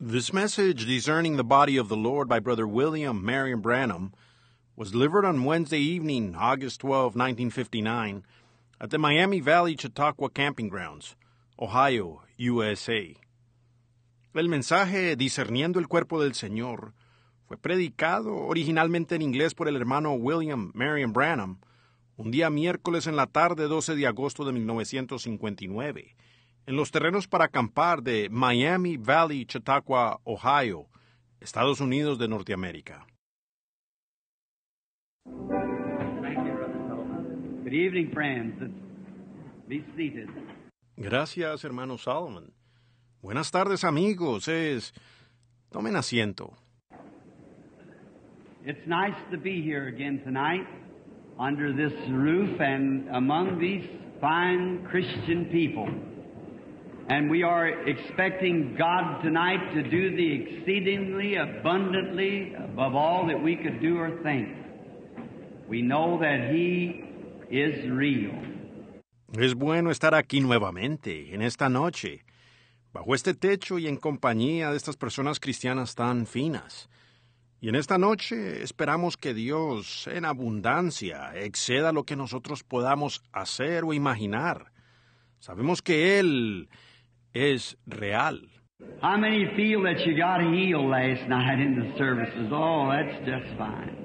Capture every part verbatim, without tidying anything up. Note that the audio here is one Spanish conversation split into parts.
This message, Discerning the Body of the Lord by Brother William Marion Branham, was delivered on Wednesday evening, August twelfth, nineteen fifty-nine, at the Miami Valley Chautauqua Camping Grounds, Ohio, U S A. El mensaje Discerniendo el Cuerpo del Señor fue predicado originalmente en inglés por el hermano William Marion Branham un día miércoles en la tarde doce de agosto de mil novecientos cincuenta y nueve, en los terrenos para acampar de Miami Valley, Chautauqua, Ohio, Estados Unidos de Norteamérica. Thank you, Brother Solomon. Good evening, friends. Be seated. Gracias, hermano Solomon. Buenas tardes, amigos. Es... Tomen asiento. It's nice to be here again tonight under this roof and among these fine Christian people. And we are expecting God tonight to do the exceedingly abundantly above all that we could do or think. We know that He is real. Es bueno estar aquí nuevamente, en esta noche, bajo este techo y en compañía de estas personas cristianas tan finas. Y en esta noche esperamos que Dios, en abundancia, exceda lo que nosotros podamos hacer o imaginar. Sabemos que Él es real. How many feel that you got healed last night in the services? Oh, that's just fine.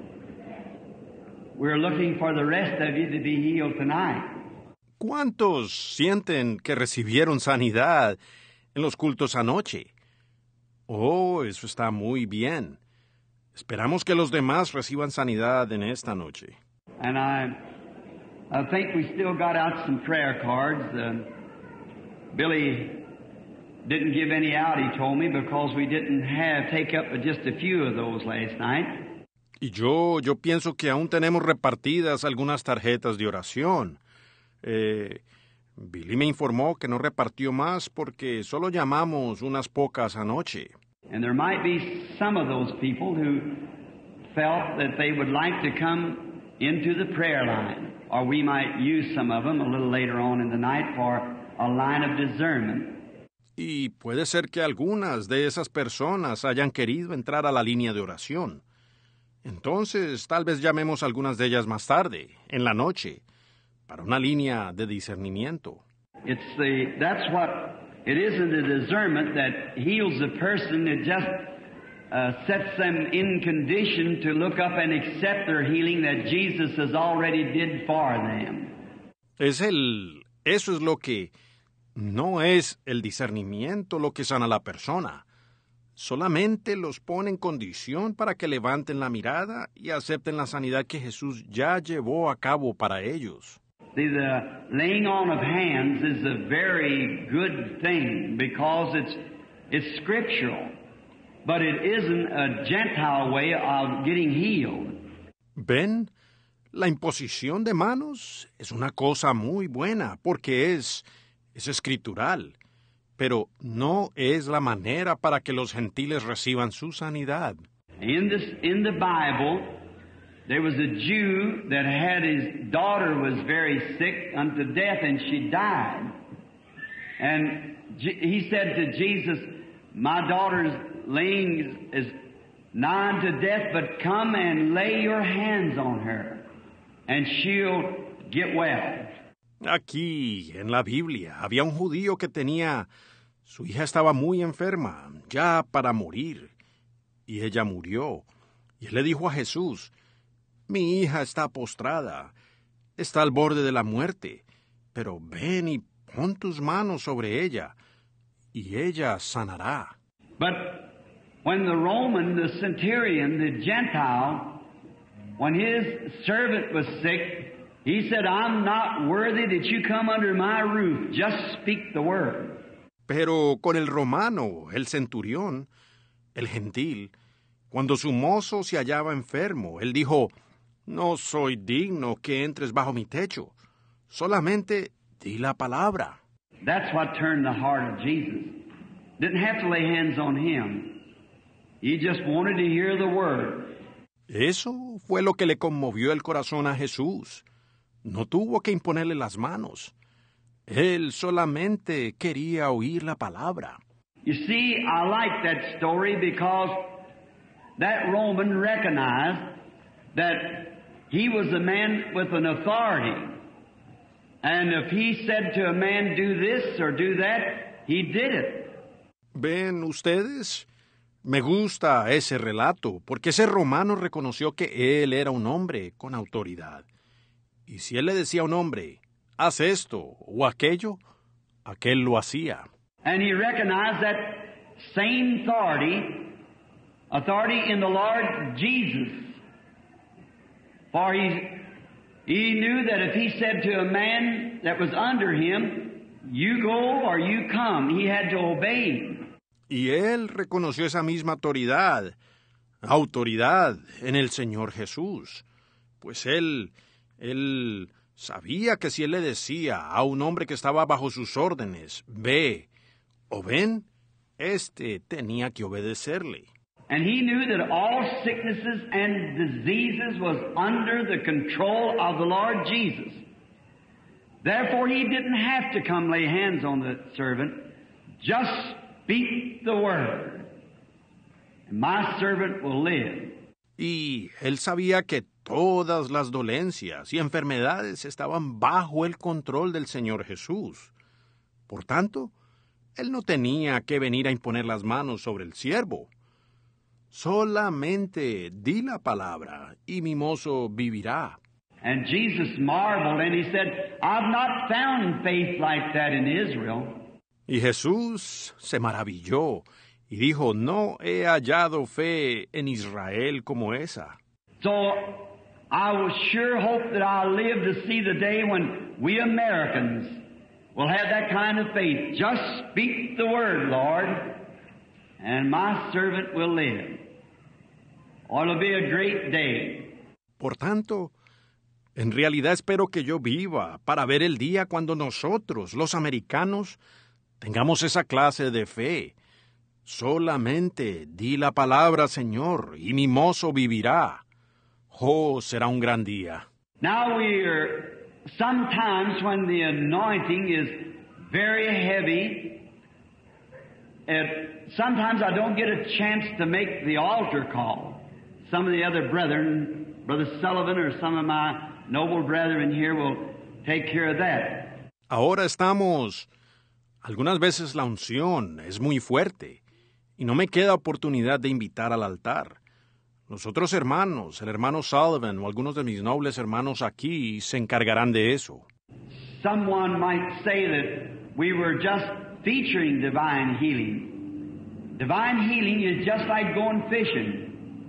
We're looking for the rest of you to be healed tonight. ¿Cuántos sienten que recibieron sanidad en los cultos anoche? Oh, eso está muy bien. Esperamos que los demás reciban sanidad en esta noche. And I, I think we still got out some prayer cards. Uh, Billy didn't give any out, he told me, because we didn't have take up just a few of those last night. Y yo, yo pienso que aún tenemos repartidas algunas tarjetas de oración. Eh, Billy me informó que no repartió más porque solo llamamos unas pocas anoche. And there might be some of those people who felt that they would like to come into the prayer line, or we might use some of them a little later on in the night for a line of discernment. Y puede ser que algunas de esas personas hayan querido entrar a la línea de oración. Entonces, tal vez llamemos a algunas de ellas más tarde, en la noche, para una línea de discernimiento. It's the, that's what, it isn't the discernment that heals the person, it just uh, sets them in condition to look up and accept their healing that Jesus has already did for them. Es el, eso es lo que, no es el discernimiento lo que sana a la persona. Solamente los pone en condición para que levanten la mirada y acepten la sanidad que Jesús ya llevó a cabo para ellos. See, the laying on of hands is a very good thing because it's, it's scriptural, but it isn't a Gentile way of getting healed. ¿Ven? La imposición de manos es una cosa muy buena porque es, es escritural. Pero no es la manera para que los gentiles reciban su sanidad. In this, in the Bible, there was a Jew that had his daughter was very sick unto death, and she died. And he said to Jesus, "My daughter's laying is nigh unto death, but come and lay your hands on her, and she'll get well." Aquí, en la Biblia, había un judío que tenía... Su hija estaba muy enferma, ya para morir, y ella murió. Y él le dijo a Jesús, mi hija está postrada, está al borde de la muerte, pero ven y pon tus manos sobre ella, y ella sanará. But when the Roman, the centurion, the Gentile, when his servant was sick, he said, I'm not worthy that you come under my roof, just speak the word. Pero con el romano, el centurión, el gentil, cuando su mozo se hallaba enfermo, él dijo, no soy digno que entres bajo mi techo, solamente di la palabra. That's what turned the heart of Jesus. Didn't have to lay hands on him. He just wanted to hear the word. Eso fue lo que le conmovió el corazón a Jesús. No tuvo que imponerle las manos. Él solamente quería oír la palabra. You see, I like that story because that Roman recognized that he was a man with an authority. And if he said to a man, do this or do that, he did it. ¿Ven ustedes? Me gusta ese relato, porque ese romano reconoció que él era un hombre con autoridad. Y si él le decía a un hombre, haz esto o aquello, aquel lo hacía. And he recognized that same authority, authority in the Lord Jesus. For he, he knew that if he said to a man that was under him, you go or you come, he had to obey him. Y él reconoció esa misma autoridad, autoridad en el Señor Jesús. Pues él, él sabía que si él le decía a un hombre que estaba bajo sus órdenes, ve o ven, éste tenía que obedecerle. And he knew that all sicknesses and diseases was under the control of the Lord Jesus. Therefore he didn't have to come lay hands on the servant, just speak the word, and my servant will live. Y él sabía que todas las dolencias y enfermedades estaban bajo el control del Señor Jesús. Por tanto, él no tenía que venir a imponer las manos sobre el siervo. Solamente di la palabra y mi mozo vivirá. And Jesus marveled and he said, I've not found faith like that in Israel. Y Jesús se maravilló y dijo, no he hallado fe en Israel como esa. So I will sure hope that I'll live to see the day when we Americans will have that kind of faith. Just speak the word, Lord, and my servant will live. Or it'll be a great day. Por tanto, en realidad espero que yo viva para ver el día cuando nosotros, los americanos, tengamos esa clase de fe. Solamente di la palabra, Señor, y mi mozo vivirá. Oh, será un gran día. Now we're sometimes when the anointing is very heavy, it, sometimes I don't get a chance to make the altar call. Some of the other brethren, Brother Sullivan or some of my noble brethren here will take care of that. Ahora estamos... Algunas veces la unción es muy fuerte y no me queda oportunidad de invitar al altar. Los otros hermanos, el hermano Sullivan o algunos de mis nobles hermanos aquí se encargarán de eso. Someone might say that we were just featuring divine healing. Divine healing is just like going fishing.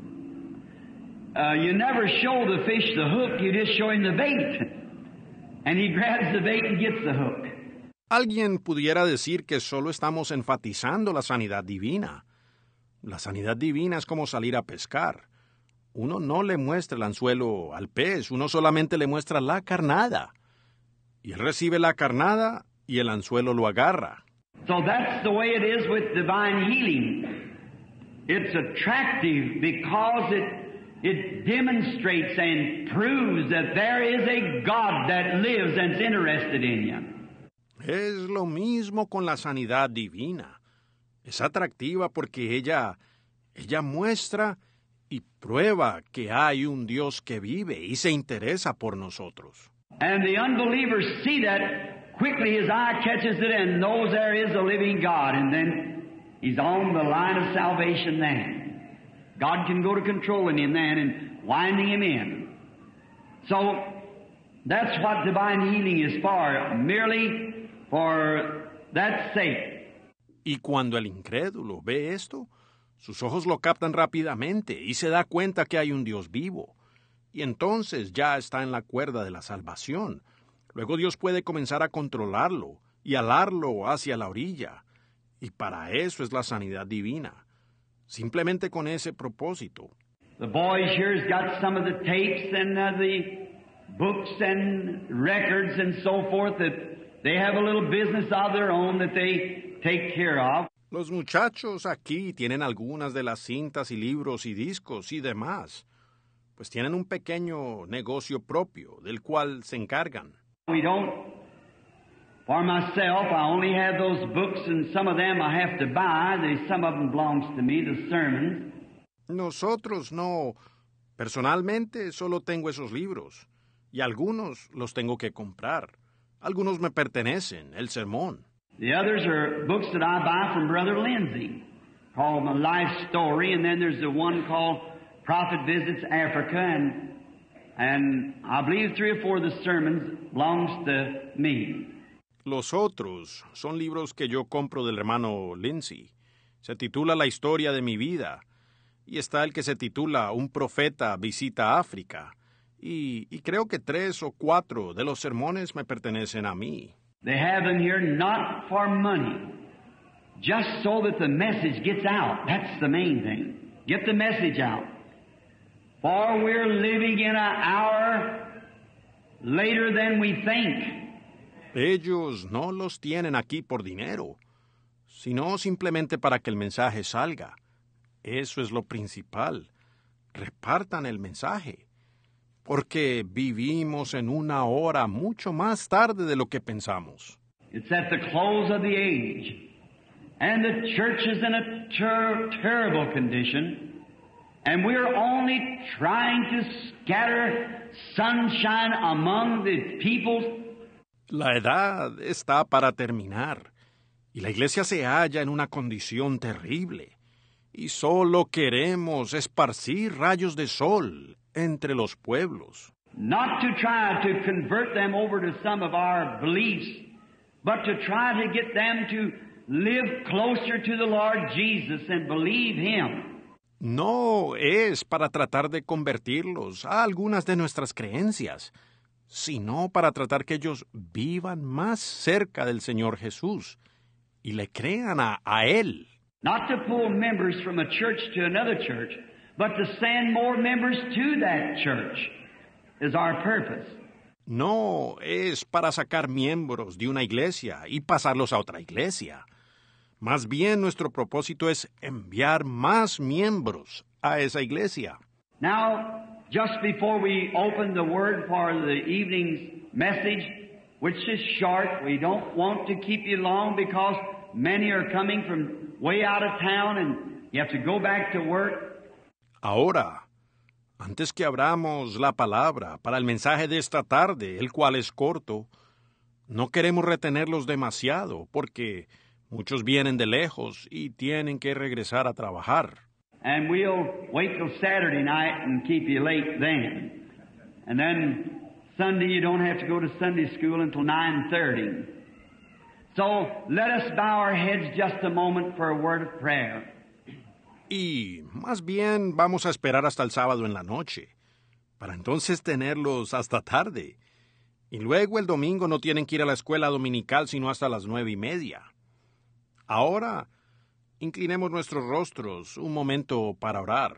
Uh, you never show the fish the hook, you just show him the bait. And he grabs the bait and gets the hook. Alguien pudiera decir que solo estamos enfatizando la sanidad divina. La sanidad divina es como salir a pescar. Uno no le muestra el anzuelo al pez, uno solamente le muestra la carnada. Y él recibe la carnada y el anzuelo lo agarra. So that's the way it is with divine healing. It's attractive because it It demonstrates and proves that there is a God that lives and is interested in you. Es lo mismo con la sanidad divina. Es atractiva porque ella, ella muestra y prueba que hay un Dios que vive y se interesa por nosotros. And the unbelievers see that quickly. His eye catches it and knows there is a living God, and then he's on the line of salvation then. God can go to controlling him then and winding him in. So that's what divine healing is for, merely for that sake. Y cuando el incrédulo ve esto, sus ojos lo captan rápidamente y se da cuenta que hay un Dios vivo. Y entonces ya está en la cuerda de la salvación. Luego Dios puede comenzar a controlarlo y alarlo hacia la orilla. Y para eso es la sanidad divina. Simplemente con ese propósito. The boys here's got some of the tapes and uh, the books and records and so forth that they have a little business of their own that they take care of. Los muchachos aquí tienen algunas de las cintas y libros y discos y demás. Pues tienen un pequeño negocio propio del cual se encargan. We don't For myself, I only have those books, and some of them I have to buy. They, some of them belongs to me, the sermons. Nosotros no. Personalmente solo tengo esos libros. Y algunos los tengo que comprar. Algunos me pertenecen, el sermón. The others are books that I buy from Brother Lindsay, called My Life Story, and then there's the one called Prophet Visits Africa, and and I believe three or four of the sermons belongs to me. Los otros son libros que yo compro del hermano Lindsay. Se titula La historia de mi vida. Y está el que se titula Un profeta visita África. Y, y creo que tres o cuatro de los sermones me pertenecen a mí. They have them here not for money, just so that the message gets out. That's the main thing. Get the message out. For we're living in an hour later than we think. Ellos no los tienen aquí por dinero, sino simplemente para que el mensaje salga. Eso es lo principal. Repartan el mensaje. Porque vivimos en una hora mucho más tarde de lo que pensamos. It's at the close of the age, and the church is in a ter- terrible condition, and we're only trying to scatter sunshine among the peoples. La edad está para terminar, y la iglesia se halla en una condición terrible, y solo queremos esparcir rayos de sol entre los pueblos. Not to try to convert them over to some of our beliefs, but to try to get them to live closer to the Lord Jesus and believe Him. No es para tratar de convertirlos a algunas de nuestras creencias, sino para tratar que ellos vivan más cerca del Señor Jesús y le crean a, a Él. Not to pull members from a church to another church, but to send more members to that church is our purpose. No es para sacar miembros de una iglesia y pasarlos a otra iglesia. Más bien nuestro propósito es enviar más miembros a esa iglesia. Now, just before we open the word for the evening's message, which is short, we don't want to keep you long because many are coming from way out of town and you have to go back to work. Ahora, antes que abramos la palabra para el mensaje de esta tarde, el cual es corto, no queremos retenerlos demasiado porque muchos vienen de lejos y tienen que regresar a trabajar. And we'll wait till Saturday night and keep you late then. And then Sunday you don't have to go to Sunday school until nine thirty. So let us bow our heads just a moment for a word of prayer. Y más bien vamos a esperar hasta el sábado en la noche, para entonces tenerlos hasta tarde. Y luego el domingo no tienen que ir a la escuela dominical sino hasta las nueve y media. Ahora, inclinemos nuestros rostros un momento para orar.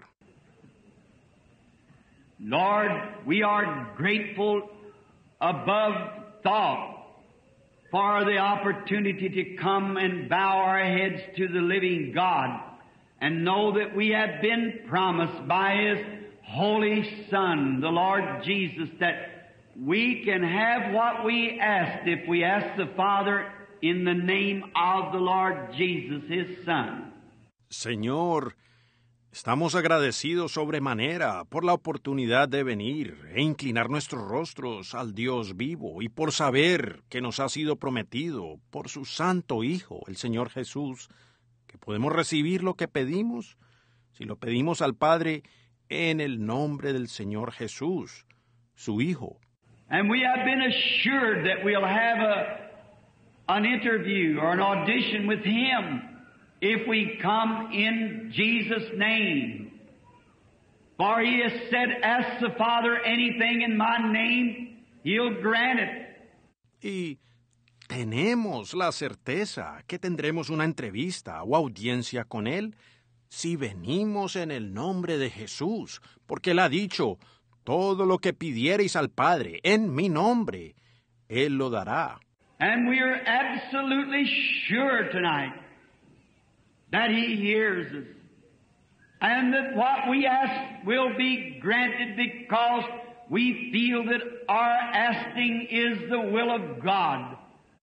Lord, we are grateful above thought for the opportunity to come and bow our heads to the living God and know that we have been promised by His Holy Son, the Lord Jesus, that we can have what we asked if we ask the Father in the name of the Lord Jesus, His Son. Señor, estamos agradecidos sobremanera por la oportunidad de venir e inclinar nuestros rostros al Dios vivo y por saber que nos ha sido prometido por su Santo Hijo, el Señor Jesús, que podemos recibir lo que pedimos si lo pedimos al Padre en el nombre del Señor Jesús, su Hijo. And we have been assured that we'll have a, an interview or an audition with Him if we come in Jesus' name. For He has said, ask the Father anything in my name, He'll grant it. Y tenemos la certeza que tendremos una entrevista o audiencia con Él si venimos en el nombre de Jesús, porque Él ha dicho, todo lo que pidiereis al Padre en mi nombre, Él lo dará. And we are absolutely sure tonight that He hears us, and that what we ask will be granted because we feel that our asking is the will of God.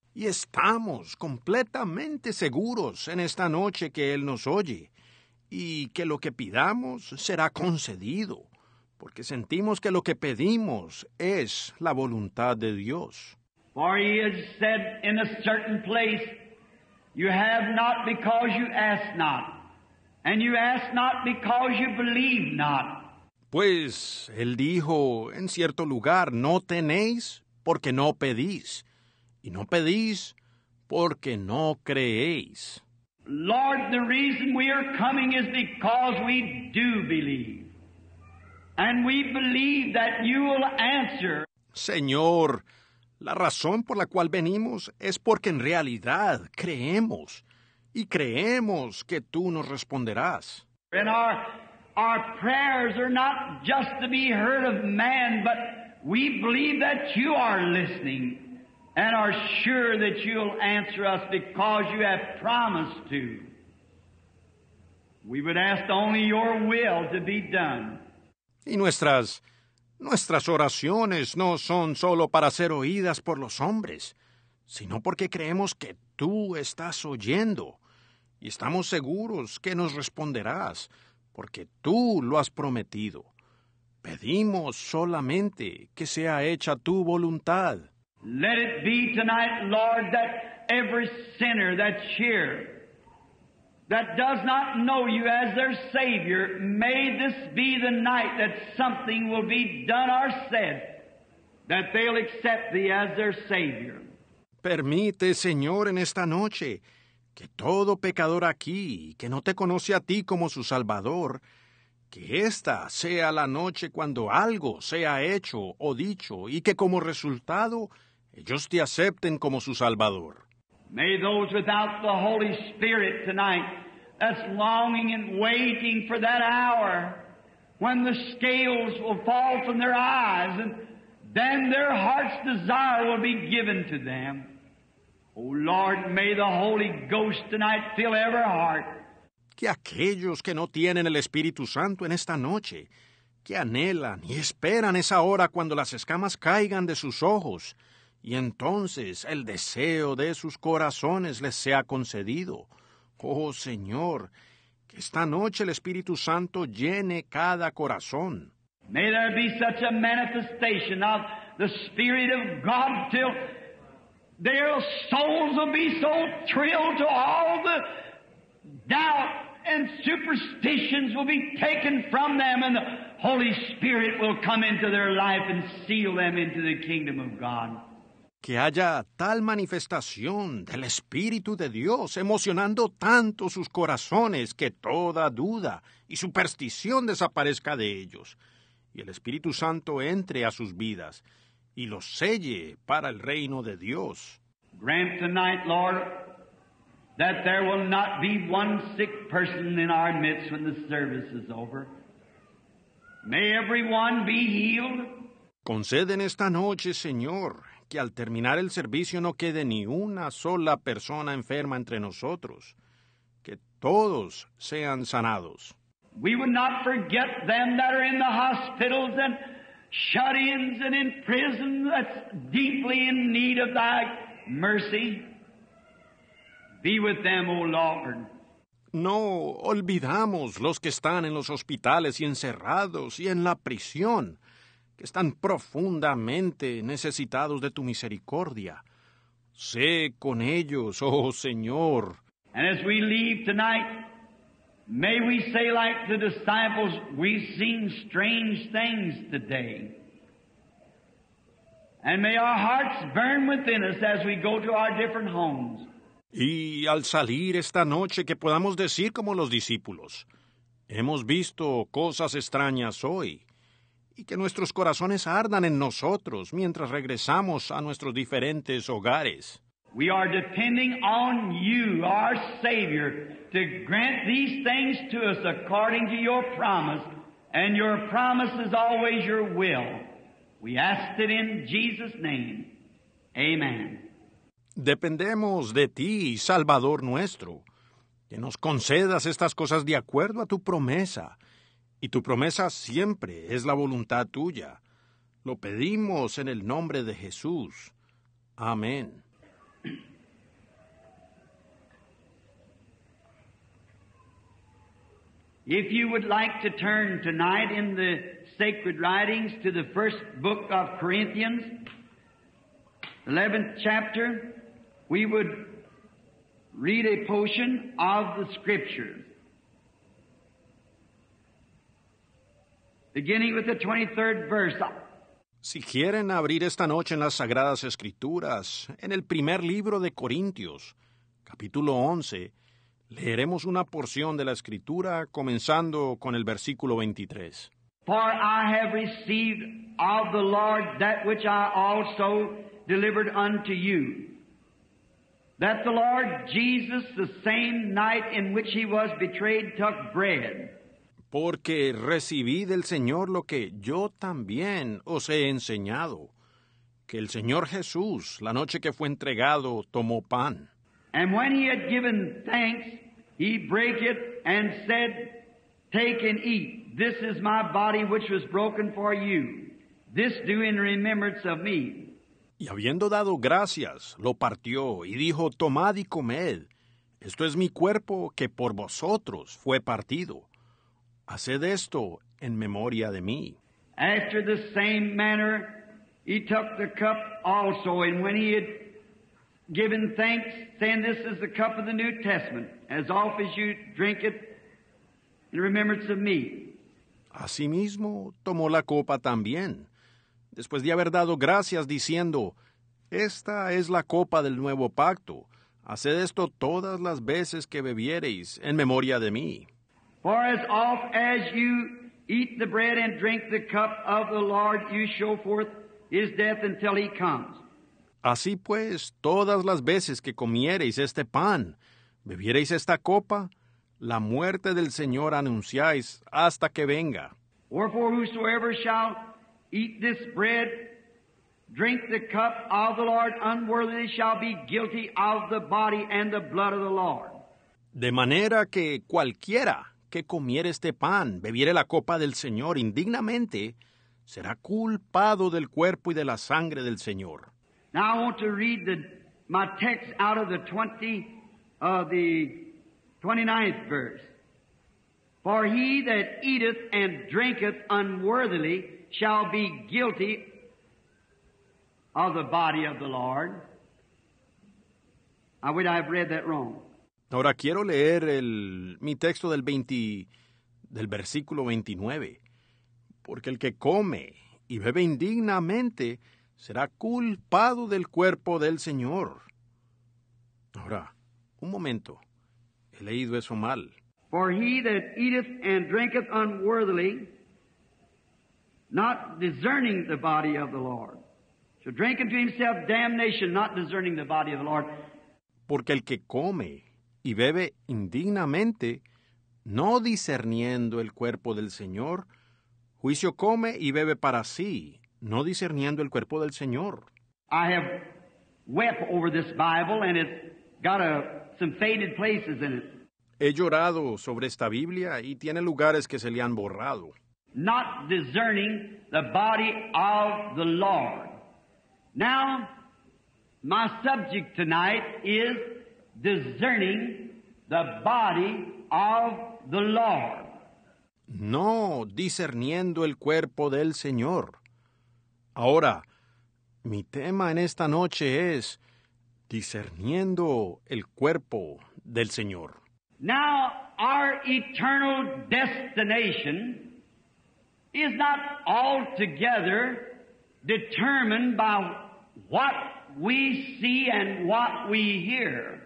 Y estamos completamente seguros en esta noche que Él nos oye y que lo que pidamos será concedido, porque sentimos que lo que pedimos es la voluntad de Dios. For he has said in a certain place, you have not because you ask not, and you ask not because you believe not. Pues Él dijo en cierto lugar, no tenéis porque no pedís, y no pedís porque no creéis. Lord, the reason we are coming is because we do believe. And we believe that you will answer. Señor, la razón por la cual venimos es porque en realidad creemos, y creemos que tú nos responderás. And our, our prayers are not just to be heard of man, but we believe that you are listening and are sure that you'll answer us because you have promised to. We would ask only your will to be done. Y nuestras, nuestras oraciones no son solo para ser oídas por los hombres, sino porque creemos que tú estás oyendo y estamos seguros que nos responderás, porque tú lo has prometido. Pedimos solamente que sea hecha tu voluntad. Let it be tonight, Lord, that every sinner that's here that does not know you as their Savior, may this be the night that something will be done or said, that they'll accept Thee as their Savior. Permite, Señor, en esta noche, que todo pecador aquí, que no te conoce a ti como su Salvador, que esta sea la noche cuando algo sea hecho o dicho y que como resultado ellos te acepten como su Salvador. May those without the Holy Spirit tonight that's longing and waiting for that hour when the scales will fall from their eyes and then their heart's desire will be given to them. Oh Lord, may the Holy Ghost tonight fill every heart. Que aquellos que no tienen el Espíritu Santo en esta noche, que anhelan y esperan esa hora cuando las escamas caigan de sus ojos, y entonces el deseo de sus corazones les sea concedido. Oh Señor, que esta noche el Espíritu Santo llene cada corazón. May there be such a manifestation of the Spirit of God till their souls will be so thrilled to all the doubt and superstitions will be taken from them and the Holy Spirit will come into their life and seal them into the kingdom of God. Que haya tal manifestación del Espíritu de Dios emocionando tanto sus corazones que toda duda y superstición desaparezca de ellos, y el Espíritu Santo entre a sus vidas y los selle para el reino de Dios. Grant tonight, Lord, that there will not be one sick person in our midst when the service is over. May everyone be healed. Conceden esta noche, Señor, que al terminar el servicio no quede ni una sola persona enferma entre nosotros, que todos sean sanados. We would not forget them that are in the hospitals and shut-ins and in prison that's deeply in need of Thy mercy. Be with them, O Lord. No olvidamos los que están en los hospitales y encerrados y en la prisión, que están profundamente necesitados de tu misericordia. Sé con ellos, oh Señor. And as we leave tonight, may we say like the disciples, we've seen strange things today. And may our hearts burn within us as we go to our different homes. Y al salir esta noche que podamos decir como los discípulos, hemos visto cosas extrañas hoy, y que nuestros corazones ardan en nosotros mientras regresamos a nuestros diferentes hogares. We are depending on you, our Savior, to grant these things to us according to your promise, and your promise is always your will. We ask it in Jesus' name. Amen. Dependemos de ti, Salvador nuestro, que nos concedas estas cosas de acuerdo a tu promesa, y tu promesa siempre es la voluntad tuya. Lo pedimos en el nombre de Jesús. Amén. If you would like to turn tonight in the sacred writings to the first book of Corinthians, eleventh chapter, we would read a portion of the Scriptures, beginning with the twenty-third verse. Si quieren abrir esta noche en las Sagradas Escrituras, en el primer libro de Corintios, capítulo once, leeremos una porción de la Escritura comenzando con el versículo veintitrés. For I have received of the Lord that which I also delivered unto you, that the Lord Jesus, the same night in which he was betrayed, took bread. Porque recibí del Señor lo que yo también os he enseñado, que el Señor Jesús, la noche que fue entregado, tomó pan. And when he had given thanks, he brake it and said, Take and eat. This is my body which was broken for you. This do in remembrance of me. Y habiendo dado gracias, lo partió y dijo, Tomad y comed. Esto es mi cuerpo que por vosotros fue partido. Haced esto en memoria de mí. After the same manner, he took the cup also, and when he had given thanks, saying, This is the cup of the New Testament, as oft as you drink it in remembrance of me. Asimismo, tomó la copa también, después de haber dado gracias, diciendo, Esta es la copa del nuevo pacto. Haced esto todas las veces que bebiereis en memoria de mí. For as oft as you eat the bread and drink the cup of the Lord, you show forth his death until he comes. Así pues, todas las veces que comiereis este pan, bebiereis esta copa, la muerte del Señor anunciáis hasta que venga. Wherefore whosoever shall eat this bread, drink the cup of the Lord unworthily, shall be guilty of the body and the blood of the Lord. De manera que cualquiera que comiere este pan, bebiere la copa del Señor indignamente, será culpado del cuerpo y de la sangre del Señor. Now I want to read the, my text out of the twenty, uh, the twenty-ninth verse. For he that eateth and drinketh unworthily shall be guilty of the body of the Lord. I would have read that wrong. Ahora quiero leer el, mi texto del, veinte, del versículo veintinueve. Porque el que come y bebe indignamente será culpado del cuerpo del Señor. Ahora, un momento. He leído eso mal. For he that eateth and drinketh unworthily, not discerning the body of the Lord, shall drink unto himself damnation, not discerning the body of the Lord. Porque el que come y bebe indignamente, no discerniendo el cuerpo del Señor, juicio come y bebe para sí, no discerniendo el cuerpo del Señor. I have wept over this Bible, and it's got a, some faded places in it. He llorado sobre esta Biblia y tiene lugares que se le han borrado. Not discerning the body of the Lord. Now, my subject tonight is discerning the body of the Lord. No discerniendo el cuerpo del Señor. Ahora, mi tema en esta noche es discerniendo el cuerpo del Señor. Now, our eternal destination is not altogether determined by what we see and what we hear,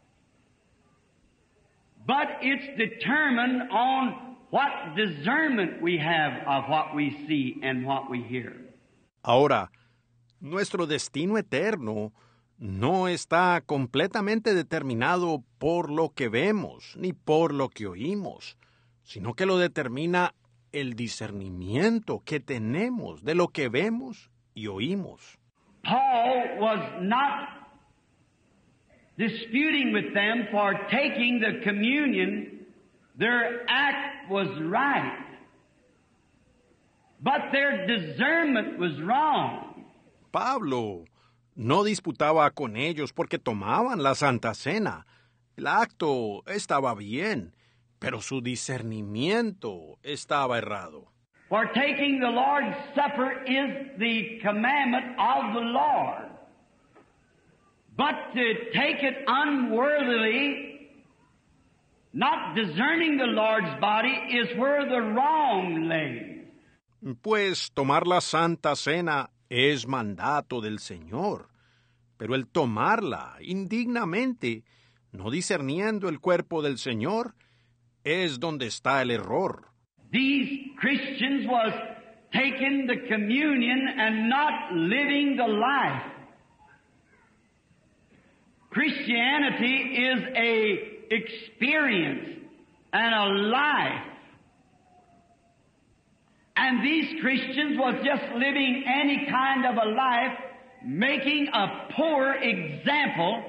but it's determined on what discernment we have of what we see and what we hear. Ahora, nuestro destino eterno no está completamente determinado por lo que vemos ni por lo que oímos, sino que lo determina el discernimiento que tenemos de lo que vemos y oímos. Paul was not disputing with them for taking the communion. Their act was right, but their discernment was wrong. Pablo No disputaba con ellos porque tomaban la Santa Cena. El acto estaba bien, pero su discernimiento estaba errado. For taking the Lord's Supper is the commandment of the Lord. But to take it unworthily, not discerning the Lord's body, is where the wrong lay. Pues tomar la Santa Cena es mandato del Señor, pero el tomarla indignamente, no discerniendo el cuerpo del Señor, es donde está el error. These Christians was taking the communion and not living the life. Christianity is a experience and a life. And these Christians was just living any kind of a life, making a poor example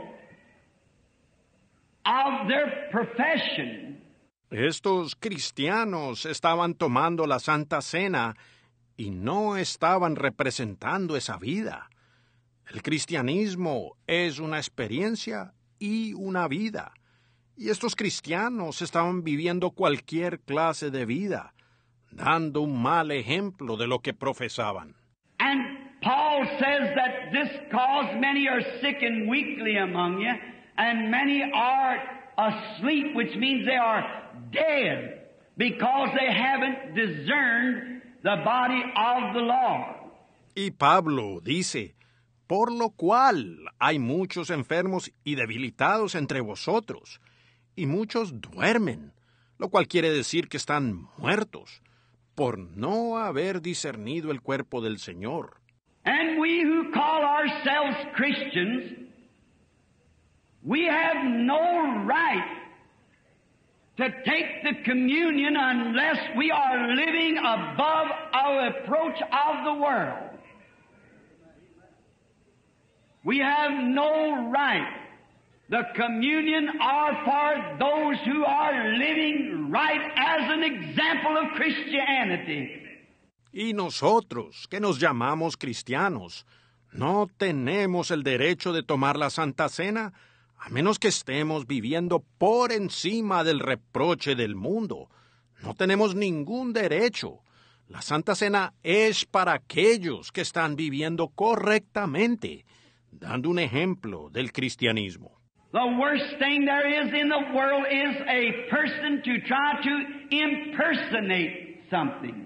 of their profession. Estos cristianos estaban tomando la Santa Cena y no estaban representando esa vida. El cristianismo es una experiencia y una vida. Y estos cristianos estaban viviendo cualquier clase de vida, dando un mal ejemplo de lo que profesaban. And Paul says that this cause many are sick and weakly among you, and many are asleep, which means they are dead, because they haven't discerned the body of the Lord. Y Pablo dice, por lo cual hay muchos enfermos y debilitados entre vosotros, y muchos duermen, lo cual quiere decir que están muertos, por no haber discernido el cuerpo del Señor. And we who call ourselves Christians, we have no right to take the communion unless we are living above our approach of the world. We have no right. The communion are for those who are living right as an example of Christianity. Y nosotros, que nos llamamos cristianos, no tenemos el derecho de tomar la Santa Cena a menos que estemos viviendo por encima del reproche del mundo. No tenemos ningún derecho. La Santa Cena es para aquellos que están viviendo correctamente, dando un ejemplo del cristianismo. The worst thing there is in the world is a person to try to impersonate something.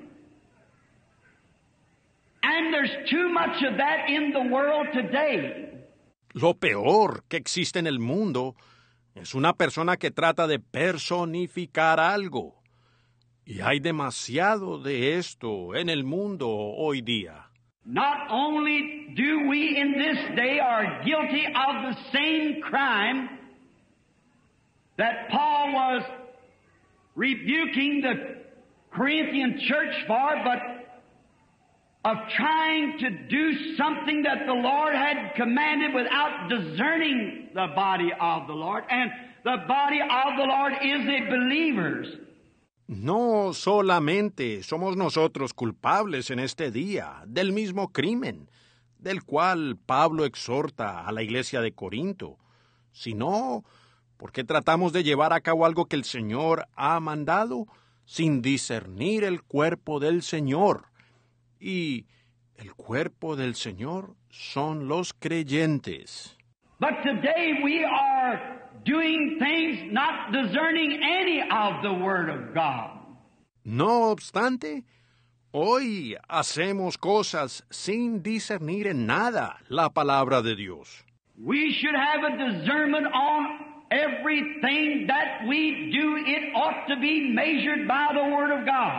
And there's too much of that in the world today. Lo peor que existe en el mundo es una persona que trata de personificar algo. Y hay demasiado de esto en el mundo hoy día. Not only do we in this day are guilty of the same crime that Paul was rebuking the Corinthian church for, but of trying to do something that the Lord had commanded without discerning the body of the Lord. And the body of the Lord is the believers. No solamente somos nosotros culpables en este día del mismo crimen del cual Pablo exhorta a la iglesia de Corinto, sino porque tratamos de llevar a cabo algo que el Señor ha mandado sin discernir el cuerpo del Señor. Y el cuerpo del Señor son los creyentes. But today we are doing things not discerning any of the Word of God. No obstante, hoy hacemos cosas sin discernir en nada la palabra de Dios. We should have a discernment on everything that we do. It ought to be measured by the Word of God.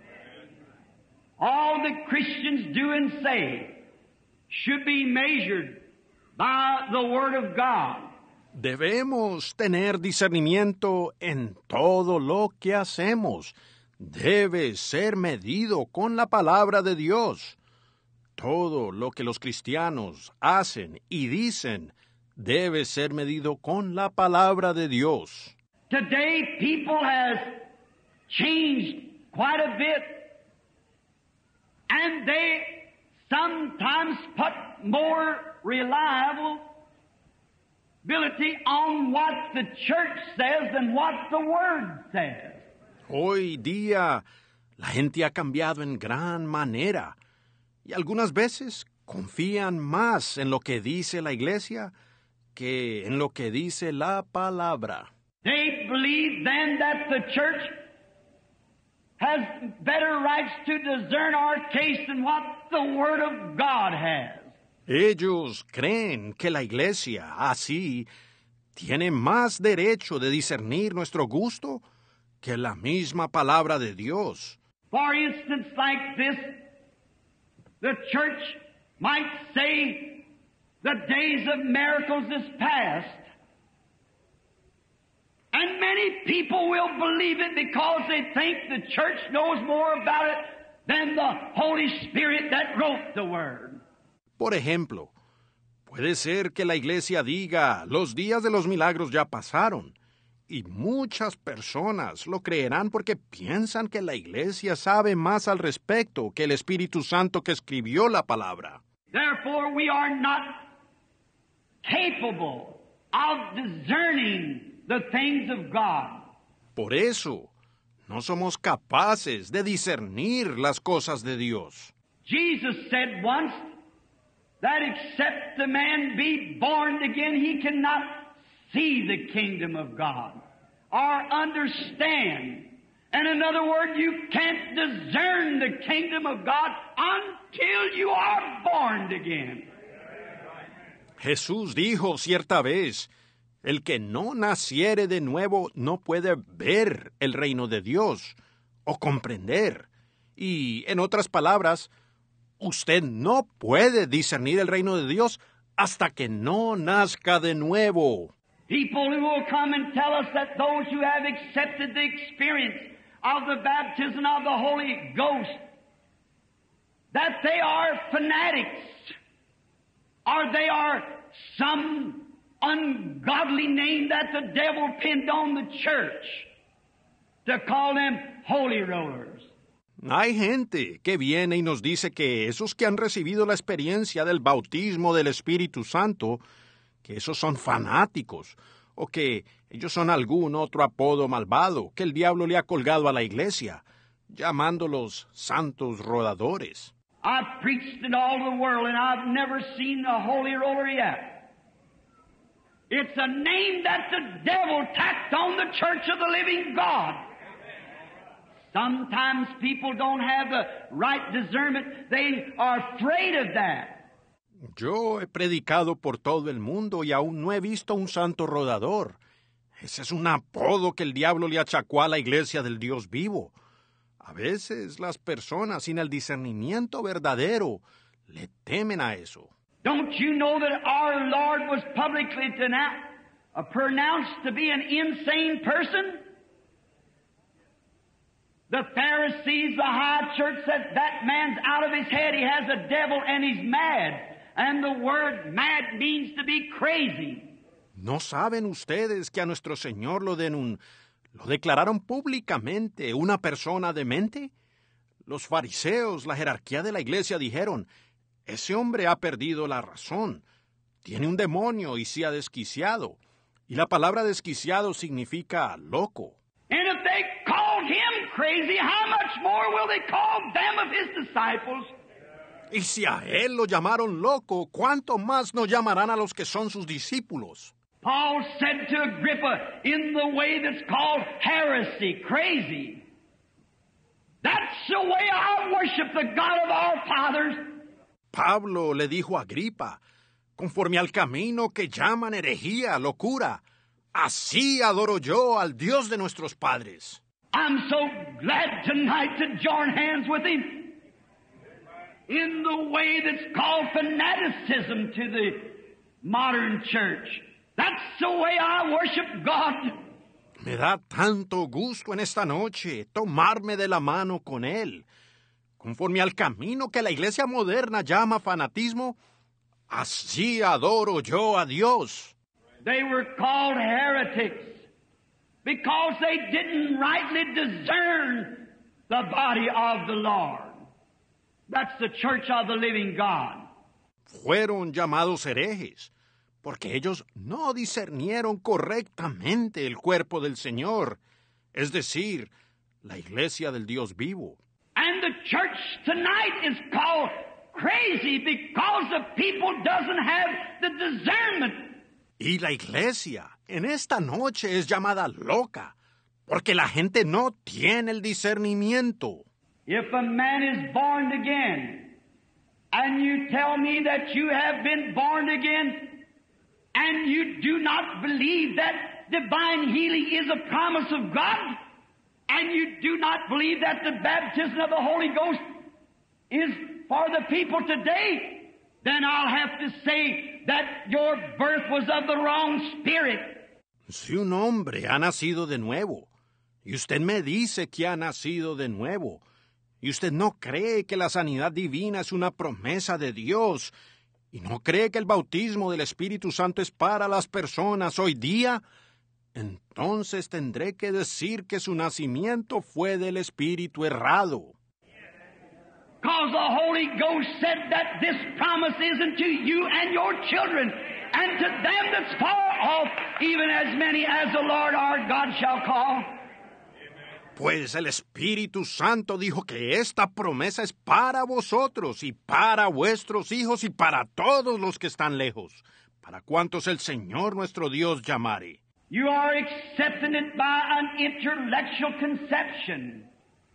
All that Christians do and say should be measured by the Word of God. Debemos tener discernimiento en todo lo que hacemos. Debe ser medido con la palabra de Dios. Todo lo que los cristianos hacen y dicen debe ser medido con la palabra de Dios. Today people has changed quite a bit, and they sometimes put more reliability on what the church says than what the Word says. Hoy día la gente ha cambiado en gran manera y algunas veces confían más en lo que dice la iglesia que en lo que dice la palabra. They believe then that the church has better rights to discern our case than what the Word of God has. Ellos creen que la iglesia, así, tiene más derecho de discernir nuestro gusto que la misma palabra de Dios. For instance, like this, the church might say the days of miracles is past. And many people will believe it because they think the church knows more about it than the Holy Spirit that wrote the Word. Por ejemplo, puede ser que la iglesia diga, los días de los milagros ya pasaron, y muchas personas lo creerán porque piensan que la iglesia sabe más al respecto que el Espíritu Santo que escribió la palabra. Therefore, we are not capable of discerning the things of God. Por eso, no somos capaces de discernir las cosas de Dios. Jesus said once that except the man be born again, he cannot see the kingdom of God or understand. And in other words, you can't discern the kingdom of God until you are born again. Jesús dijo cierta vez, el que no naciere de nuevo no puede ver el reino de Dios o comprender. Y, en otras palabras, usted no puede discernir el reino de Dios hasta que no nazca de nuevo. People who will come and tell us that those who have accepted the experience of the baptism of the Holy Ghost, that they are fanatics, or they are some ungodly name that the devil pinned on the church to call them holy rollers. Hay gente que viene y nos dice que esos que han recibido la experiencia del bautismo del Espíritu Santo, que esos son fanáticos, o que ellos son algún otro apodo malvado que el diablo le ha colgado a la iglesia, llamándolos santos rodadores. I've preached in all the world and I've never seen a holy roller yet. It's a name that the devil tacked on the church of the living God. Sometimes people don't have the right discernment. They are afraid of that. Yo he predicado por todo el mundo y aún no he visto un santo rodador. Ese es un apodo que el diablo le achacó a la iglesia del Dios vivo. A veces las personas sin el discernimiento verdadero le temen a eso. Don't you know that our Lord was publicly denou- uh, pronounced to be an insane person? The Pharisees, the high church said that man's out of his head. He has a devil and he's mad. And the word mad means to be crazy. ¿No saben ustedes que a nuestro Señor lo, denun- lo declararon públicamente una persona demente? Los fariseos, la jerarquía de la iglesia, dijeron, ese hombre ha perdido la razón, tiene un demonio y se ha desquiciado. Y la palabra desquiciado significa loco. And if they called him crazy, how much more will they call them of his disciples? Y si a él lo llamaron loco, ¿cuánto más nos llamarán a los que son sus discípulos? Paul said to Agrippa, in the way that's called heresy, crazy. That's the way I worship the God of our fathers. Pablo le dijo a Agripa, conforme al camino que llaman herejía, locura, así adoro yo al Dios de nuestros padres. I'm so glad tonight to join hands with him in the way that's called fanaticism to the modern church. That's the way I worship God. Me da tanto gusto en esta noche tomarme de la mano con él. Conforme al camino que la iglesia moderna llama fanatismo, así adoro yo a Dios. They were called heretics because they didn't rightly discern the body of the Lord. That's the church of the living God. Fueron llamados herejes, porque ellos no discernieron correctamente el cuerpo del Señor, es decir, la iglesia del Dios vivo. And the church tonight is called crazy because the people doesn't have the discernment. Y la iglesia en esta noche es llamada loca, porque la gente no tiene el discernimiento. If a man is born again, and you tell me that you have been born again, and you do not believe that divine healing is a promise of God, and you do not believe that the baptism of the Holy Ghost is for the people today, then I'll have to say that your birth was of the wrong spirit. Si un hombre ha nacido de nuevo, y usted me dice que ha nacido de nuevo, y usted no cree que la sanidad divina es una promesa de Dios, y no cree que el bautismo del Espíritu Santo es para las personas hoy día, entonces tendré que decir que su nacimiento fue del Espíritu errado. Because the Holy Ghost said that this promise isn't to you and your children, and to them that's far off, even as many as the Lord our God shall call. Pues el Espíritu Santo dijo que esta promesa es para vosotros y para vuestros hijos y para todos los que están lejos, para cuantos el Señor nuestro Dios llamare. You are accepting it by an intellectual conception.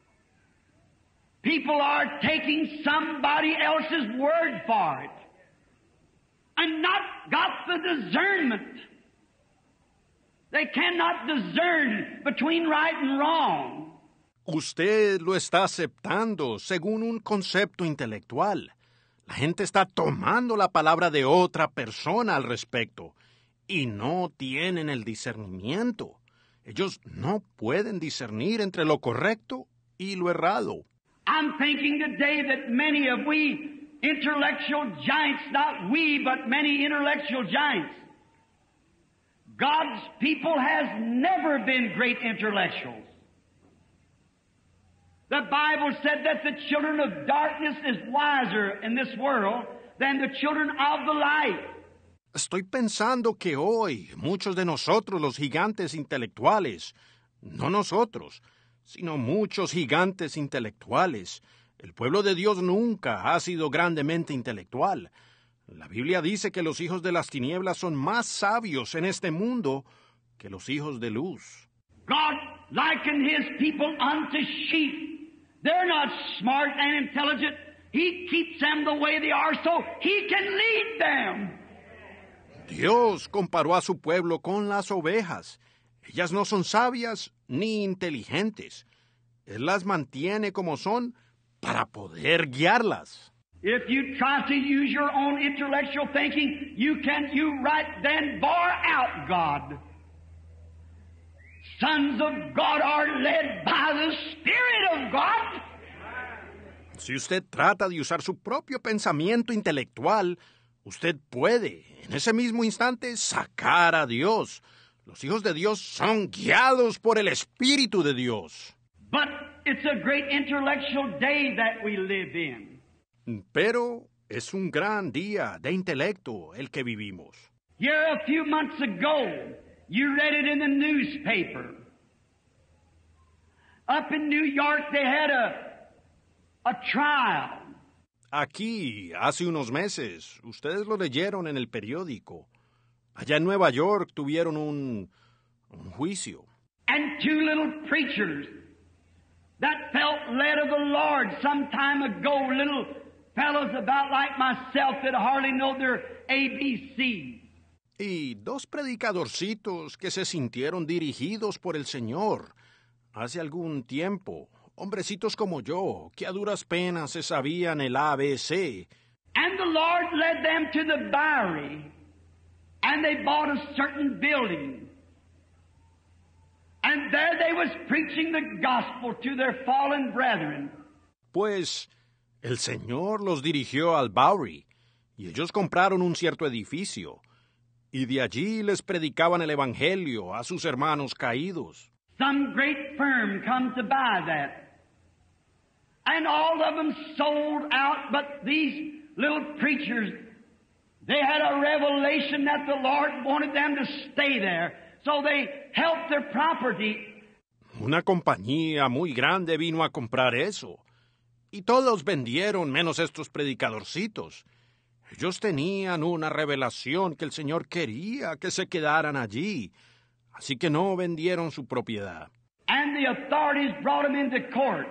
People are taking somebody else's word for it and not got the discernment. They cannot discern between right and wrong. Usted lo está aceptando según un concepto intelectual. La gente está tomando la palabra de otra persona al respecto y no tienen el discernimiento. Ellos no pueden discernir entre lo correcto y lo errado. I'm thinking today that many of we intellectual giants, not we, but many intellectual giants, God's people has never been great intellectuals. The Bible said that the children of darkness is wiser in this world than the children of the light. Estoy pensando que hoy muchos de nosotros, los gigantes intelectuales, no nosotros, sino muchos gigantes intelectuales, el pueblo de Dios nunca ha sido grandemente intelectual. La Biblia dice que los hijos de las tinieblas son más sabios en este mundo que los hijos de luz. God likened His people unto sheep. They're not smart and intelligent. He keeps them the way they are so He can lead them. Dios comparó a su pueblo con las ovejas. Ellas no son sabias ni inteligentes. Él las mantiene como son para poder guiarlas. If you try to use your own intellectual thinking, you can, you right then bar out God. Sons of God are led by the Spirit of God. Si usted trata de usar su propio pensamiento intelectual, usted puede, en ese mismo instante, sacar a Dios. Los hijos de Dios son guiados por el Espíritu de Dios. But it's a great intellectual day that we live in. Pero es un gran día de intelecto el que vivimos. Here a few months ago, you read it in the newspaper. Up in New York, they had a, a trial. Aquí, hace unos meses, ustedes lo leyeron en el periódico. Allá en Nueva York tuvieron un, un juicio. And two little preachers that felt led of the Lord some time ago, little fellows about like myself that hardly know their A B Cs. Y dos predicadorcitos que se sintieron dirigidos por el Señor hace algún tiempo, hombrecitos como yo, que a duras penas se sabían el A B C. And the Lord led them to the Bowery, and they bought a certain building. And there they was preaching the gospel to their fallen brethren. Pues el Señor los dirigió al Bowery, y ellos compraron un cierto edificio, y de allí les predicaban el Evangelio a sus hermanos caídos. Some great firm come to buy that. and all of them sold out, but these little preachers, they had a revelation that the Lord wanted them to stay there, so they helped their property. Una compañía muy grande vino a comprar eso, y todos vendieron menos estos predicadorcitos. Ellos tenían una revelación que el Señor quería que se quedaran allí, así que no vendieron su propiedad. And the authorities brought them into court.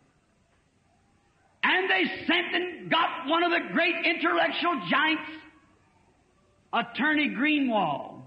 And they sent and got one of the great intellectual giants, Attorney Greenwald.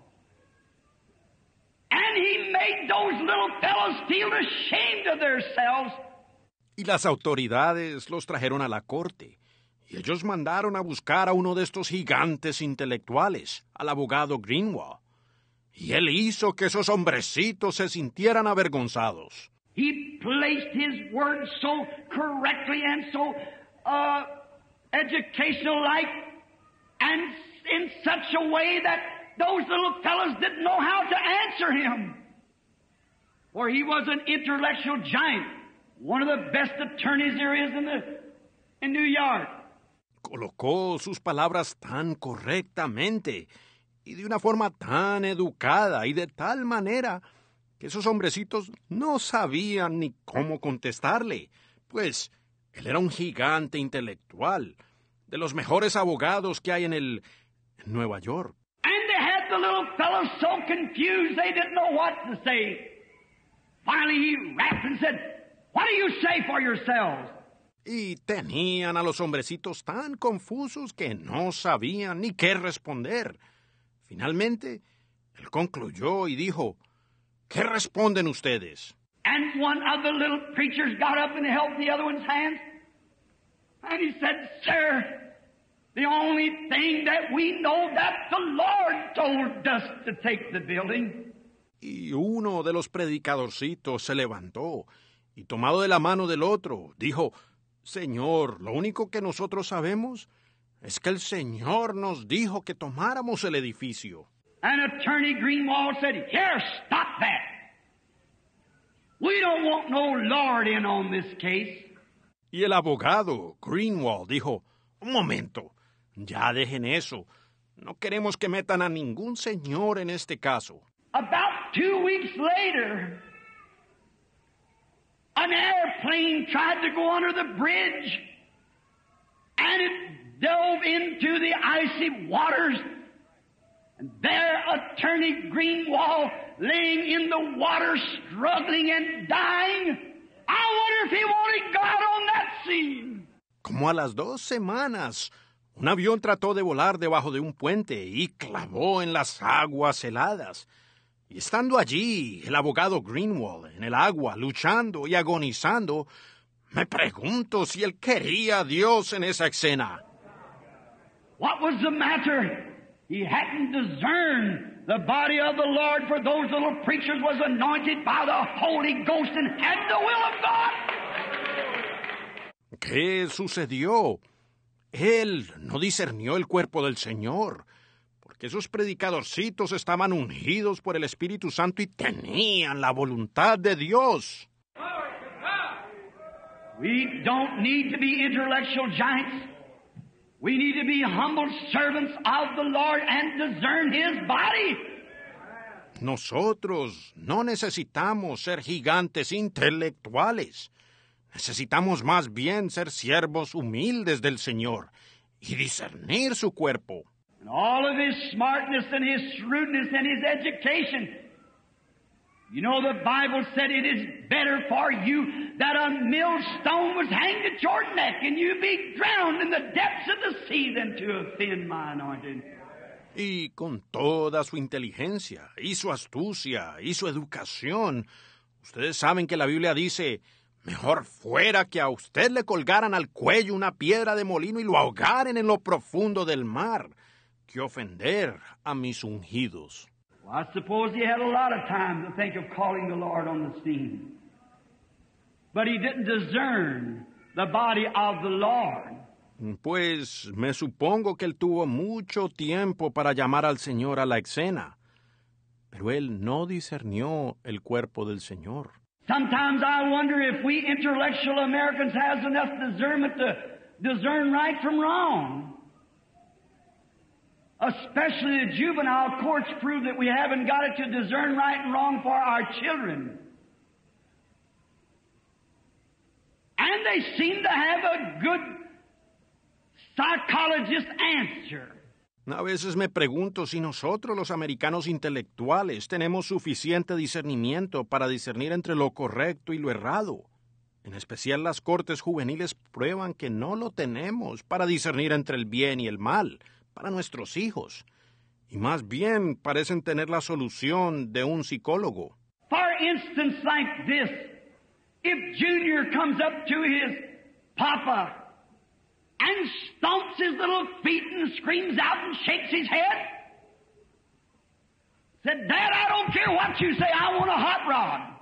And he made those little fellows feel ashamed of themselves. Y las autoridades los trajeron a la corte, y ellos mandaron a buscar a uno de estos gigantes intelectuales, al abogado Greenwald. Y él hizo que esos hombrecitos se sintieran avergonzados. He placed his words so correctly and so uh, educational-like and in such a way that those little fellows didn't know how to answer him. For he was an intellectual giant, one of the best attorneys there is in, the, in New York. Colocó sus palabras tan correctamente y de una forma tan educada y de tal manera que esos hombrecitos no sabían ni cómo contestarle, pues él era un gigante intelectual, de los mejores abogados que hay en el en Nueva York. And they had the little fellows so confused they didn't know what to say. Finally he rapped and said, "What do you say for yourselves?" Y tenían a los hombrecitos tan confusos que no sabían ni qué responder. Finalmente, él concluyó y dijo, ¿qué responden ustedes? And one of the little preachers got up and held the other one's hand. And he said, "Sir, the only thing that we know that the Lord told us to take the building." Y uno de los predicadorcitos se levantó y tomado de la mano del otro, dijo, Señor, lo único que nosotros sabemos es que el Señor nos dijo que tomáramos el edificio. And Attorney Greenwald said, "Here, stop that. We don't want no Lord in on this case." Y el abogado, Greenwald, dijo, un momento, ya dejen eso. No queremos que metan a ningún señor en este caso. About two weeks later, an airplane tried to go under the bridge, and it dove into the icy waters. And there, Attorney Greenwald, laying in the water, struggling and dying. I wonder if he wanted God on that scene. Como a las dos semanas, un avión trató de volar debajo de un puente y clavó en las aguas heladas. Y estando allí, el abogado Greenwald, en el agua, luchando y agonizando, me pregunto si él quería a Dios en esa escena. What was the matter? He hadn't discerned the body of the Lord, for those little preachers was anointed by the Holy Ghost and had the will of God. ¿Qué sucedió? Él no discernió el cuerpo del Señor, porque esos predicadorcitos estaban ungidos por el Espíritu Santo y tenían la voluntad de Dios. We don't need to be intellectual giants. We need to be humble servants of the Lord and discern His body. Nosotros no necesitamos ser gigantes intelectuales. Necesitamos más bien ser siervos humildes del Señor y discernir su cuerpo. And all of his smartness and his shrewdness and his education. You know, the Bible said it is better for you that a millstone was hanged at your neck and you be drowned in the depths of the sea than to offend my anointed. Y con toda su inteligencia, y su astucia, y su educación, ustedes saben que la Biblia dice, mejor fuera que a usted le colgaran al cuello una piedra de molino y lo ahogaran en lo profundo del mar, que ofender a mis ungidos. Well, I suppose he had a lot of time to think of calling the Lord on the scene. But he didn't discern the body of the Lord. Pues me supongo que él tuvo mucho tiempo para llamar al Señor a la escena, pero él no discernió el cuerpo del Señor. Sometimes I wonder if we intellectual Americans has enough discernment to discern right from wrong. Especially the juvenile courts prove that we haven't got it to discern right and wrong for our children. And they seem to have a good psychologist answer. A veces me pregunto si nosotros los americanos intelectuales tenemos suficiente discernimiento para discernir entre lo correcto y lo errado. En especial las cortes juveniles prueban que no lo tenemos para discernir entre el bien y el mal para nuestros hijos. Y más bien parecen tener la solución de un psicólogo. For instance like this, if Junior comes up to his papa and stomps his little feet and screams out and shakes his head, said, Dad, I don't care what you say, I want a hot rod.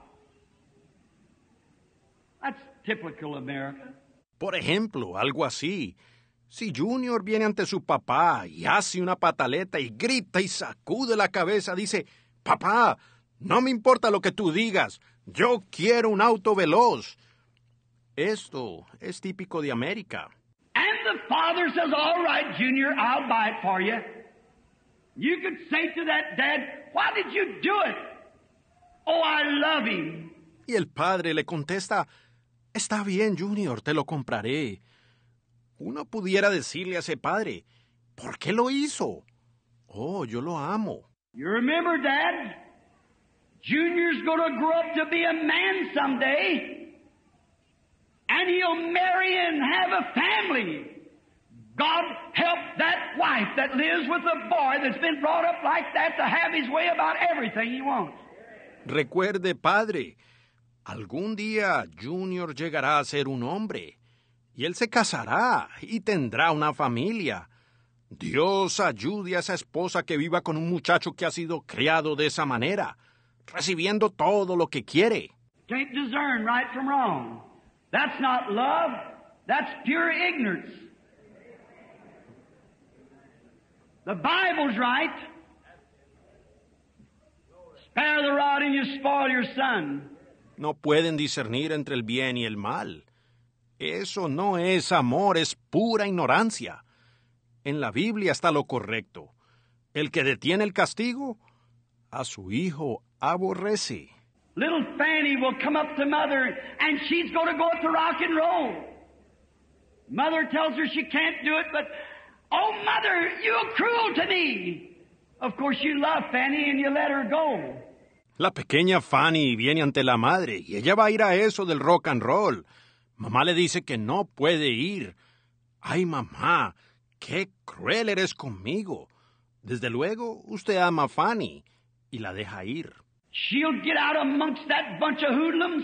That's typical America. Por ejemplo, algo así. Si Junior viene ante su papá y hace una pataleta y grita y sacude la cabeza, dice, papá, no me importa lo que tú digas, yo quiero un auto veloz. Esto es típico de América. And the father says, all right, Junior, I'll buy it for you. You could say to that dad, why did you do it? Oh, I love him. Y el padre le contesta, está bien, Junior, te lo compraré. Uno pudiera decirle a ese padre, ¿por qué lo hizo? Oh, yo lo amo. You remember, Dad, Junior's going to grow up to be a man someday, and he'll marry and have a family. God help that wife that lives with a boy that's been brought up like that to have his way about everything he wants. Recuerde, padre, algún día Junior llegará a ser un hombre. Y él se casará y tendrá una familia. Dios ayude a esa esposa que viva con un muchacho que ha sido criado de esa manera, recibiendo todo lo que quiere. Can't discern right from wrong. That's not love. That's pure ignorance. The Bible's right. Spare the rod and you spoil your son. No pueden discernir entre el bien y el mal. Eso no es amor, es pura ignorancia. En la Biblia está lo correcto. El que detiene el castigo, a su hijo aborrece. Little Fanny will come up to Mother and she's going to go up to rock and roll. Mother tells her she can't do it, but, oh, Mother, you're cruel to me. Of course, you love Fanny and you let her go. La pequeña Fanny viene ante la madre y ella va a ir a eso del rock and roll. Mamá le dice que no puede ir. Ay, mamá, qué cruel eres conmigo. Desde luego, usted ama a Fanny y la deja ir. She'll get out amongst that bunch of hoodlums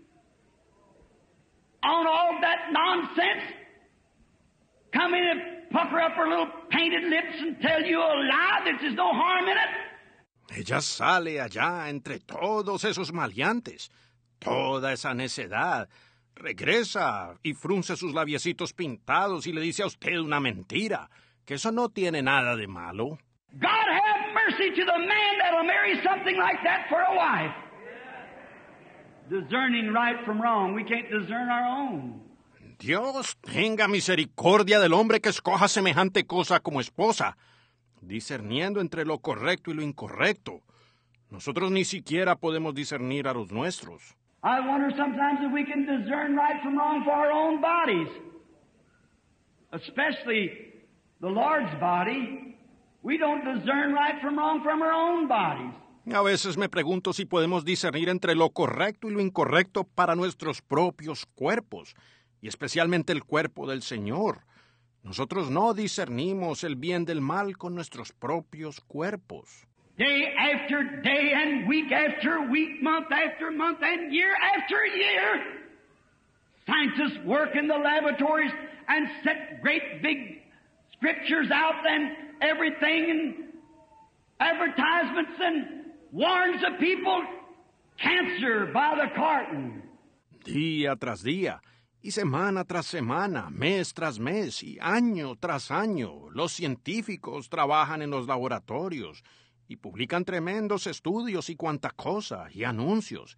on all that nonsense, come in and pucker up her little painted lips and tell you a lie that there's no harm in it. Ella sale allá entre todos esos maleantes, toda esa necedad. Regresa y frunce sus labiecitos pintados y le dice a usted una mentira, que eso no tiene nada de malo. God have mercy to the man that'll marry something like that for a wife. Discerning right from wrong, we can't discern our own. Dios tenga misericordia del hombre que escoja semejante cosa como esposa, discerniendo entre lo correcto y lo incorrecto. Nosotros ni siquiera podemos discernir a los nuestros. I wonder sometimes if we can discern right from wrong for our own bodies, especially the Lord's body. We don't discern right from wrong from our own bodies. A veces me pregunto si podemos discernir entre lo correcto y lo incorrecto para nuestros propios cuerpos, y especialmente el cuerpo del Señor. Nosotros no discernimos el bien del mal con nuestros propios cuerpos. Day after day and week after week, month after month and year after year, scientists work in the laboratories and set great big scriptures out and everything and advertisements and warns the people cancer by the carton. Día tras día, y semana tras semana, mes tras mes y año tras año, los científicos trabajan en los laboratorios y publican tremendos estudios y cuanta cosa, y anuncios,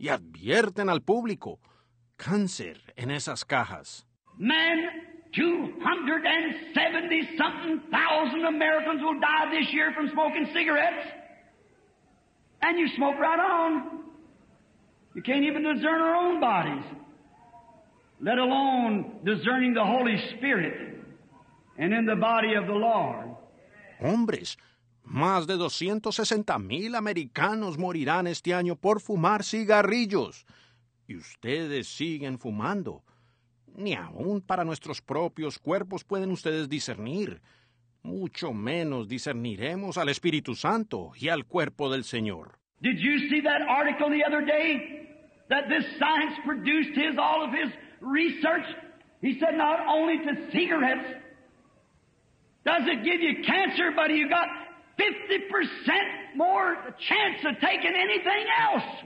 y advierten al público. Cáncer en esas cajas. Man, two hundred seventy something thousand Americans will die this year from smoking cigarettes. And you smoke right on. You can't even discern our own bodies, let alone discerning the Holy Spirit and in the body of the Lord. Hombres, más de doscientos sesenta mil americanos morirán este año por fumar cigarrillos. Y ustedes siguen fumando. Ni aun para nuestros propios cuerpos pueden ustedes discernir. Mucho menos discerniremos al Espíritu Santo y al cuerpo del Señor. Did you see that article the other day? That this science produced his, all of his research? He said not only to cigarettes does it give you cancer, but you got fifty percent more chance of taking anything else.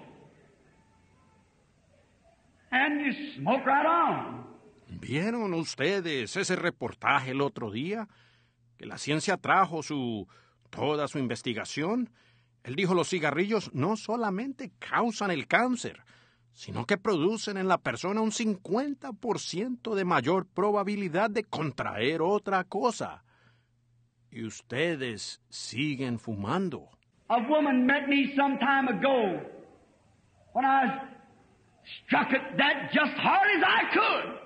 And you smoke right on. ¿Vieron ustedes ese reportaje el otro día? Que la ciencia trajo su toda su investigación. Él dijo los cigarrillos no solamente causan el cáncer, sino que producen en la persona un cincuenta por ciento de mayor probabilidad de contraer otra cosa. Y ustedes siguen fumando. A woman met me some time ago when I struck it that just hard as I could.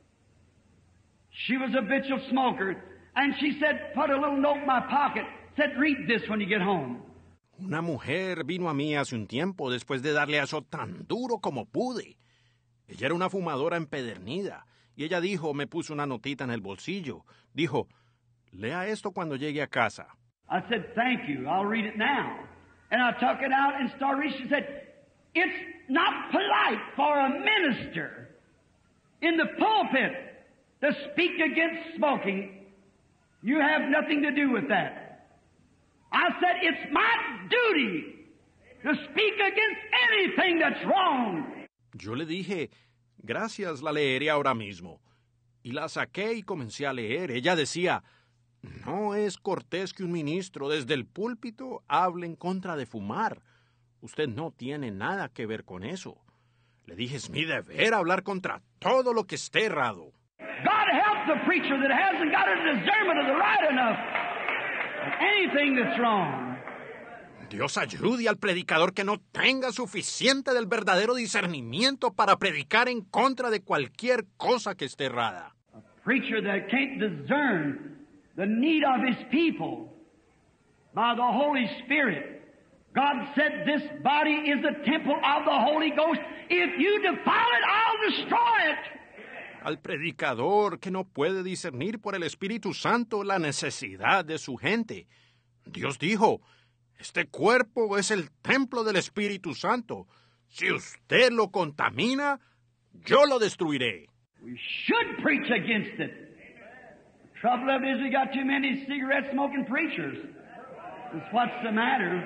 She was a habitual smoker, and she said, put a little note in my pocket, said, read this when you get home. Una mujer vino a mí hace un tiempo después de darle a eso tan duro como pude. Ella era una fumadora empedernida, y ella dijo, me puso una notita en el bolsillo. Dijo, lea esto cuando llegue a casa. I said, thank you, I'll read it now. And I took it out and started reading. She said, it's not polite for a minister in the pulpit to speak against smoking. You have nothing to do with that. I said, it's my duty to speak against anything that's wrong. Yo le dije, gracias, la leeré ahora mismo. Y la saqué y comencé a leer. Ella decía, no es cortés que un ministro desde el púlpito hable en contra de fumar. Usted no tiene nada que ver con eso. Le dije, es mi deber hablar contra todo lo que esté errado. God help the preacher that hasn't got a discernment of the right enough. Anything that's wrong. Dios ayude al predicador que no tenga suficiente del verdadero discernimiento para predicar en contra de cualquier cosa que esté errada. A preacher that can't discern the need of his people by the Holy Spirit. God said this body is the temple of the Holy Ghost. If you defile it, I'll destroy it. Al predicador que no puede discernir por el Espíritu Santo la necesidad de su gente. Dios dijo, este cuerpo es el templo del Espíritu Santo. Si usted lo contamina, yo lo destruiré. We should preach against it. The trouble of it is we got too many cigarette-smoking preachers. That's what's the matter.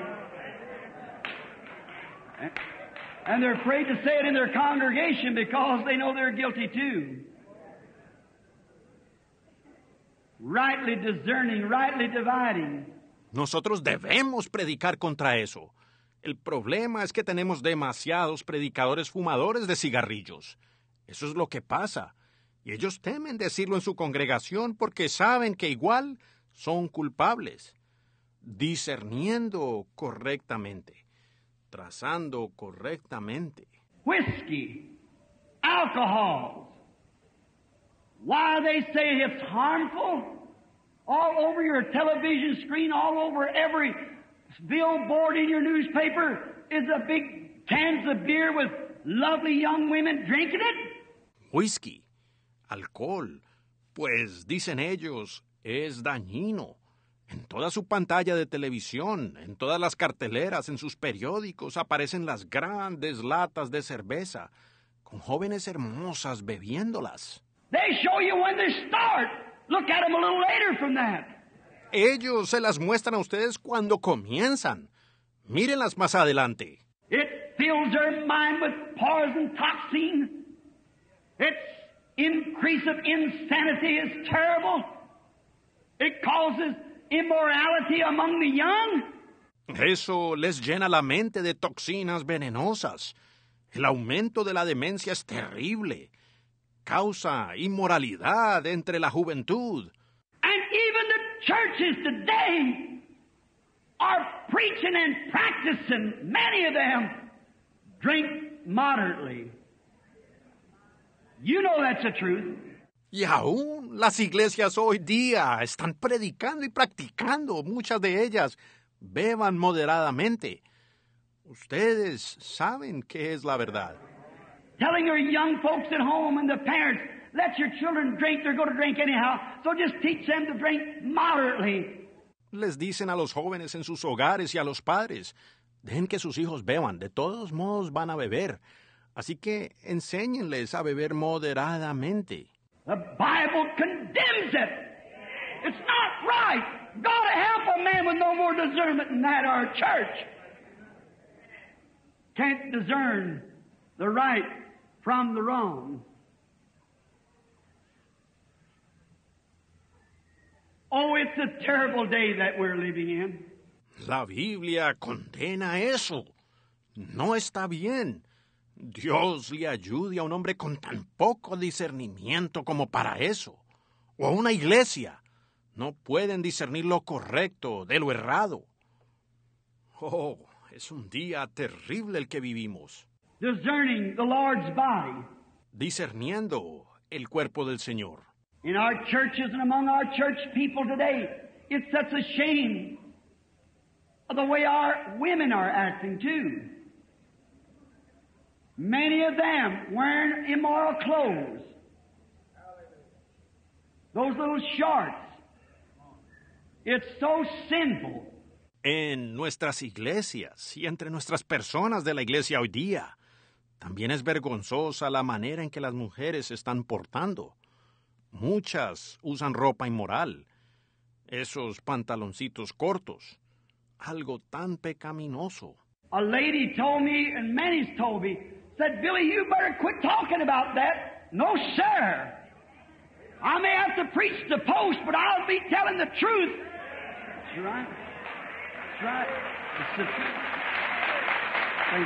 And they're afraid to say it in their congregation because they know they're guilty too. Rightly discerning, rightly dividing. Nosotros debemos predicar contra eso. El problema es que tenemos demasiados predicadores fumadores de cigarrillos. Eso es lo que pasa. Y ellos temen decirlo en su congregación porque saben que igual son culpables. Discerniendo correctamente. Trazando correctamente. Whiskey, alcohol. Why they say it's harmful? All over your television screen, all over every billboard in your newspaper is a big cans of beer with lovely young women drinking it. Whisky, alcohol, pues dicen ellos, es dañino. En toda su pantalla de televisión, en todas las carteleras, en sus periódicos, aparecen las grandes latas de cerveza, con jóvenes hermosas bebiéndolas. They show you when they start. Look at them a little later from that. Ellos se las muestran a ustedes cuando comienzan. Mírenlas más adelante. It fills their mind with poison toxin. Its increase of insanity is terrible. It causes immorality among the young. Eso les llena la mente de toxinas venenosas. El aumento de la demencia es terrible. Causa inmoralidad entre la juventud. And even the churches today are preaching and practicing, many of them drink moderately. You know that's the truth. Y aún las iglesias hoy día están predicando y practicando, muchas de ellas beban moderadamente. Ustedes saben qué es la verdad. Telling your young folks at home and the parents, let your children drink, they're going to drink anyhow, so just teach them to drink moderately. Les dicen a los jóvenes en sus hogares y a los padres, dejen que sus hijos beban, de todos modos van a beber. Así que enséñenles a beber moderadamente. The Bible condemns it. It's not right. God help a man with no more discernment than that, our church. Can't discern the right from the wrong. Oh, it's a terrible day that we're living in. La Biblia condena eso. No está bien. Dios le ayude a un hombre con tan poco discernimiento como para eso. O a una iglesia. No pueden discernir lo correcto de lo errado. Oh, es un día terrible el que vivimos. Discerning the Lord's body. Discerniendo el cuerpo del Señor. In our churches and among our church people today, it's such a shame of the way our women are acting too. Many of them wearing immoral clothes. Those little shorts. It's so sinful. En nuestras iglesias y entre nuestras personas de la iglesia hoy día, también es vergonzosa la manera en que las mujeres se están portando. Muchas usan ropa inmoral, esos pantaloncitos cortos, algo tan pecaminoso. A lady told me, and many's told me, said, Billy, you better quit talking about that. No, sir. I may have to preach the post, but I'll be telling the truth. That's right. That's right. It's the truth. Thank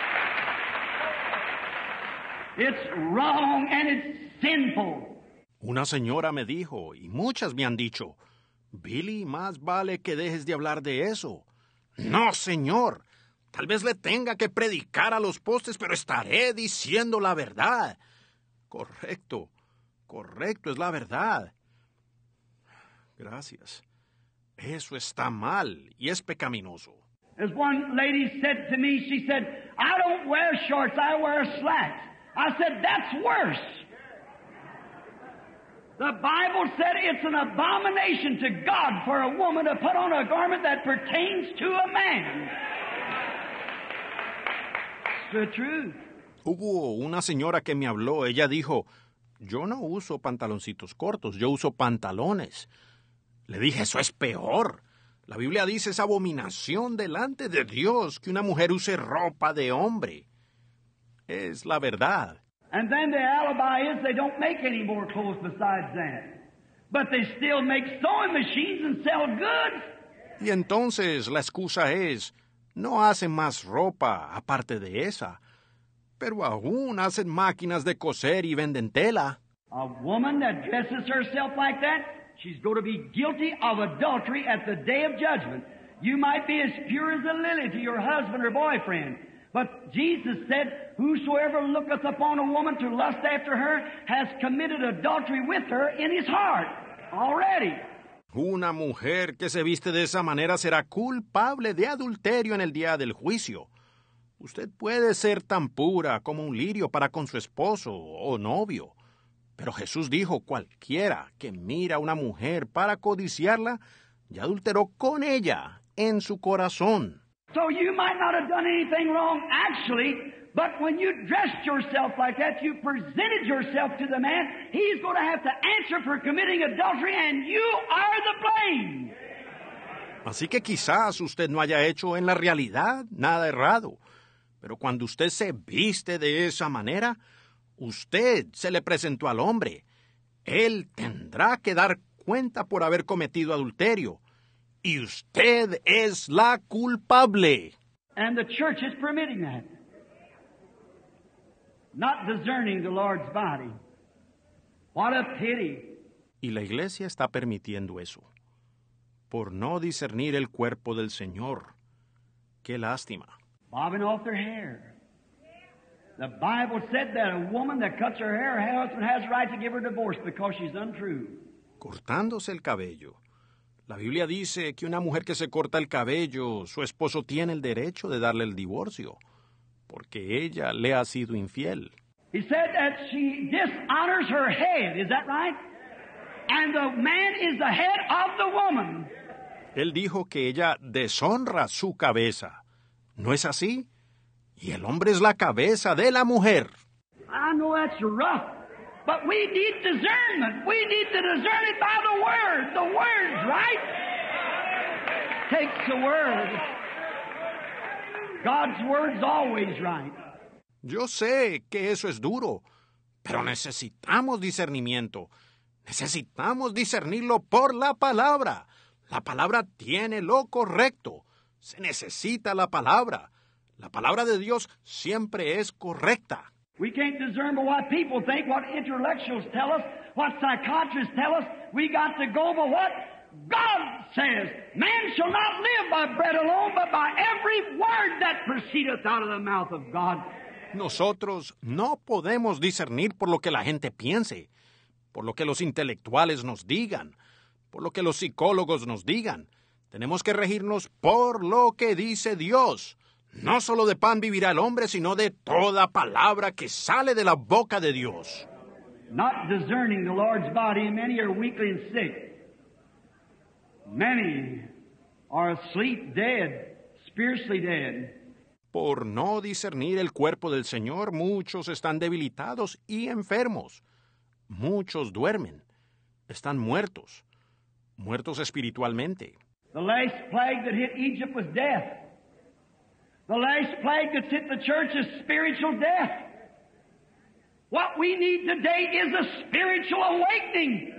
you. It's wrong and it's sinful. Una señora me dijo, y muchas me han dicho, Billy, más vale que dejes de hablar de eso. No, señor. Tal vez le tenga que predicar a los postes, pero estaré diciendo la verdad. Correcto, correcto, es la verdad. Gracias. Eso está mal y es pecaminoso. As one lady said to me, she said, I don't wear shorts, I wear slacks. I said, that's worse. The Bible said it's an abomination to God for a woman to put on a garment that pertains to a man. It's the truth. Hubo una señora que me habló, ella dijo, yo no uso pantaloncitos cortos, yo uso pantalones. Le dije, eso es peor. La Biblia dice, es abominación delante de Dios que una mujer use ropa de hombre. Es la verdad. And then the alibi is they don't make any more clothes besides that. But they still make sewing machines and sell goods. Y entonces la excusa es, no hacen más ropa aparte de esa, pero aún hacen máquinas de coser y venden tela. A woman that dresses herself like that, she's going to be guilty of adultery at the day of judgment. You might be as pure as a lily to your husband or boyfriend. But Jesus said, whosoever looketh upon a woman to lust after her has committed adultery with her in his heart already. Una mujer que se viste de esa manera será culpable de adulterio en el día del juicio. Usted puede ser tan pura como un lirio para con su esposo o novio. Pero Jesús dijo, cualquiera que mira a una mujer para codiciarla, ya adulteró con ella en su corazón. So you might not have done anything wrong actually, but when you dressed yourself like that, you presented yourself to the man, he's going to have to answer for committing adultery, and you are the blame. Así que quizás usted no haya hecho en la realidad nada errado, pero cuando usted se viste de esa manera, usted se le presentó al hombre. Él tendrá que dar cuenta por haber cometido adulterio. Y usted es la culpable. And the church is permitting that. not discerning the Lord's body. What a pity. Y la iglesia está permitiendo eso, por no discernir el cuerpo del Señor. ¡Qué lástima! Bobbing off their hair. The Bible said that a woman that cuts her hair, her husband has the right to give her divorce because she's untrue. Cortándose el cabello. La Biblia dice que una mujer que se corta el cabello, su esposo tiene el derecho de darle el divorcio, porque ella le ha sido infiel. He said that she dishonors her head, is that right? And the man is the head of the woman. Él dijo que ella deshonra su cabeza. ¿No es así? Y el hombre es la cabeza de la mujer. I know that's rough, but we need discernment. We need to discern it by the Word. The Word's right. Takes the Word. God's Word's always right. Yo sé que eso es duro, pero necesitamos discernimiento. Necesitamos discernirlo por la palabra. La palabra tiene lo correcto. Se necesita la palabra. La palabra de Dios siempre es correcta. We can't discern by what people think, what intellectuals tell us, what psychiatrists tell us. We got to go by what God says. Man shall not live by bread alone, but by every word that proceedeth out of the mouth of God. Nosotros no podemos discernir por lo que la gente piense, por lo que los intelectuales nos digan, por lo que los psicólogos nos digan. Tenemos que regirnos por lo que dice Dios. No solo de pan vivirá el hombre, sino de toda palabra que sale de la boca de Dios. Not discerning the Lord's body, many are weakly and sick. Many are asleep, dead, spiritually dead. Por no discernir el cuerpo del Señor, muchos están debilitados y enfermos. Muchos duermen, están muertos, muertos espiritualmente. The last plague that hit Egypt was death. The last plague that's hit the church is spiritual death. What we need today is a spiritual awakening.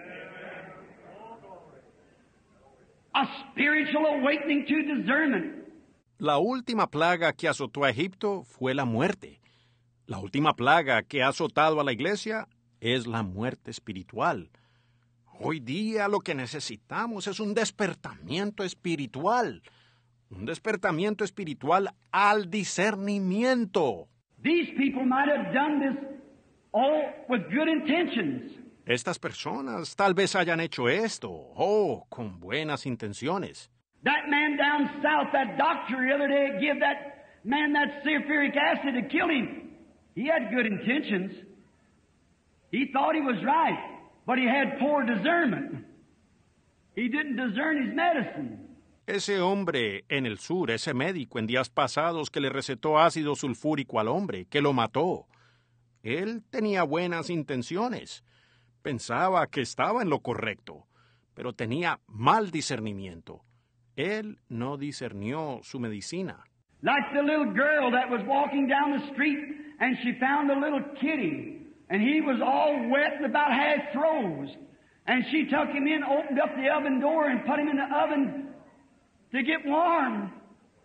A spiritual awakening to discernment. La última plaga que azotó a Egipto fue la muerte. La última plaga que ha azotado a la iglesia es la muerte espiritual. Hoy día lo que necesitamos es un despertamiento espiritual. Un despertamiento espiritual al discernimiento. These people might have done this all with good intentions. Estas personas tal vez hayan hecho esto, oh, con buenas intenciones. That man down south, that doctor the other day, give that man that sulfuric acid to kill him. He had good intentions. He thought he was right, but he had poor discernment. He didn't discern his medicine. Ese hombre en el sur, ese médico en días pasados que le recetó ácido sulfúrico al hombre, que lo mató. Él tenía buenas intenciones. Pensaba que estaba en lo correcto, pero tenía mal discernimiento. Él no discernió su medicina. Like the little girl that was walking down the street and she found a little kitty and he was all wet and about half froze. And she took him in, opened up the oven door and put him in the oven to get warm.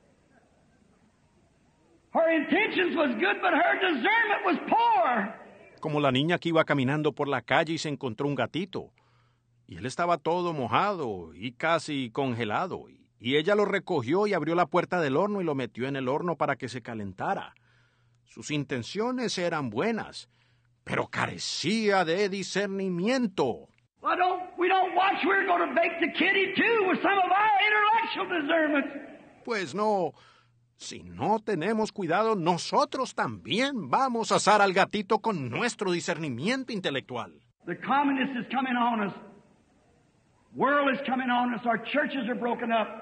Her intentions was good, but her discernment was poor. Como la niña que iba caminando por la calle y se encontró un gatito. Y él estaba todo mojado y casi congelado. Y ella lo recogió y abrió la puerta del horno y lo metió en el horno para que se calentara. Sus intenciones eran buenas, pero carecía de discernimiento. Well, don't, we don't watch. We're going to bake the kitty too with some of our intellectual discernment. Pues no. Si no tenemos cuidado, nosotros también vamos a asar al gatito con nuestro discernimiento intelectual. The communist is coming on us. World is coming on us. Our churches are broken up.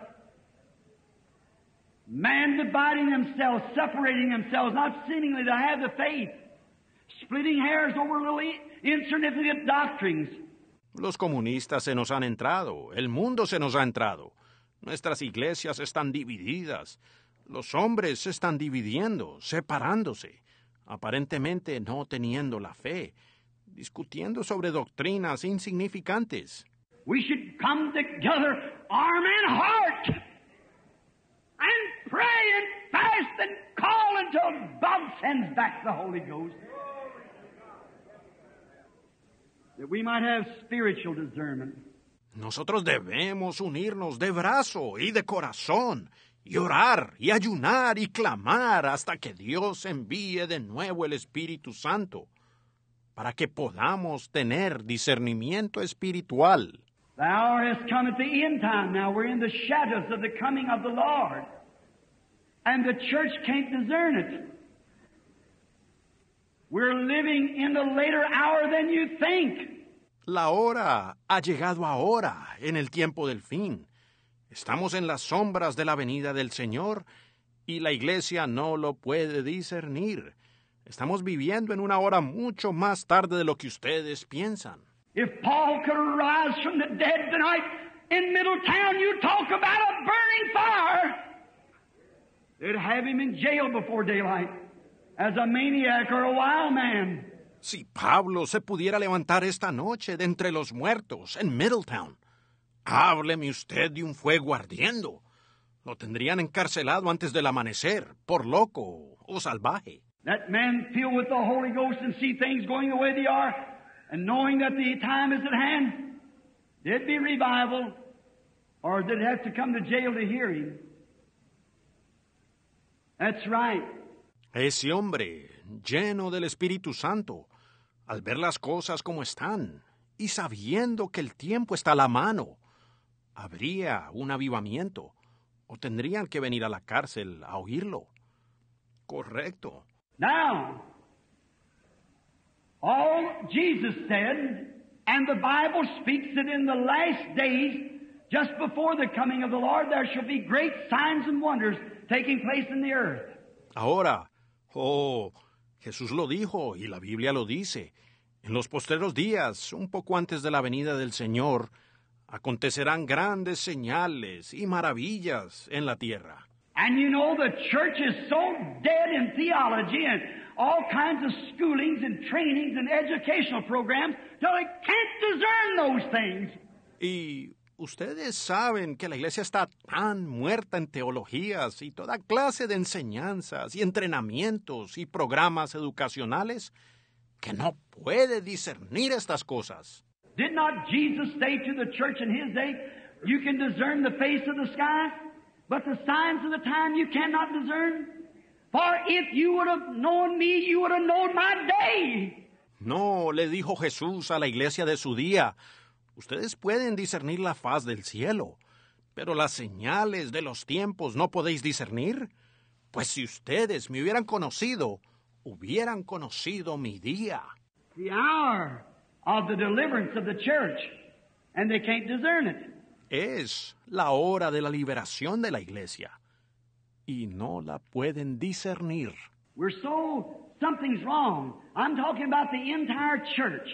Man dividing themselves, separating themselves, not seemingly to have the faith. Splitting hairs over little insignificant doctrines. Los comunistas se nos han entrado. El mundo se nos ha entrado. Nuestras iglesias están divididas. Los hombres se están dividiendo, separándose, aparentemente no teniendo la fe, discutiendo sobre doctrinas insignificantes. We should come together, arm and heart, and pray and fast and call until God sends back the Holy Ghost. that we might have spiritual discernment. Nosotros debemos unirnos de brazo y de corazón y orar y ayunar y clamar hasta que Dios envíe de nuevo el Espíritu Santo para que podamos tener discernimiento espiritual. The hour has come at the end time now. We're in the shadows of the coming of the Lord. And the church can't discern it. We're living in the later hour than you think. La hora ha llegado ahora, en el tiempo del fin. Estamos en las sombras de la venida del Señor y la iglesia no lo puede discernir. Estamos viviendo en una hora mucho más tarde de lo que ustedes piensan. If Paul could arise from the dead tonight in Middletown, you talk about a burning fire. They'd have him in jail before daylight as a maniac or a wild man. Si Pablo se pudiera levantar esta noche de entre los muertos en Middletown, hábleme usted de un fuego ardiendo. Lo tendrían encarcelado antes del amanecer, por loco o salvaje. That man filled with the Holy Ghost and see things going the way they are, and knowing that the time is at hand, there'd be revival, or they'd have to come to jail to hear him. That's right. Ese hombre, lleno del Espíritu Santo, al ver las cosas como están y sabiendo que el tiempo está a la mano, habría un avivamiento o tendrían que venir a la cárcel a oírlo. Correcto. Now, all Jesus said, and the Bible speaks that in the last days, just before the coming of the Lord, there shall be great signs and wonders taking place in the earth. Ahora, oh, Jesús lo dijo y la Biblia lo dice. En los postreros días, un poco antes de la venida del Señor, acontecerán grandes señales y maravillas en la tierra. And you know the church is so dead in theology and all kinds of schoolings and trainings and educational programs till it can't discern those things. Y ustedes saben que la iglesia está tan muerta en teologías y toda clase de enseñanzas y entrenamientos y programas educacionales que no puede discernir estas cosas. Did not Jesus say to the church in his day, you can discern the face of the sky, but the signs of the time you cannot discern? For if you would have known me, you would have known my day. No, le dijo Jesús a la iglesia de su día, ustedes pueden discernir la faz del cielo, pero las señales de los tiempos no podéis discernir. Pues si ustedes me hubieran conocido, hubieran conocido mi día. The hour of the deliverance of the church, and they can't discern it. Es la hora de la liberación de la iglesia, y no la pueden discernir. We're so, something's wrong. I'm talking about the entire church.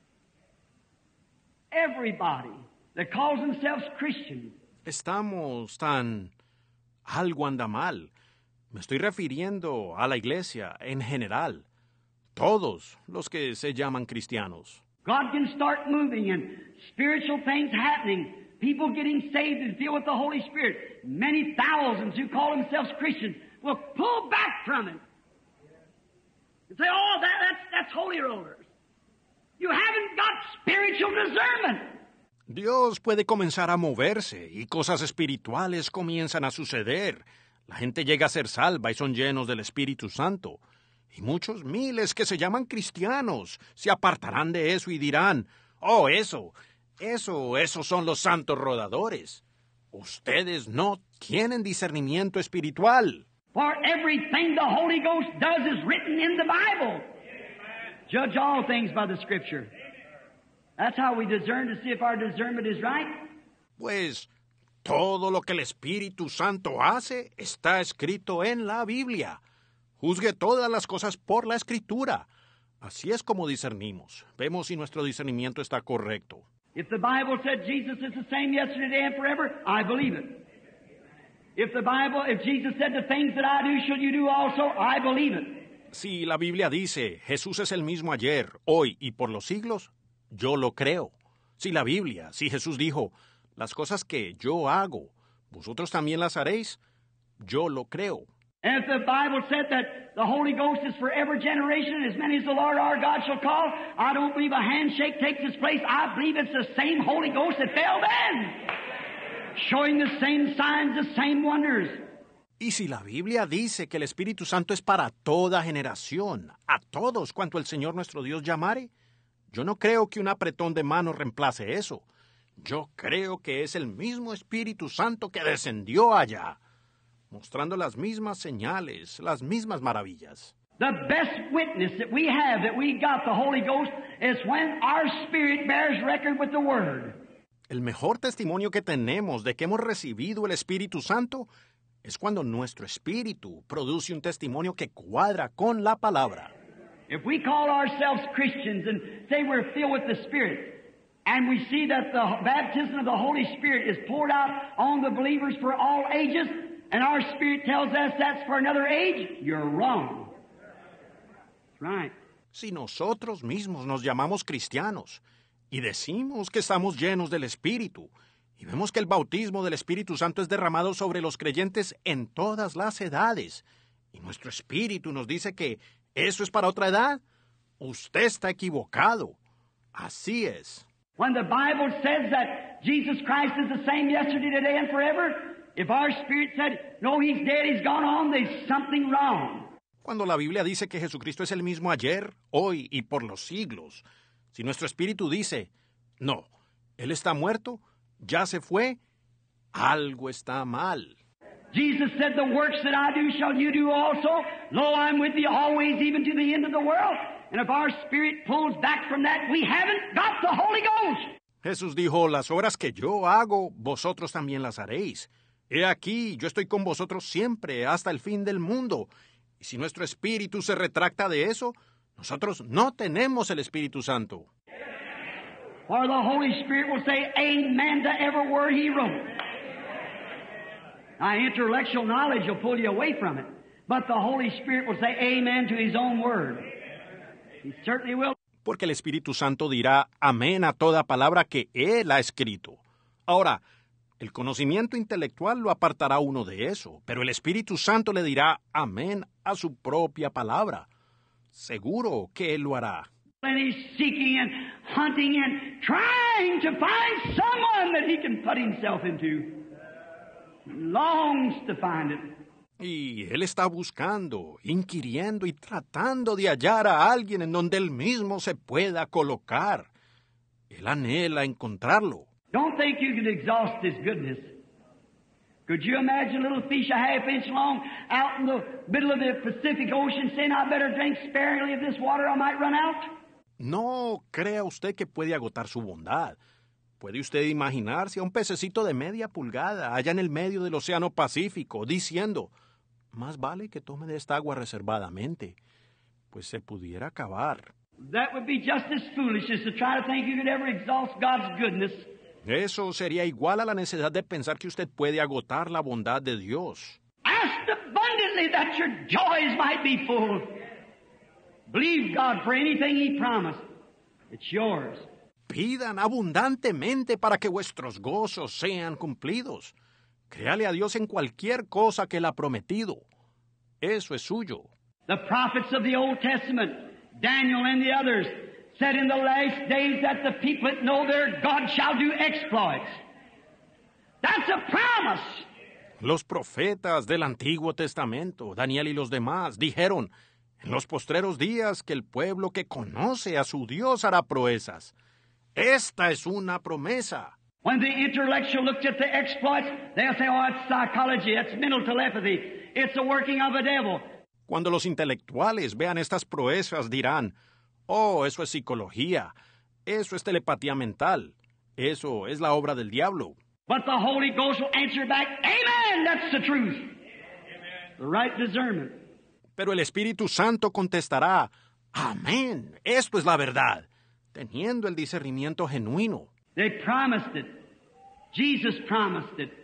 Everybody that calls themselves Christian. Estamos tan... algo anda mal. Me estoy refiriendo a la iglesia en general. Todos los que se llaman cristianos. God can start moving and spiritual things happening. People getting saved and filled with the Holy Spirit. Many thousands who call themselves Christians will pull back from it. And say, oh, that, that's, that's holy rollers. You haven't got spiritual discernment. Dios puede comenzar a moverse y cosas espirituales comienzan a suceder. La gente llega a ser salva y son llenos del Espíritu Santo. Y muchos miles que se llaman cristianos se apartarán de eso y dirán, oh, eso, eso, esos son los santos rodadores. Ustedes no tienen discernimiento espiritual. For everything the Holy Ghost does is written in the Bible. Judge all things by the Scripture. That's how we discern to see if our discernment is right. Pues todo lo que el Espíritu Santo hace está escrito en la Biblia. Juzgue todas las cosas por la Escritura. Así es como discernimos. Vemos si nuestro discernimiento está correcto. If the Bible said Jesus is the same yesterday, today, and forever, I believe it. If the Bible, if Jesus said the things that I do, should you do also, I believe it. Si la Biblia dice Jesús es el mismo ayer, hoy y por los siglos, yo lo creo. Si la Biblia, si Jesús dijo, las cosas que yo hago, vosotros también las haréis, yo lo creo. And if the Bible said that the Holy Ghost is for every generation, and as many as the Lord our God shall call, I don't believe a handshake takes its place. I believe it's the same Holy Ghost that fell then, showing the same signs, the same wonders. Y si la Biblia dice que el Espíritu Santo es para toda generación, a todos cuanto el Señor nuestro Dios llamare, yo no creo que un apretón de manos reemplace eso. Yo creo que es el mismo Espíritu Santo que descendió allá, mostrando las mismas señales, las mismas maravillas. The best witness that we have that we got the Holy Ghost is when our spirit bears record with the Word. El mejor testimonio que tenemos de que hemos recibido el Espíritu Santo es cuando nuestro espíritu produce un testimonio que cuadra con la palabra. If we call ourselves Christians and say we're filled with the Spirit, and we see that the baptism of the Holy Spirit is poured out on the believers for all ages, and our Spirit tells us that's for another age, you're wrong. That's right. Si nosotros mismos nos llamamos cristianos y decimos que estamos llenos del Espíritu, y vemos que el bautismo del Espíritu Santo es derramado sobre los creyentes en todas las edades, y nuestro espíritu nos dice que eso es para otra edad, usted está equivocado. Así es. When the Bible says that Jesus Christ is the same yesterday, today, and forever, if our spirit said, no, he's dead, he's gone on, there's something wrong. Cuando la Biblia dice que Jesucristo es el mismo ayer, hoy y por los siglos, si nuestro espíritu dice, no, Él está muerto, ya se fue, algo está mal. Jesus said, the works that I do shall you do also. Lo, I'm with you always, even to the end of the world. And if our spirit pulls back from that, we haven't got the Holy Ghost. Jesús dijo, las obras que yo hago, vosotros también las haréis. He aquí, yo estoy con vosotros siempre, hasta el fin del mundo. Y si nuestro espíritu se retracta de eso, nosotros no tenemos el Espíritu Santo. For the Holy Spirit will say amen to every word he wrote. Now, intellectual knowledge will pull you away from it. But the Holy Spirit will say amen to his own word. He certainly will. Porque el Espíritu Santo dirá amén a toda palabra que Él ha escrito. Ahora, el conocimiento intelectual lo apartará uno de eso, pero el Espíritu Santo le dirá amén a su propia palabra. Seguro que Él lo hará. And he's seeking and hunting and trying to find someone that he can put himself into. Longs to find it. Y Él está buscando, inquiriendo y tratando de hallar a alguien en donde Él mismo se pueda colocar. Él anhela encontrarlo. Don't think you can exhaust his goodness. Could you imagine a little fish a half inch long out in the middle of the Pacific Ocean saying, I better drink sparingly of this water, I might run out? No crea usted que puede agotar su bondad. ¿Puede usted imaginarse a un pececito de media pulgada allá en el medio del Océano Pacífico diciendo, más vale que tome de esta agua reservadamente, pues se pudiera acabar? That would be just as foolish as to try to think you could ever exhaust God's goodness. Eso sería igual a la necesidad de pensar que usted puede agotar la bondad de Dios. Ask abundantly that your joys might be full. Believe God for anything He promised. It's yours. Pidan abundantemente para que vuestros gozos sean cumplidos. Créale a Dios en cualquier cosa que Él ha prometido. Eso es suyo. The prophets of the Old Testament, Daniel and the others, said in the last days that the people that know their God shall do exploits. That's a promise. Los profetas del Antiguo Testamento, Daniel y los demás, dijeron en los postreros días que el pueblo que conoce a su Dios hará proezas. Esta es una promesa. When the intellectual looks at the exploits, they'll say, oh, it's psychology, it's mental telepathy, it's the working of a devil. Cuando los intelectuales vean estas proezas dirán, oh, eso es psicología, eso es telepatía mental, eso es la obra del diablo. But the Holy Ghost will answer back, amen, that's the truth. Amen. The right discernment. Pero el Espíritu Santo contestará, amén, esto es la verdad, teniendo el discernimiento genuino. They promised it. Jesus promised it.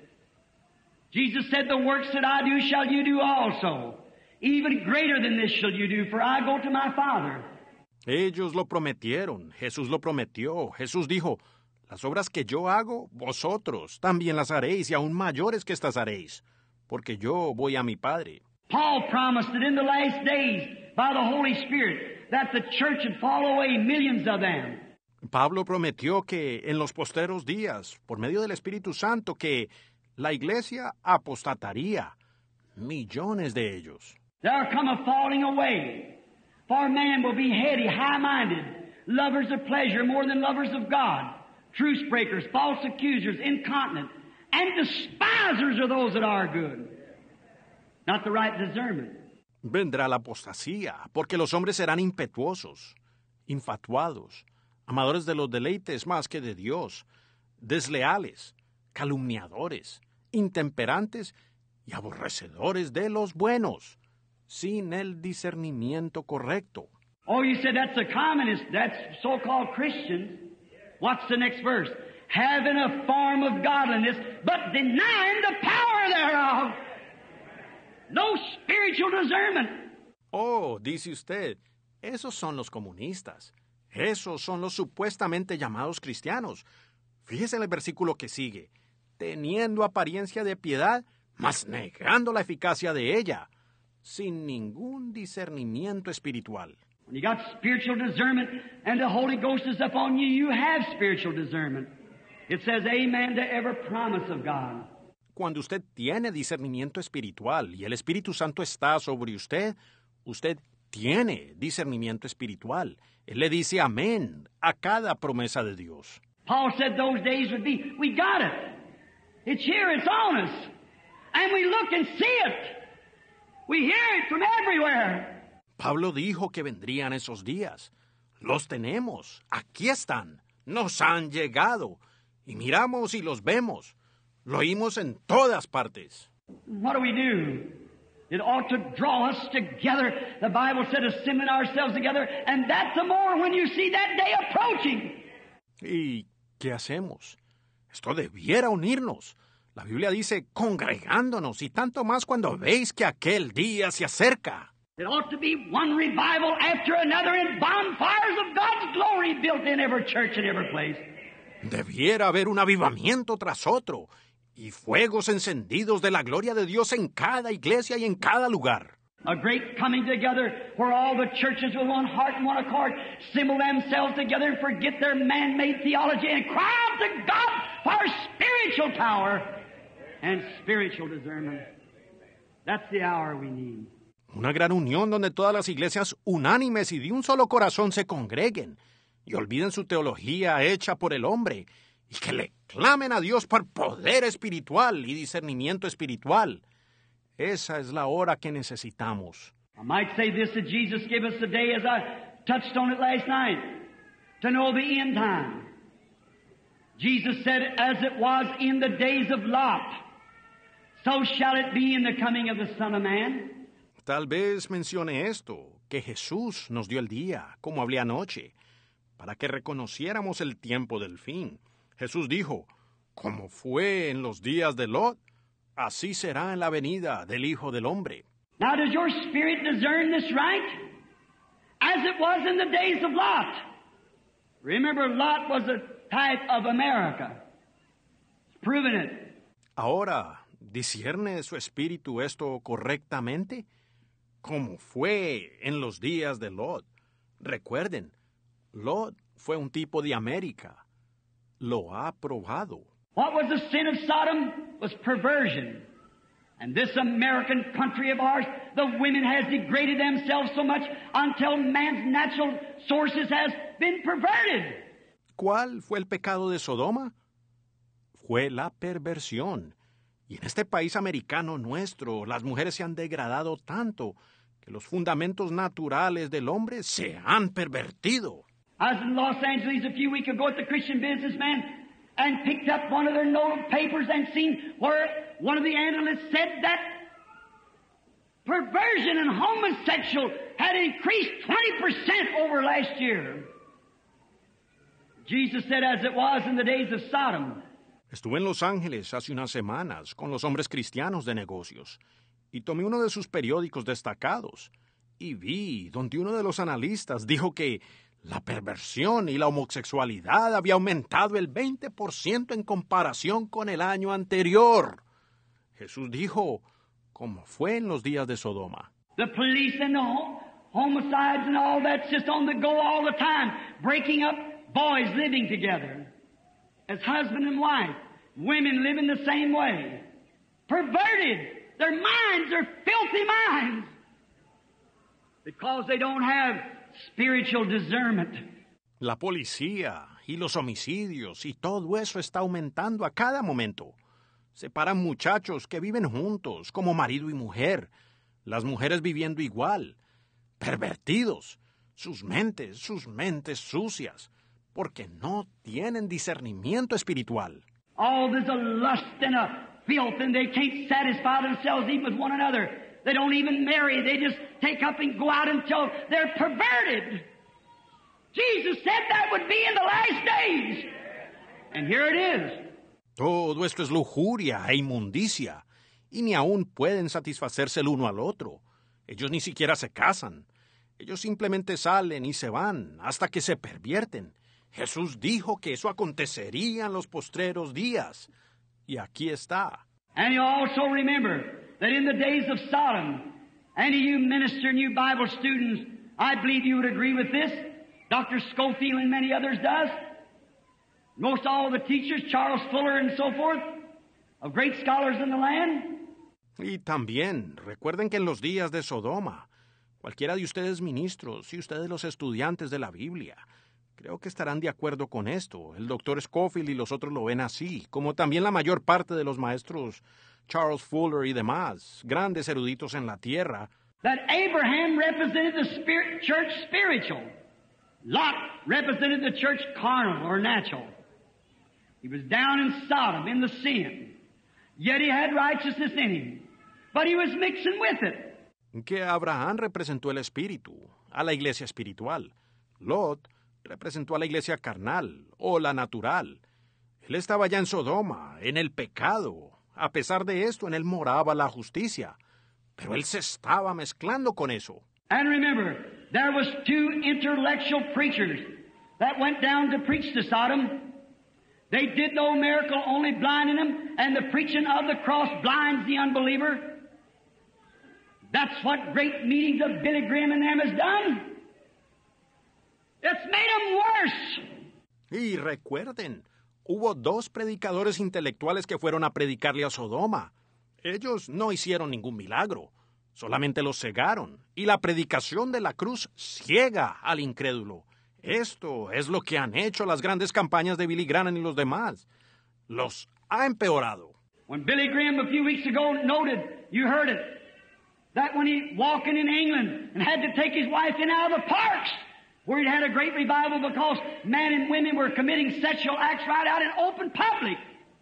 Jesus said, the works that I do shall you do also. Even greater than this shall you do, for I go to my Father. Ellos lo prometieron, Jesús lo prometió. Jesús dijo, las obras que yo hago, vosotros también las haréis, y aún mayores que estas haréis, porque yo voy a mi Padre. Paul promised that in the last days, by the Holy Spirit, that the church would fall away, millions of them. Pablo prometió que en los posteros días, por medio del Espíritu Santo, que la iglesia apostataría, millones de ellos. There come a falling away, for man will be heady, high-minded, lovers of pleasure more than lovers of God, truce breakers, false accusers, incontinent, and despisers of those that are good. Not the right discernment. Vendrá la apostasía, porque los hombres serán impetuosos, infatuados, amadores de los deleites más que de Dios, desleales, calumniadores, intemperantes y aborrecedores de los buenos, sin el discernimiento correcto. Oh, you said that's a communist, that's so-called Christians. What's the next verse? Having a form of godliness, but denying the power thereof. No spiritual discernment. Oh, dice usted, esos son los comunistas. Esos son los supuestamente llamados cristianos. Fíjese en el versículo que sigue. Teniendo apariencia de piedad, mas negando la eficacia de ella, sin ningún discernimiento espiritual. When you got spiritual discernment and the Holy Ghost is upon you, you have spiritual discernment. It says amen to every promise of God. Cuando usted tiene discernimiento espiritual y el Espíritu Santo está sobre usted, usted tiene discernimiento espiritual. Él le dice amén a cada promesa de Dios. Paul said those days would be, we got it. It's here, it's on us. And we look and see it. We hear it from everywhere. Pablo dijo que vendrían esos días. Los tenemos, aquí están, nos han llegado. Y miramos y los vemos. Lo oímos en todas partes. What do we do? It ought to draw us together. The Bible said assemble ourselves together, and that's the more when you see that day approaching. ¿Y qué hacemos? Esto debiera unirnos. La Biblia dice congregándonos, y tanto más cuando veis que aquel día se acerca. It ought to be one revival after another and bonfires of God's glory built in every church and every place. Debiera haber un avivamiento tras otro y fuegos encendidos de la gloria de Dios en cada iglesia y en cada lugar. A great coming together where all the churches with one heart and one accord assemble themselves together and forget their man-made theology and cry out to God for spiritual power and spiritual discernment. That's the hour we need. Una gran unión donde todas las iglesias unánimes y de un solo corazón se congreguen y olviden su teología hecha por el hombre y que le clamen a Dios por poder espiritual y discernimiento espiritual. Esa es la hora que necesitamos. I might say this that Jesus gave us today as I touched on it last night, to know the end time. Jesus said, as it was in the days of Lot, so shall it be in the coming of the Son of Man. Tal vez mencione esto, que Jesús nos dio el día, como hablé anoche, para que reconociéramos el tiempo del fin. Jesús dijo, como fue en los días de Lot, así será en la venida del Hijo del Hombre. Now does your spirit discern this right? As it was in the days of Lot. Remember, Lot was a type of America. It's proven it. Ahora, ¿discierne su espíritu esto correctamente? Como fue en los días de Lot. Recuerden, Lot fue un tipo de América. Lo ha probado. What was the sin of Sodom? Was perversion. And this American country of ours, the women has degraded themselves so much until man's natural sources has been perverted. ¿Cuál fue el pecado de Sodoma? Fue la perversión. Y en este país americano nuestro, las mujeres se han degradado tanto que los fundamentos naturales del hombre se han pervertido. I was in Los Angeles a few weeks ago at the Christian Businessman and picked up one of their note papers and seen where one of the analysts said that perversion and homosexual had increased twenty percent over last year. Jesus said, as it was in the days of Sodom. Estuve en Los Ángeles hace unas semanas con los hombres cristianos de negocios y tomé uno de sus periódicos destacados y vi donde uno de los analistas dijo que la perversión y la homosexualidad había aumentado el veinte por ciento en comparación con el año anterior. Jesús dijo, como fue en los días de Sodoma. The police and the ho- homicides and all that's just on the go all the time, breaking up boys living together as husband and wife, women living the same way, perverted. Their minds are filthy minds because they don't have spiritual discernment. La policía y los homicidios y todo eso está aumentando a cada momento. Separan muchachos que viven juntos como marido y mujer, las mujeres viviendo igual, pervertidos, sus mentes, sus mentes sucias, porque no tienen discernimiento espiritual. Oh, there's a lust and a filth, and they can't satisfy themselves even with one another. They don't even marry. They just take up and go out until they're perverted. Jesus said that would be in the last days. And here it is. Todo esto es lujuria e inmundicia, y ni aún pueden satisfacerse el uno al otro. Ellos ni siquiera se casan. Ellos simplemente salen y se van hasta que se pervierten. Jesús dijo que eso acontecería en los postreros días. Y aquí está. And you also remember that in the days of Sodom, any of you minister and you Bible students, I believe you would agree with this. Doctor Schofield and many others does. Most all the teachers, Charles Fuller and so forth, of great scholars in the land. Y también, recuerden que en los días de Sodoma, cualquiera de ustedes ministros y ustedes los estudiantes de la Biblia, creo que estarán de acuerdo con esto. El doctor Scofield y los otros lo ven así, como también la mayor parte de los maestros Charles Fuller y demás, grandes eruditos en la tierra. That Abraham represented the spirit, church spiritual. Lot represented the church carnal or natural. He was down in Sodom in the sin. Yet he had righteousness in him. But he was mixing with it. Que Abraham representó el espíritu, a la iglesia espiritual. Lot representó a la iglesia carnal o la natural. Él estaba ya en Sodoma, en el pecado. A pesar de esto, en él moraba la justicia. Pero él se estaba mezclando con eso. And remember, there was two intellectual preachers that went down to preach to Sodom. They did no miracle, only blinding them, and the preaching of the cross blinds the unbeliever. That's what great meetings of Billy Graham and them has done. It's made them worse. Y recuerden, hubo dos predicadores intelectuales que fueron a predicarle a Sodoma. Ellos no hicieron ningún milagro, solamente los cegaron. Y la predicación de la cruz ciega al incrédulo. Esto es lo que han hecho las grandes campañas de Billy Graham y los demás. Los ha empeorado. When Billy Graham a few weeks ago noted, you heard it, that when he walking in England and had to take his wife in out of the parks, where he'd had a great revival because men and women were committing sexual acts right out in open public,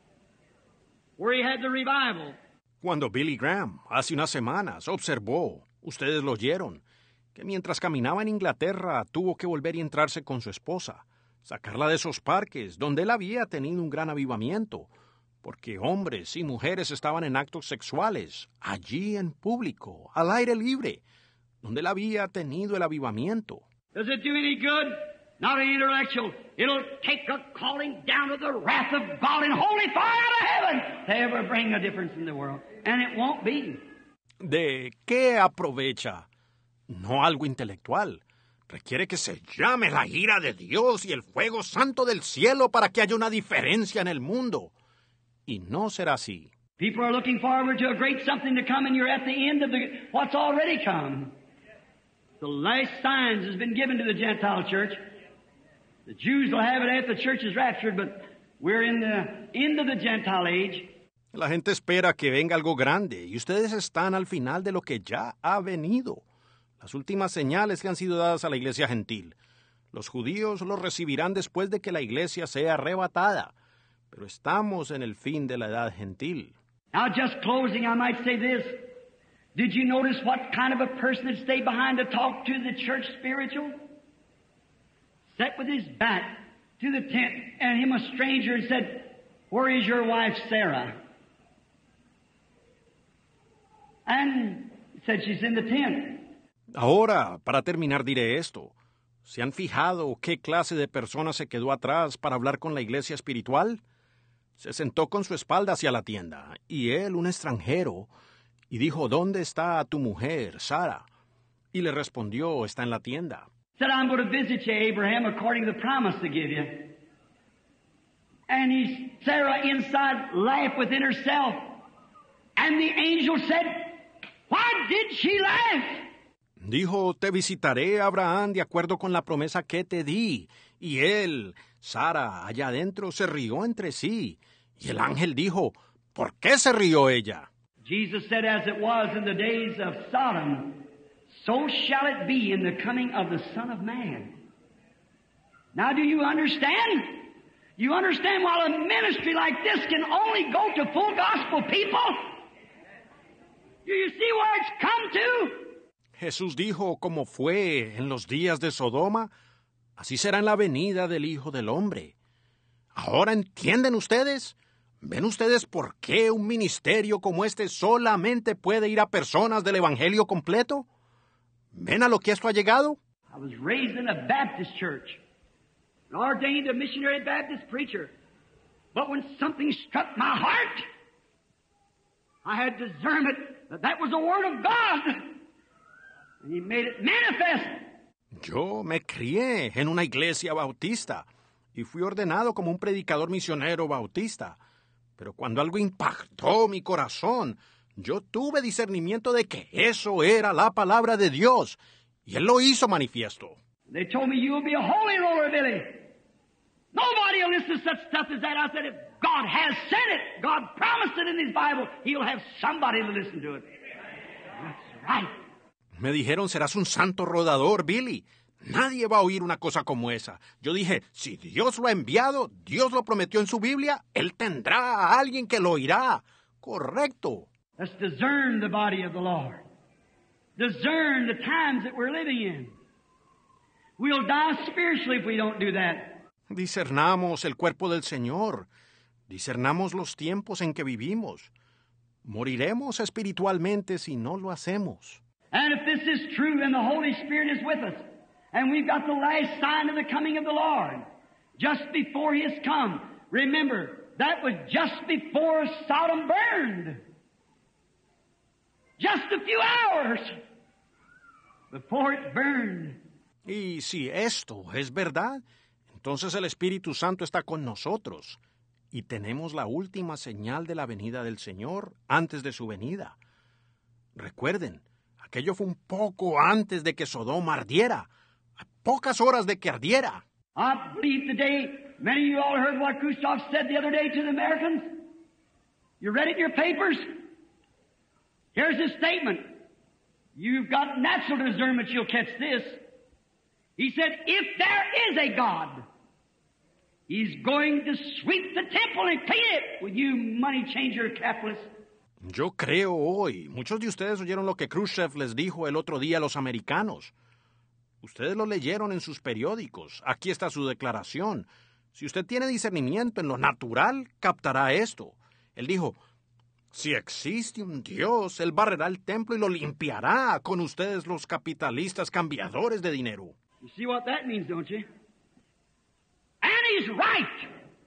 where he had the revival. Cuando Billy Graham, hace unas semanas, observó, ustedes lo oyeron, que mientras caminaba en Inglaterra tuvo que volver y entrarse con su esposa, sacarla de esos parques donde él había tenido un gran avivamiento, porque hombres y mujeres estaban en actos sexuales, allí en público, al aire libre, donde él había tenido el avivamiento. Does it do any good? Not an intellectual. It'll take a calling down of the wrath of God and holy fire out of heaven to ever bring a difference in the world. And it won't be. ¿De qué aprovecha? No algo intelectual. Requiere que se llame la ira de Dios y el fuego santo del cielo para que haya una diferencia en el mundo. Y no será así. People are looking forward to a great something to come, and you're at the end of the what's already come. The last signs has been given to the Gentile church. The Jews will have it after the church is raptured, but we're in the end of the Gentile age. La gente espera que venga algo grande, y ustedes están al final de lo que ya ha venido. Las últimas señales que han sido dadas a la iglesia gentil. Los judíos los recibirán después de que la iglesia sea arrebatada. Pero estamos en el fin de la edad gentil. Now, just closing, I might say this. Did you notice what kind of a person had stayed behind to talk to the church spiritual? Sat with his back to the tent, and him a stranger, and said, "Where is your wife Sarah?" And he said, "She's in the tent." Ahora, para terminar, diré esto. ¿Se han fijado qué clase de persona se quedó atrás para hablar con la iglesia espiritual? Se sentó con su espalda hacia la tienda, y él, un extranjero, y dijo, ¿dónde está tu mujer, Sara? Y le respondió, está en la tienda. Said, I'm going to visit you, Abraham, according to the promise to give you. And he, Sarah inside laughed within herself. And the angel said, why did she laugh? Dijo, te visitaré, Abraham, de acuerdo con la promesa que te di. Y él, Sara, allá adentro, se rió entre sí. Y el ángel dijo, ¿por qué se rió ella? Jesus said, as it was in the days of Sodom, so shall it be in the coming of the Son of Man. Now do you understand? You understand while a ministry like this can only go to full gospel people? Do you see where it's come to? Jesús dijo, como fue en los días de Sodoma, así será en la venida del Hijo del Hombre. ¿Ahora entienden ustedes? ¿Ven ustedes por qué un ministerio como este solamente puede ir a personas del Evangelio completo? ¿Ven a lo que esto ha llegado? I was raised in a Baptist church, and ordained a missionary Baptist preacher. But when something struck my heart, I had discernment that that was the Word of God. And He made it manifest. Yo me crié en una iglesia bautista y fui ordenado como un predicador misionero bautista. Pero cuando algo impactó mi corazón, yo tuve discernimiento de que eso era la palabra de Dios, y Él lo hizo manifiesto. They told me you will be a holy roller, Billy. Nobody will listen to such stuff as that. I said, if God has said it, God promised it in His Bible, He'll have somebody to listen to it. That's right. Me dijeron, serás un santo rodador, Billy. Nadie va a oír una cosa como esa. Yo dije, si Dios lo ha enviado, Dios lo prometió en su Biblia, Él tendrá a alguien que lo oirá. Correcto. Let's discern the body of the Lord. Discern the times that we're living in. We'll die spiritually if we don't do that. Discernamos el cuerpo del Señor. Discernamos los tiempos en que vivimos. Moriremos espiritualmente si no lo hacemos. And if this is true and the Holy Spirit is with us, and we've got the last sign of the coming of the Lord, just before He has come, remember, that was just before Sodom burned. Just a few hours before it burned. Y si esto es verdad, entonces el Espíritu Santo está con nosotros y tenemos la última señal de la venida del Señor antes de su venida. Recuerden, aquello fue un poco antes de que Sodoma ardiera, a pocas horas de que ardiera. I believe today, many of you all heard what Khrushchev said the other day to the Americans. You read it in your papers? Here's his statement. You've got natural discernment, you'll catch this. He said, if there is a God, He's going to sweep the temple and clean it with you money changer capitalists. Yo creo hoy, muchos de ustedes oyeron lo que Khrushchev les dijo el otro día a los americanos. Ustedes lo leyeron en sus periódicos. Aquí está su declaración. Si usted tiene discernimiento en lo natural, captará esto. Él dijo, si existe un Dios, Él barrerá el templo y lo limpiará con ustedes los capitalistas cambiadores de dinero. You see what that means, don't you? And he's right.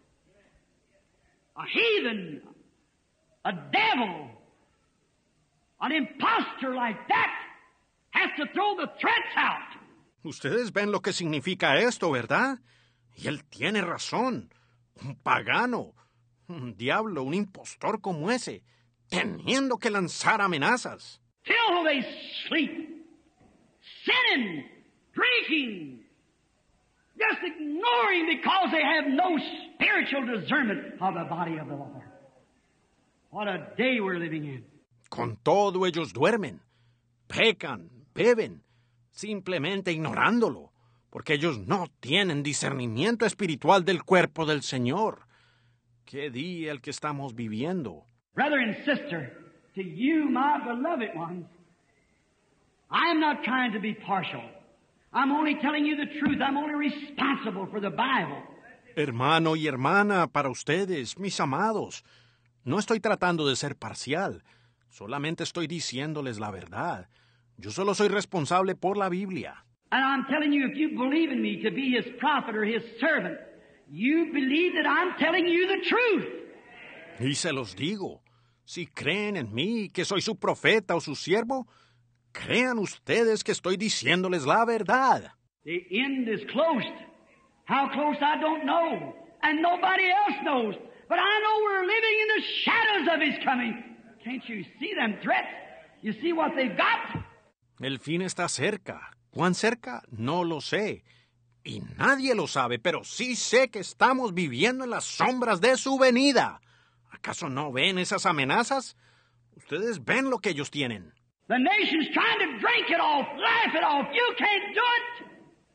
A heathen, a devil, an impostor like that has to throw the threats out. Ustedes ven lo que significa esto, ¿verdad? Y él tiene razón. Un pagano, un diablo, un impostor como ese, teniendo que lanzar amenazas. Till they sleep, sinning, drinking, just ignoring because they have no spiritual discernment of the body of the Lord. What a day we're living in. Con todo ellos duermen, pecan, beben, simplemente ignorándolo, porque ellos no tienen discernimiento espiritual del cuerpo del Señor. ¿Qué día el que estamos viviendo? Brother and sister, to you, my beloved ones, I am not trying to be partial. I'm only telling you the truth. I'm only responsible for the Bible. Hermano y hermana, para ustedes, mis amados, no estoy tratando de ser parcial, solamente estoy diciéndoles la verdad. Yo solo soy responsable por la Biblia. And I'm telling you, if you believe in me to be His prophet or His servant, you believe that I'm telling you the truth. Y se los digo, Si creen en mí, que soy su profeta o su siervo, crean ustedes que estoy diciéndoles la verdad. The end is close. How close I don't know, and nobody else knows. But I know we're living in the shadows of His coming. Can't you see them threats? You see what they've got? El fin está cerca. ¿Cuán cerca? No lo sé. Y nadie lo sabe, pero sí sé que estamos viviendo en las sombras de su venida. ¿Acaso no ven esas amenazas? Ustedes ven lo que ellos tienen. The nation's trying to drink it off, laugh it off. You can't do it.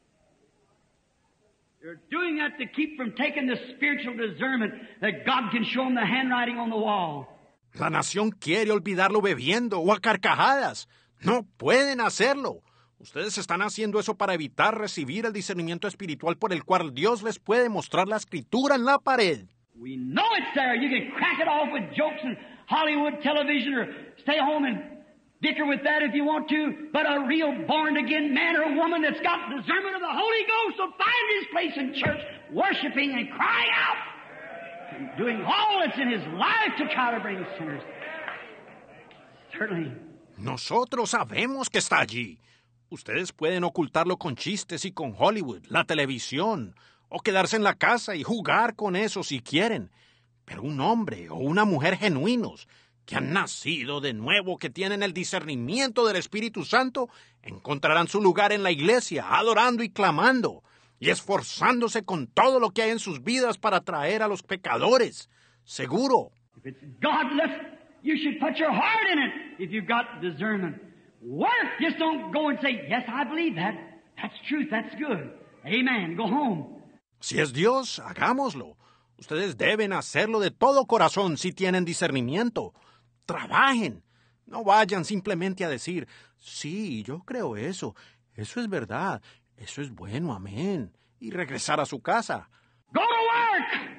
They're doing that to keep from taking the spiritual discernment that God can show them the handwriting on the wall. La nación quiere olvidarlo bebiendo o a carcajadas. No pueden hacerlo. Ustedes están haciendo eso para evitar recibir el discernimiento espiritual por el cual Dios les puede mostrar la escritura en la pared. We know it's there. You can crack it off with jokes and Hollywood television or stay home and dicker with that if you want to. But a real born-again man or woman that's got discernment of the Holy Ghost will find his place in church, worshiping and crying out and doing all that's in his life to try to bring sinners. Certainly. Nosotros sabemos que está allí. Ustedes pueden ocultarlo con chistes y con Hollywood, la televisión, o quedarse en la casa y jugar con eso si quieren. Pero un hombre o una mujer genuinos, que han nacido de nuevo, que tienen el discernimiento del Espíritu Santo, encontrarán su lugar en la iglesia, adorando y clamando, y esforzándose con todo lo que hay en sus vidas para atraer a los pecadores. Seguro. If it's godless, you should put your heart in it if you've got discernment. Work. Just don't go and say, yes, I believe that. That's truth. That's good. Amen. Go home. Si es Dios, hagámoslo. Ustedes deben hacerlo de todo corazón si tienen discernimiento. Trabajen. No vayan simplemente a decir, sí, yo creo eso. Eso es verdad. Eso es bueno. Amén. Y regresar a su casa. Go to work.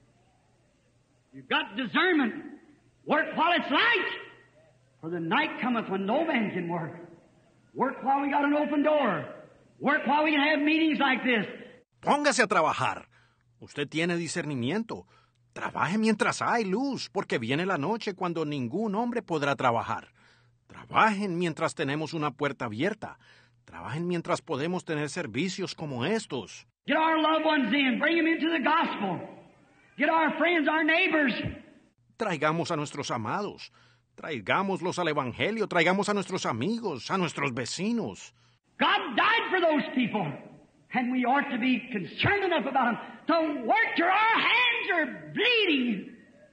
You've got discernment. Work while it's light. For the night cometh when no man can work. Work while we got an open door. Work while we can have meetings like this. Póngase a trabajar. Usted tiene discernimiento. Trabaje mientras hay luz, porque viene la noche cuando ningún hombre podrá trabajar. Trabajen mientras tenemos una puerta abierta. Trabajen mientras podemos tener servicios como estos. Get our loved ones in. Bring them into the gospel. Get our friends, our neighbors. Traigamos a nuestros amados. Traigámoslos al Evangelio, traigamos a nuestros amigos, a nuestros vecinos. God died for those people, and we ought to be concerned enough about them to work till our hands are bleeding.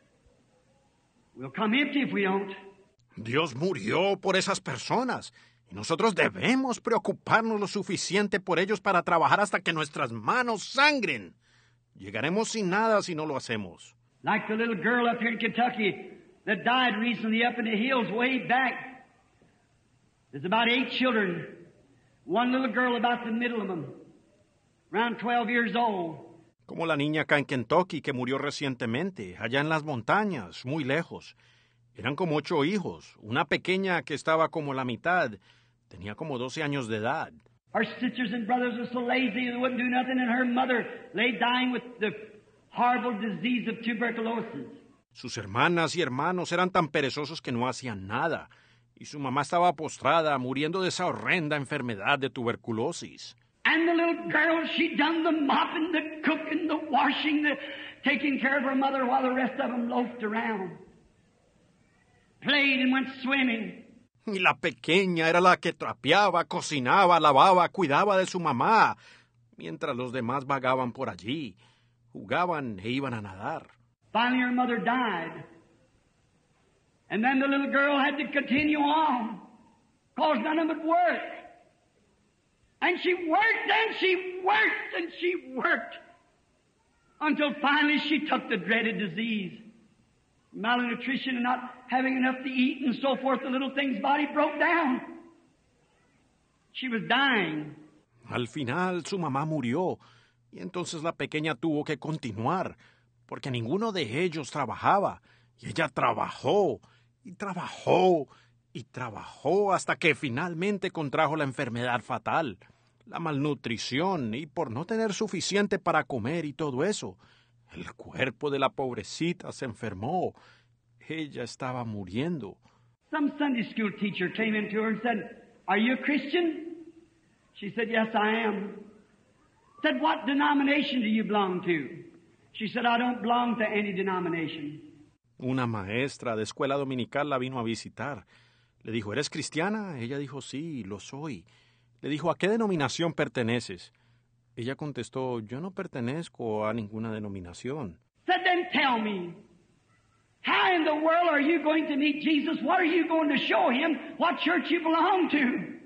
We'll come empty if we don't. Dios murió por esas personas, y nosotros debemos preocuparnos lo suficiente por ellos para trabajar hasta que nuestras manos sangren. Llegaremos sin nada si no lo hacemos. Like the little girl up here in Kentucky that died recently up in the hills way back. There's about eight children. One little girl about the middle of them, around twelve years old. Como la niña acá en Kentucky que murió recientemente, allá en las montañas, muy lejos. Eran como ocho hijos. Una pequeña que estaba como la mitad, tenía como doce años de edad. Her sisters and brothers were so lazy they wouldn't do nothing, and her mother lay dying with the horrible disease of tuberculosis. Sus hermanas y hermanos eran tan perezosos que no hacían nada, y su mamá estaba postrada, muriendo de esa horrenda enfermedad de tuberculosis. And the little girl, she done the mopping, the cooking, the washing, the taking care of her mother while the rest of them loafed around. Played and went swimming. Y la pequeña era la que trapeaba, cocinaba, lavaba, cuidaba de su mamá, mientras los demás vagaban por allí, jugaban e iban a nadar. Finally, her mother died. And then the little girl had to continue on, because none of it worked. And she worked and she worked and she worked until finally she took the dreaded disease. Malnutrition and not having enough to eat and so forth, the little thing's body broke down. She was dying. Al final su mamá murió y entonces la pequeña tuvo que continuar porque ninguno de ellos trabajaba y ella trabajó y trabajó y trabajó hasta que finalmente contrajo la enfermedad fatal, la malnutrición y por no tener suficiente para comer y todo eso, el cuerpo de la pobrecita se enfermó. Ella estaba muriendo. Some Sunday school teacher came into her and said, "Are you a Christian?" She said, "Yes, I am." Said, "What denomination do you belong to?" She said, "I don't belong to any denomination." Una maestra de escuela dominical la vino a visitar. Le dijo, ¿eres cristiana? Ella dijo, sí, lo soy. Le dijo, ¿a qué denominación perteneces? Ella contestó, yo no pertenezco a ninguna denominación. Said, "Then tell me, how in the world are you going to meet Jesus? What are you going to show him? What church you belong to?"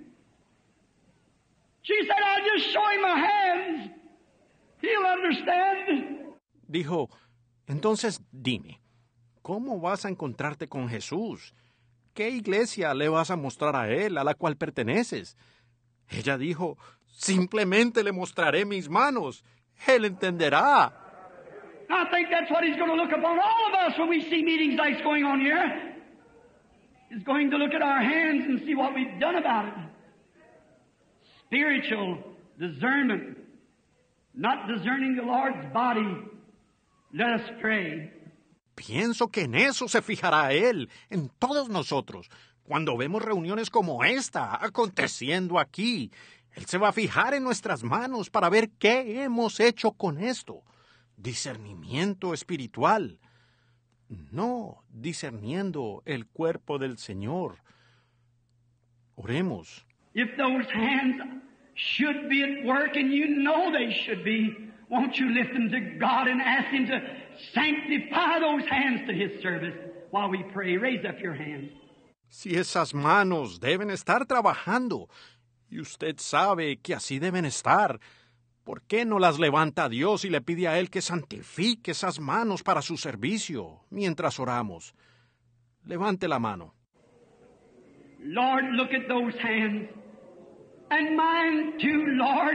She said, "I'll just show him my hands. He'll understand." Dijo, entonces dime, ¿cómo vas a encontrarte con Jesús? ¿Qué iglesia le vas a mostrar a él, a la cual perteneces? Ella dijo, simplemente le mostraré mis manos. Él entenderá. I think that's what he's going to look upon all of us when we see meetings like this going on here. He's going to look at our hands and see what we've done about it. Spiritual discernment, not discerning the Lord's body. Let us pray. Pienso que en eso se fijará Él, en todos nosotros. Cuando vemos reuniones como esta aconteciendo aquí, Él se va a fijar en nuestras manos para ver qué hemos hecho con esto. Discernimiento espiritual. No discerniendo el cuerpo del Señor. Oremos. If those hands should be at work, and you know they should be, won't you lift them to God and ask Him to sanctify those hands to His service while we pray? Raise up your hands. Si esas manos deben estar trabajando, y usted sabe que así deben estar, ¿por qué no las levanta a Dios y le pide a Él que santifique esas manos para su servicio mientras oramos? Levante la mano. Lord, look at those hands. And mine too, Lord.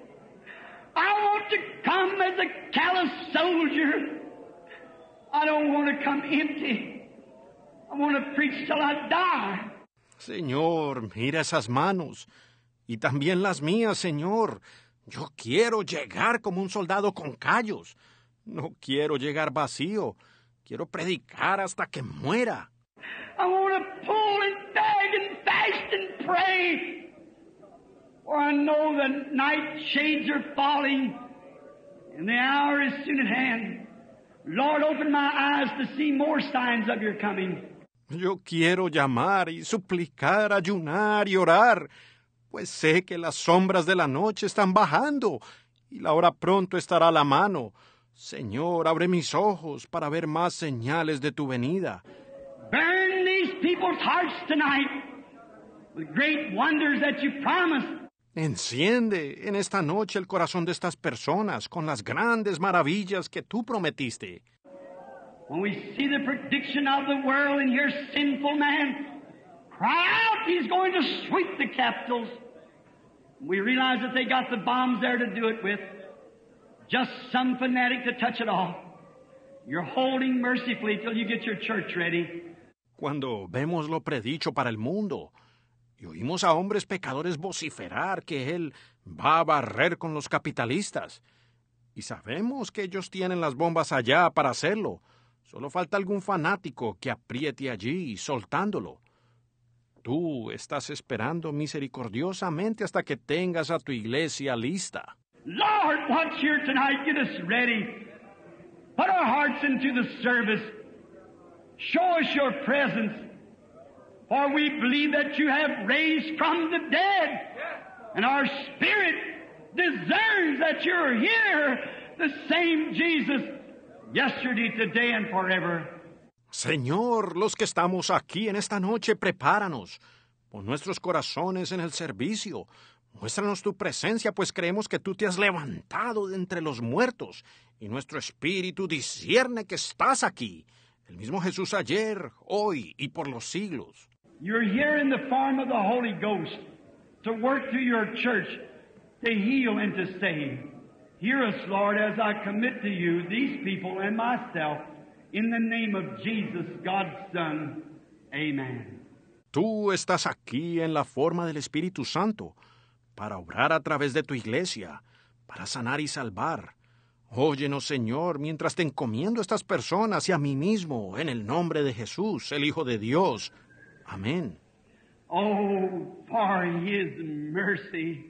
I want to come as a callous soldier. I don't want to come empty. I want to preach till I die. Señor, mira esas manos. Y también las mías, Señor. Yo quiero llegar como un soldado con callos. No quiero llegar vacío. Quiero predicar hasta que muera. I want to pull and beg and fast and pray. For I know the night shades are falling and the hour is soon at hand. Lord, open my eyes to see more signs of your coming. Yo quiero llamar y suplicar, ayunar y orar, pues sé que las sombras de la noche están bajando y la hora pronto estará a la mano. Señor, abre mis ojos para ver más señales de tu venida. Burn these people's hearts tonight with great wonders that you promised. Enciende en esta noche el corazón de estas personas con las grandes maravillas que tú prometiste. When we see the prediction of the world and hear sinful man cry out, he's going to sweep the capitals. We realize that they got the bombs there to do it with. Just some fanatic to touch it all. You're holding mercifully till you get your church ready. Cuando vemos lo predicho para el mundo y oímos a hombres pecadores vociferar que Él va a barrer con los capitalistas, y sabemos que ellos tienen las bombas allá para hacerlo, solo falta algún fanático que apriete allí soltándolo. Tú estás esperando misericordiosamente hasta que tengas a tu iglesia lista. Lord, watch here tonight. Get us ready. Put our hearts into the service. Show us your presence. For we believe that you have raised from the dead. And our spirit discerns that you're here, the same Jesus, yesterday, today, and forever. Señor, los que estamos aquí en esta noche, prepáranos. Pon nuestros corazones en el servicio. Muéstranos tu presencia, pues creemos que tú te has levantado de entre los muertos, y nuestro espíritu discierne que estás aquí, el mismo Jesús ayer, hoy y por los siglos. You're here in the form of the Holy Ghost to work through your church, to heal and to save. Hear us, Lord, as I commit to you these people and myself, in the name of Jesus, God's Son. Amen. Tú estás aquí en la forma del Espíritu Santo, para obrar a través de tu iglesia, para sanar y salvar. Óyenos, Señor, mientras te encomiendo a estas personas y a mí mismo, en el nombre de Jesús, el Hijo de Dios. Amén. Oh, for His mercy,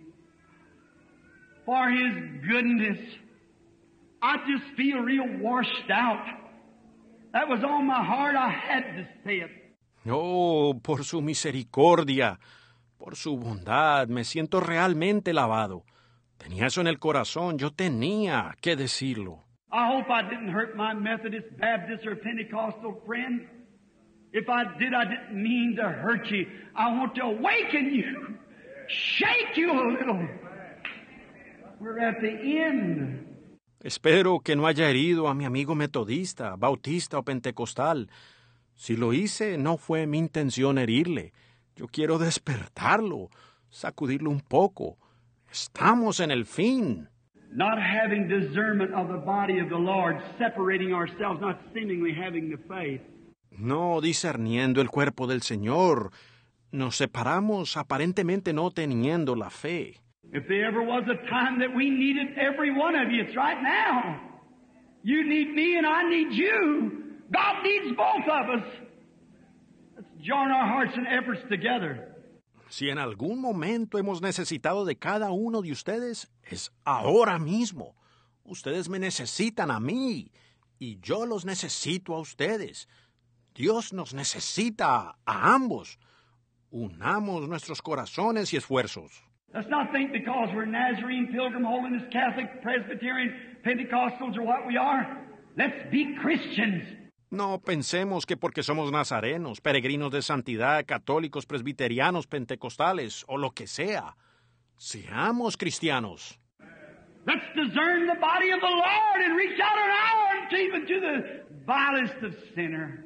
for His goodness. I just feel real washed out. That was on my heart. I had to say it. Oh, por su misericordia, por su bondad, me siento realmente lavado. Tenía eso en el corazón, yo tenía que decirlo. I hope I didn't hurt my Methodist, Baptist, or Pentecostal friend. If I did, I didn't mean to hurt you. I want to awaken you, shake you a little. We're at the end. Espero que no haya herido a mi amigo metodista, bautista o pentecostal. Si lo hice, no fue mi intención herirle. Yo quiero despertarlo, sacudirlo un poco. Estamos en el fin. Not having discernment of the body of the Lord, separating ourselves, not seemingly having the faith. No discerniendo el cuerpo del Señor. Nos separamos aparentemente no teniendo la fe. If there ever was a time that we needed every one of you, it's right now. You need me and I need you. God needs both of us. Let's join our hearts and efforts together. Si en algún momento hemos necesitado de cada uno de ustedes, es ahora mismo. Ustedes me necesitan a mí y yo los necesito a ustedes. Dios nos necesita a ambos. Unamos nuestros corazones y esfuerzos. Let's not think because we're Nazarene, Pilgrim, Holiness, Catholic, Presbyterian, Pentecostals, or what we are. Let's be Christians. No pensemos que porque somos nazarenos, peregrinos de santidad, católicos, presbiterianos, pentecostales o lo que sea, seamos cristianos. Let's discern the body of the Lord and reach out an arm even to the vilest of sinners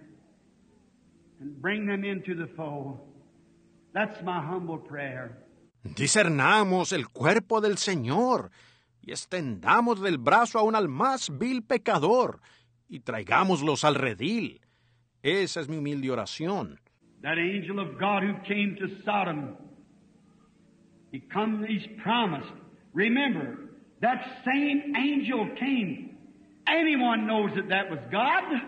and bring them into the fold. That's my humble prayer. Discernamos el cuerpo del Señor y extendamos del brazo aún al más vil pecador y traigámoslos al redil. Esa es mi humilde oración. That angel of God who came to Sodom, he come, he's promised. Remember, that same angel came. Anyone knows that that was God.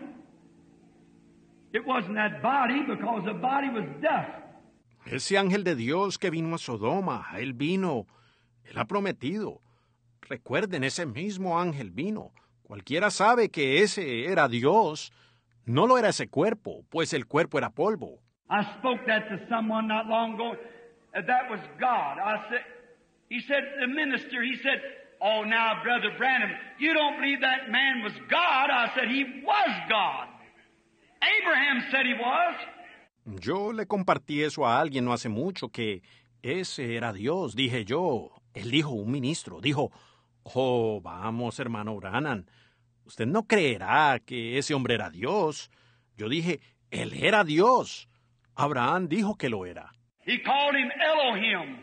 It wasn't that body because the body was dust. Ese ángel de Dios que vino a Sodoma, él vino, él ha prometido. Recuerden, ese mismo ángel vino. Cualquiera sabe que ese era Dios. No lo era ese cuerpo, pues el cuerpo era polvo. I spoke that to someone not long ago. Uh, that was God. I said, he said, the minister, he said, oh, now, Brother Branham, you don't believe that man was God? I said, he was God. Abraham said he was. Yo le compartí eso a alguien no hace mucho, que ese era Dios, dije yo. Él dijo, un ministro, dijo, oh, vamos, hermano Branham, usted no creerá que ese hombre era Dios. Yo dije, él era Dios. Abraham dijo que lo era. He called him Elohim.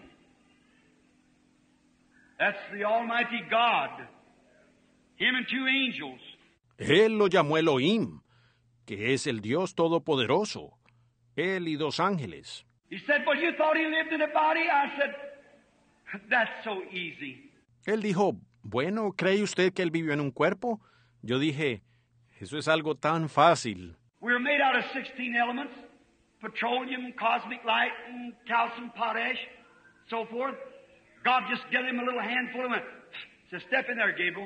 That's the Almighty God. Him and two angels. Él lo llamó Elohim, que es el Dios Todopoderoso. Él y dos ángeles. He said, well, you thought he lived in a body? I said, that's so easy. Él dijo, bueno, ¿cree usted que él vivió en un cuerpo? Yo dije, eso es algo tan fácil. We were made out of sixteen elements, petroleum, cosmic light, and calcium, potash, so forth. God just gave him a little handful and went, said, step in there, Gabriel.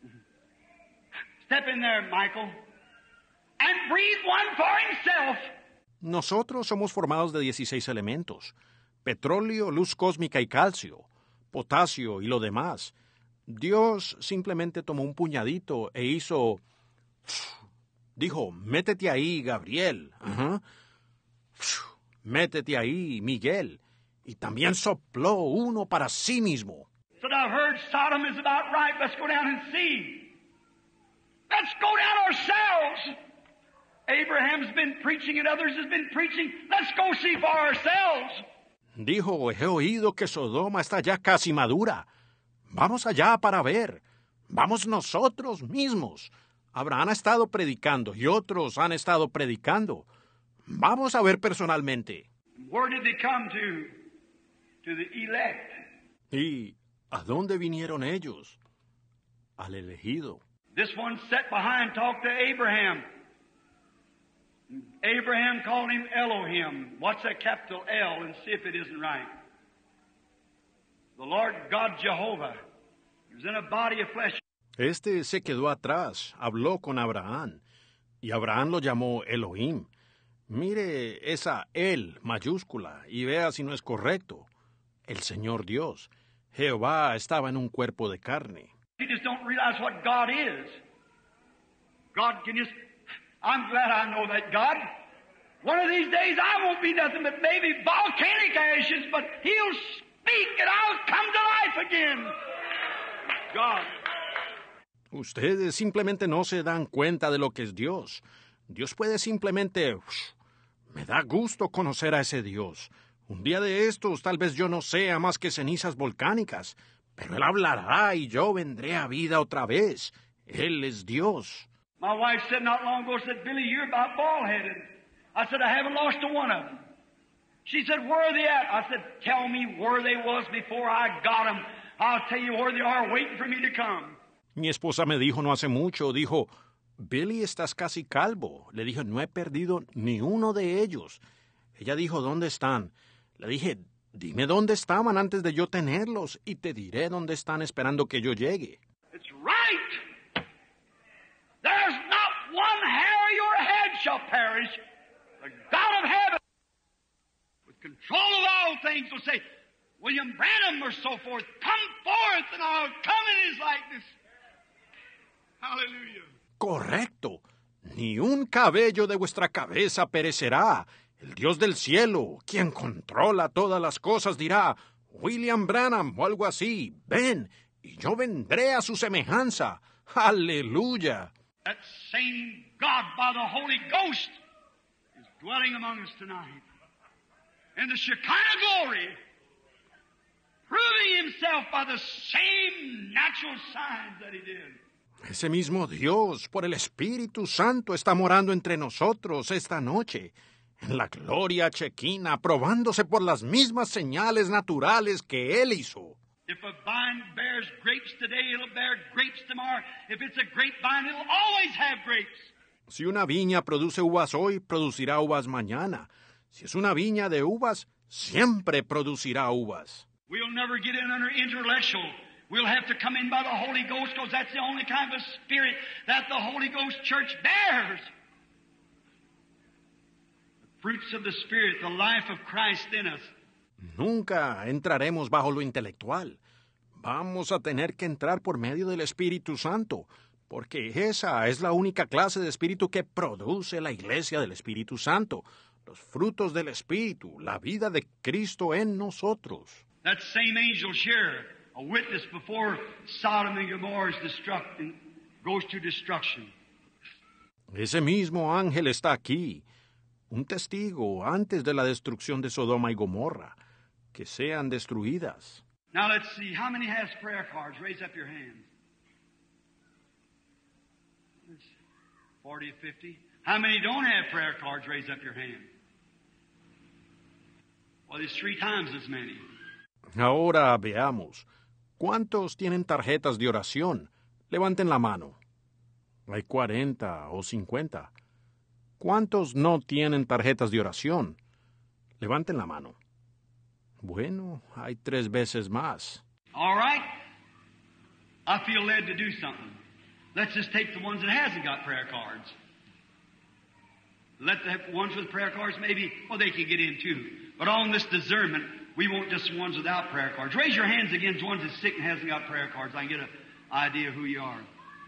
Step in there, Michael. And breathe one for himself. Nosotros somos formados de dieciséis elementos. Petróleo, luz cósmica y calcio, potasio y lo demás. Dios simplemente tomó un puñadito e hizo... Dijo, métete ahí, Gabriel. Uh-huh. Métete ahí, Miguel. Y también sopló uno para sí mismo. So I've heard Sodom is about right. Let's go down and see. Let's go down ourselves. Abraham's been preaching and others has been preaching. Let's go see for ourselves. Dijo, he oído que Sodoma está ya casi madura. Vamos allá para ver. Vamos nosotros mismos. Abraham ha estado predicando y otros han estado predicando. Vamos a ver personalmente. Where did they come to? To the elect. ¿Y a dónde vinieron ellos? al elegido. This one sat behind, talked to Abraham. Abraham called him Elohim. What's that capital L? And see if it isn't right. The Lord God Jehovah. He was in a body of flesh. Este se quedó atrás, habló con Abraham, y Abraham lo llamó Elohim. Mire esa El mayúscula y vea si no es correcto. El Señor Dios. Jehová estaba en un cuerpo de carne. You just don't realize what God is. God can just... I'm glad I know that God. One of these days I won't be nothing but maybe volcanic ashes, but He'll speak and I'll come to life again. God. Ustedes simplemente no se dan cuenta de lo que es Dios. Dios puede simplemente... Me da gusto conocer a ese Dios. Un día de estos tal vez yo no sea más que cenizas volcánicas, pero Él hablará y yo vendré a vida otra vez. Él es Dios. My wife said not long ago, said, Billy, you're about bald-headed. I said, I haven't lost a one of them. She said, where are they at? I said, tell me where they was before I got them. I'll tell you where they are waiting for me to come. Mi esposa me dijo no hace mucho, dijo, Billy, estás casi calvo. Le dije, no he perdido ni uno de ellos. Ella dijo, ¿dónde están? Le dije, dime dónde estaban antes de yo tenerlos y te diré dónde están esperando que yo llegue. It's right. There's not one hair of your head shall perish. The God of heaven, with control of all things, will say, William Branham or so forth, come forth and I'll come in His likeness. Hallelujah. Correcto. Ni un cabello de vuestra cabeza perecerá. El Dios del cielo, quien controla todas las cosas, dirá, William Branham o algo así, ven, y yo vendré a su semejanza. Aleluya. That same God by the Holy Ghost is dwelling among us tonight. In the Shekinah glory, proving Himself by the same natural signs that He did. Ese mismo Dios, por el Espíritu Santo, está morando entre nosotros esta noche, en la gloria chequina, probándose por las mismas señales naturales que Él hizo. If a vine bears grapes today, it'll bear grapes tomorrow. If it's a grapevine, it'll always have grapes. Si una viña produce uvas hoy, producirá uvas mañana. Si es una viña de uvas, siempre producirá uvas. We'll never get in under intellectual. We'll have to come in by the Holy Ghost because that's the only kind of spirit that the Holy Ghost Church bears. The fruits of the Spirit, the life of Christ in us. Nunca entraremos bajo lo intelectual. Vamos a tener que entrar por medio del Espíritu Santo, porque esa es la única clase de espíritu que produce la Iglesia del Espíritu Santo. Los frutos del Espíritu, la vida de Cristo en nosotros. That same angel share a witness before Sodom and Gomorrah's destruction goes to destruction. Ese mismo ángel está aquí, un testigo antes de la destrucción de Sodoma y Gomorra, que sean destruidas. Now let's see, how many has prayer cards? Raise up your hands. forty or fifty. How many don't have prayer cards? Raise up your hand. Well, there's three times as many. Ahora veamos. ¿Cuántos tienen tarjetas de oración? Levanten la mano. Hay cuarenta o cincuenta. ¿Cuántos no tienen tarjetas de oración? Levanten la mano. Bueno, hay tres veces más. All right. I feel led to do something. Let's just take the ones that hasn't got prayer cards. Let the ones with prayer cards maybe, well, they can get in too. But on this discernment, we want just ones without prayer cards. Raise your hands again to ones that's sick and hasn't got prayer cards. I can get an idea of who you are.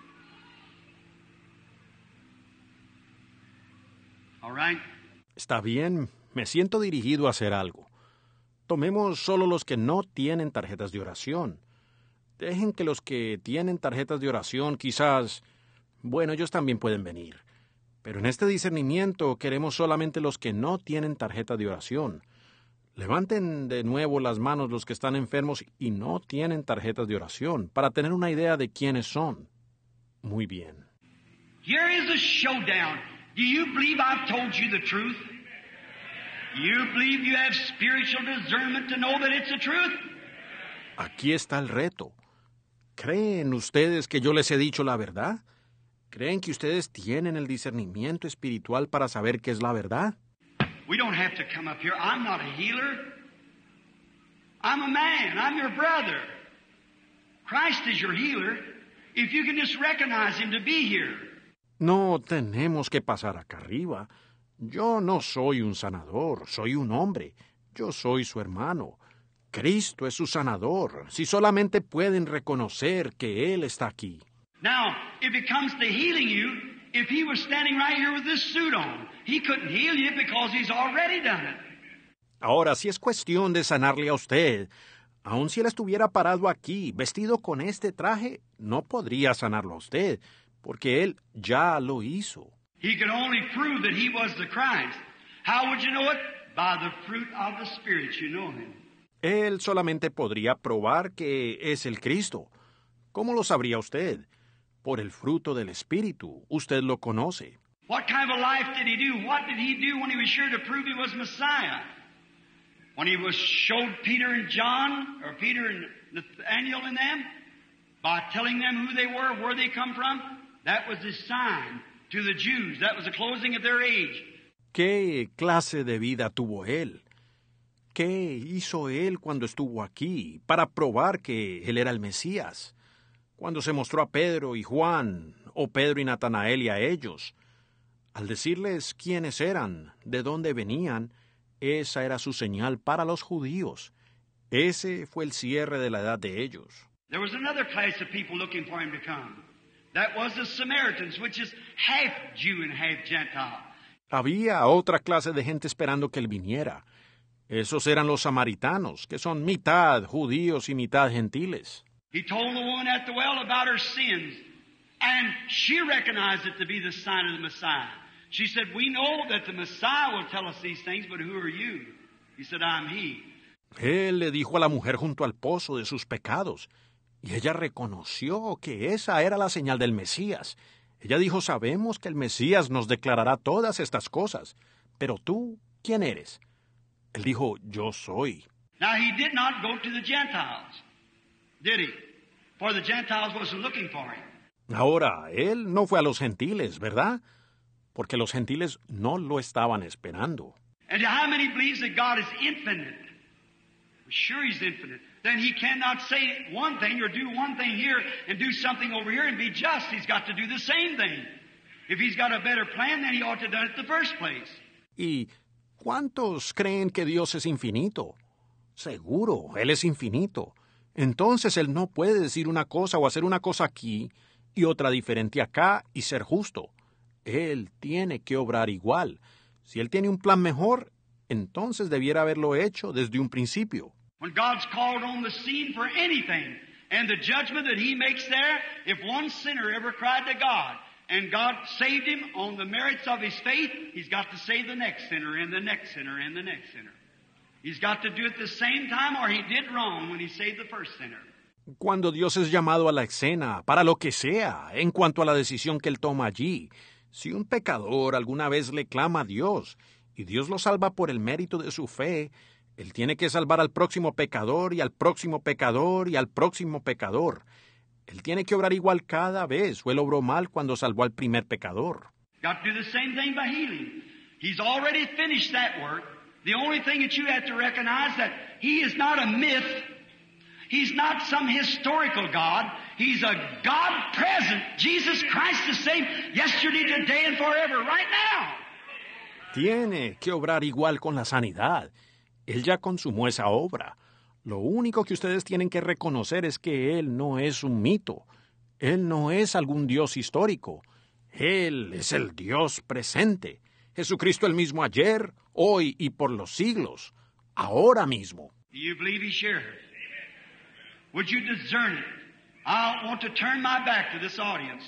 All right? Está bien, me siento dirigido a hacer algo. Tomemos solo los que no tienen tarjetas de oración. Dejen que los que tienen tarjetas de oración quizás... Bueno, ellos también pueden venir. Pero en este discernimiento queremos solamente los que no tienen tarjeta de oración. Levanten de nuevo las manos los que están enfermos y no tienen tarjetas de oración, para tener una idea de quiénes son. Muy bien. Here is a showdown. Do you believe I've told you the truth? You believe you have spiritual discernment to know that it's the truth? Aquí está el reto. ¿Creen ustedes que yo les he dicho la verdad? ¿Creen que ustedes tienen el discernimiento espiritual para saber qué es la verdad? We don't have to come up here. I'm not a healer. I'm a man. I'm your brother. Christ is your healer. If you can just recognize him to be here. No tenemos que pasar acá arriba. Yo no soy un sanador, soy un hombre. Yo soy su hermano. Cristo es su sanador. Si solamente pueden reconocer que Él está aquí. Now, if it comes to healing you, if he was standing right here with this suit on, he couldn't heal you because he's already done it. Ahora, si es cuestión de sanarle a usted, aun si él estuviera parado aquí, vestido con este traje, no podría sanarlo a usted, porque él ya lo hizo. He could only prove that he was the Christ. How would you know it? By the fruit of the Spirit you know him. Él solamente podría probar que es el Cristo. ¿Cómo lo sabría usted? Por el fruto del Espíritu. Usted lo conoce. What kind of a life did he do? What did he do when he was sure to prove he was Messiah? When he was showed Peter and John, or Peter and Nathaniel and them, by telling them who they were, where they come from, that was his sign to the Jews. That was the closing of their age. ¿Qué clase de vida tuvo él? ¿Qué hizo él cuando estuvo aquí para probar que él era el Mesías? Cuando se mostró a Pedro y Juan, o Pedro y Natanael y a ellos, al decirles quiénes eran, de dónde venían, esa era su señal para los judíos. Ese fue el cierre de la edad de ellos. There was another class of people looking for him to come. That was the Samaritans, which is half Jew and half Gentile. Había otra clase de gente esperando que él viniera. Esos eran los samaritanos, que son mitad judíos y mitad gentiles. He told the woman at the well about her sins, and she recognized it to be the sign of the Messiah. She said, we know that the Messiah will tell us these things, but who are you? He said, I'm he. Él le dijo a la mujer junto al pozo de sus pecados, y ella reconoció que esa era la señal del Mesías. Ella dijo, sabemos que el Mesías nos declarará todas estas cosas, pero tú, ¿quién eres? Él dijo, yo soy. Now he did not go to the Gentiles, did he? For the Gentiles wasn't looking for him. Ahora, él no fue a los gentiles, ¿verdad? Porque los gentiles no lo estaban esperando. And how many believes that God is infinite? Sure he's infinite. Then he cannot say one thing or do one thing here and do something over here and be just. He's got to do the same thing. If he's got a better plan, then he ought to have done it in the first place. ¿Y cuántos creen que Dios es infinito? Seguro, Él es infinito. Entonces Él no puede decir una cosa o hacer una cosa aquí y otra diferente acá y ser justo. Él tiene que obrar igual. Si Él tiene un plan mejor, entonces debiera haberlo hecho desde un principio. When God's called on the scene for anything, and the judgment that he makes there, if one sinner ever cried to God, and God saved him on the merits of his faith, he's got to save the next sinner, and the next sinner, and the next sinner. He's got to do it the same time, or he did wrong when he saved the first sinner. Cuando Dios es llamado a la escena, para lo que sea, en cuanto a la decisión que Él toma allí, si un pecador alguna vez le clama a Dios, y Dios lo salva por el mérito de su fe, Él tiene que salvar al próximo pecador, y al próximo pecador, y al próximo pecador. Él tiene que obrar igual cada vez, o Él obró mal cuando salvó al primer pecador. Got to do the same thing by healing. He's already finished that work. The only thing that you have to recognize that He is not a myth. He's not some historical God. He's a God present. Jesus Christ the same yesterday, today, and forever, right now. Tiene que obrar igual con la sanidad. Él ya consumó esa obra. Lo único que ustedes tienen que reconocer es que Él no es un mito. Él no es algún Dios histórico. Él es el Dios presente. Jesucristo el mismo ayer, hoy y por los siglos. Ahora mismo. Do you believe He's here? Would you discern it? I want to turn my back to this audience.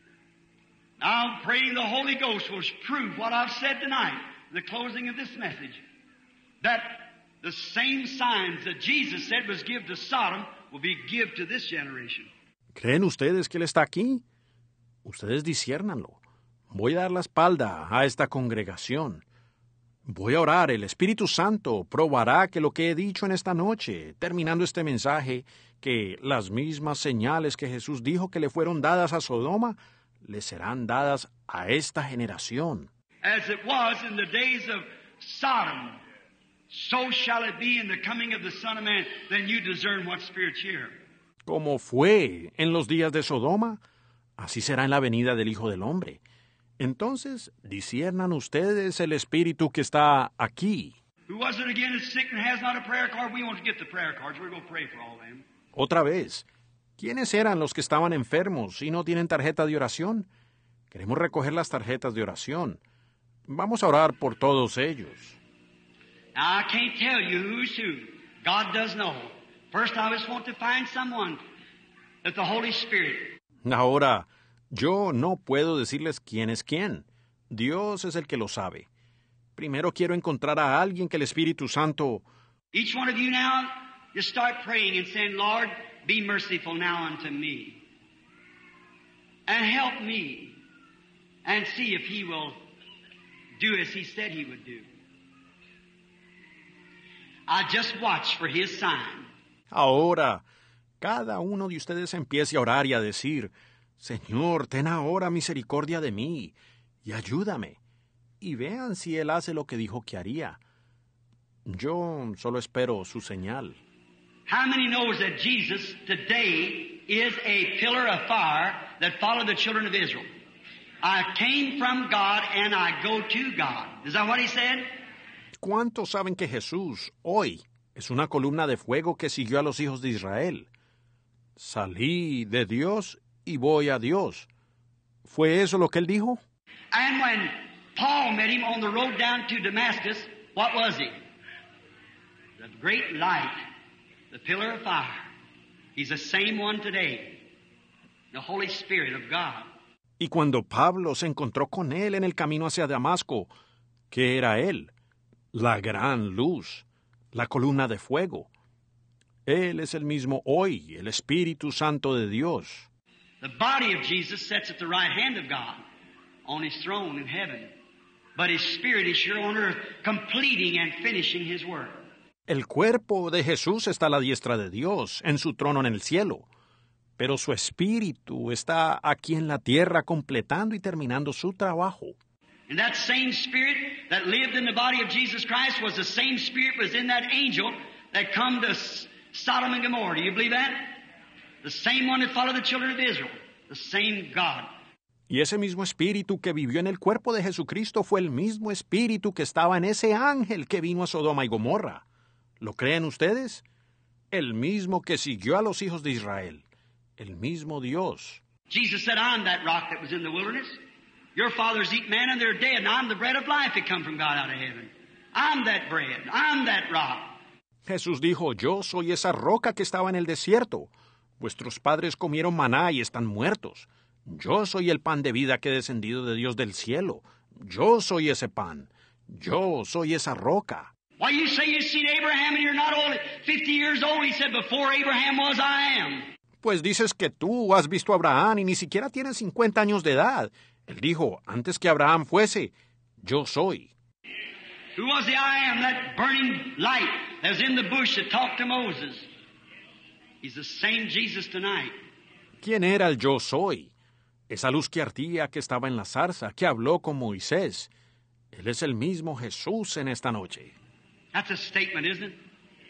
I'm praying the Holy Ghost will prove what I've said tonight, the closing of this message, that the same signs that Jesus said was give to Sodom will be give to this generation. ¿Creen ustedes que Él está aquí? Ustedes disciérnanlo. Voy a dar la espalda a esta congregación. Voy a orar, el Espíritu Santo probará que lo que he dicho en esta noche, terminando este mensaje, que las mismas señales que Jesús dijo que le fueron dadas a Sodoma, le serán dadas a esta generación. As it was in the days of Sodom, so shall it be in the coming of the Son of Man. Then you discern what spirit's here. Como fue en los días de Sodoma, así será en la venida del Hijo del Hombre. Entonces, disciernan ustedes el espíritu que está aquí. Who was it again that's sick and has not a prayer card? We want to get the prayer cards. We're going to pray for all them. Otra vez, ¿quiénes eran los que estaban enfermos y no tienen tarjeta de oración? Queremos recoger las tarjetas de oración. Vamos a orar por todos ellos. Now, I can't tell you who's who. God does know. First, I just want to find someone that the Holy Spirit. Ahora, yo no puedo decirles quién es quién. Dios es el que lo sabe. Primero quiero encontrar a alguien que el Espíritu Santo... Each one of you now, just start praying and saying, Lord, be merciful now unto me. And help me. And see if He will do as He said He would do. I just watch for His sign. Ahora, cada uno de ustedes empiece a orar y a decir... Señor, ten ahora misericordia de mí y ayúdame. Y vean si Él hace lo que dijo que haría. Yo solo espero su señal. How many knows that Jesus today is a pillar of fire that followed the children of Israel? I came from God and I go to God. Is that what He said? ¿Cuántos saben que Jesús hoy es una columna de fuego que siguió a los hijos de Israel? Salí de Dios y voy a Dios. ¿Fue eso lo que él dijo? And when Paul met him on the road down to Damascus, what was he? The great light, the pillar of fire. He's the same one today, the Holy Spirit of God. Y cuando Pablo se encontró con él en el camino hacia Damasco, ¿qué era él? La gran luz, la columna de fuego. Él es el mismo hoy, el Espíritu Santo de Dios. The body of Jesus sits at the right hand of God on His throne in heaven. But His Spirit is here on earth, completing and finishing His work. El cuerpo de Jesús está a la diestra de Dios, en su trono en el cielo. Pero su espíritu está aquí en la tierra, completando y terminando su trabajo. And that same Spirit that lived in the body of Jesus Christ was the same Spirit was in that angel that come to Sodom and Gomorrah. Do you believe that? The same one that followed the children of Israel. The same God. Y ese mismo espíritu que vivió en el cuerpo de Jesucristo fue el mismo espíritu que estaba en ese ángel que vino a Sodoma y Gomorra. ¿Lo creen ustedes? El mismo que siguió a los hijos de Israel. El mismo Dios. Jesus said, I'm that rock that was in the wilderness. Your fathers eat manna and they're dead, and I'm the bread of life that come from God out of heaven. I'm that bread. I'm that rock. Jesús dijo, yo soy esa roca que estaba en el desierto. Vuestros padres comieron maná y están muertos. Yo soy el pan de vida que he descendido de Dios del cielo. Yo soy ese pan. Yo soy esa roca. Why you say you've seen Abraham and you're not only fifty years old? He said, before Abraham was, I am. Pues dices que tú has visto a Abraham y ni siquiera tienes cincuenta años de edad. Él dijo, antes que Abraham fuese, yo soy. Who was the I am, that burning light that was in the bush that talked to Moses? He's the same Jesus tonight. ¿Quién era el yo soy? Esa luz que ardía que estaba en la zarza, que habló con Moisés. Él es el mismo Jesús en esta noche. That's a statement, isn't it?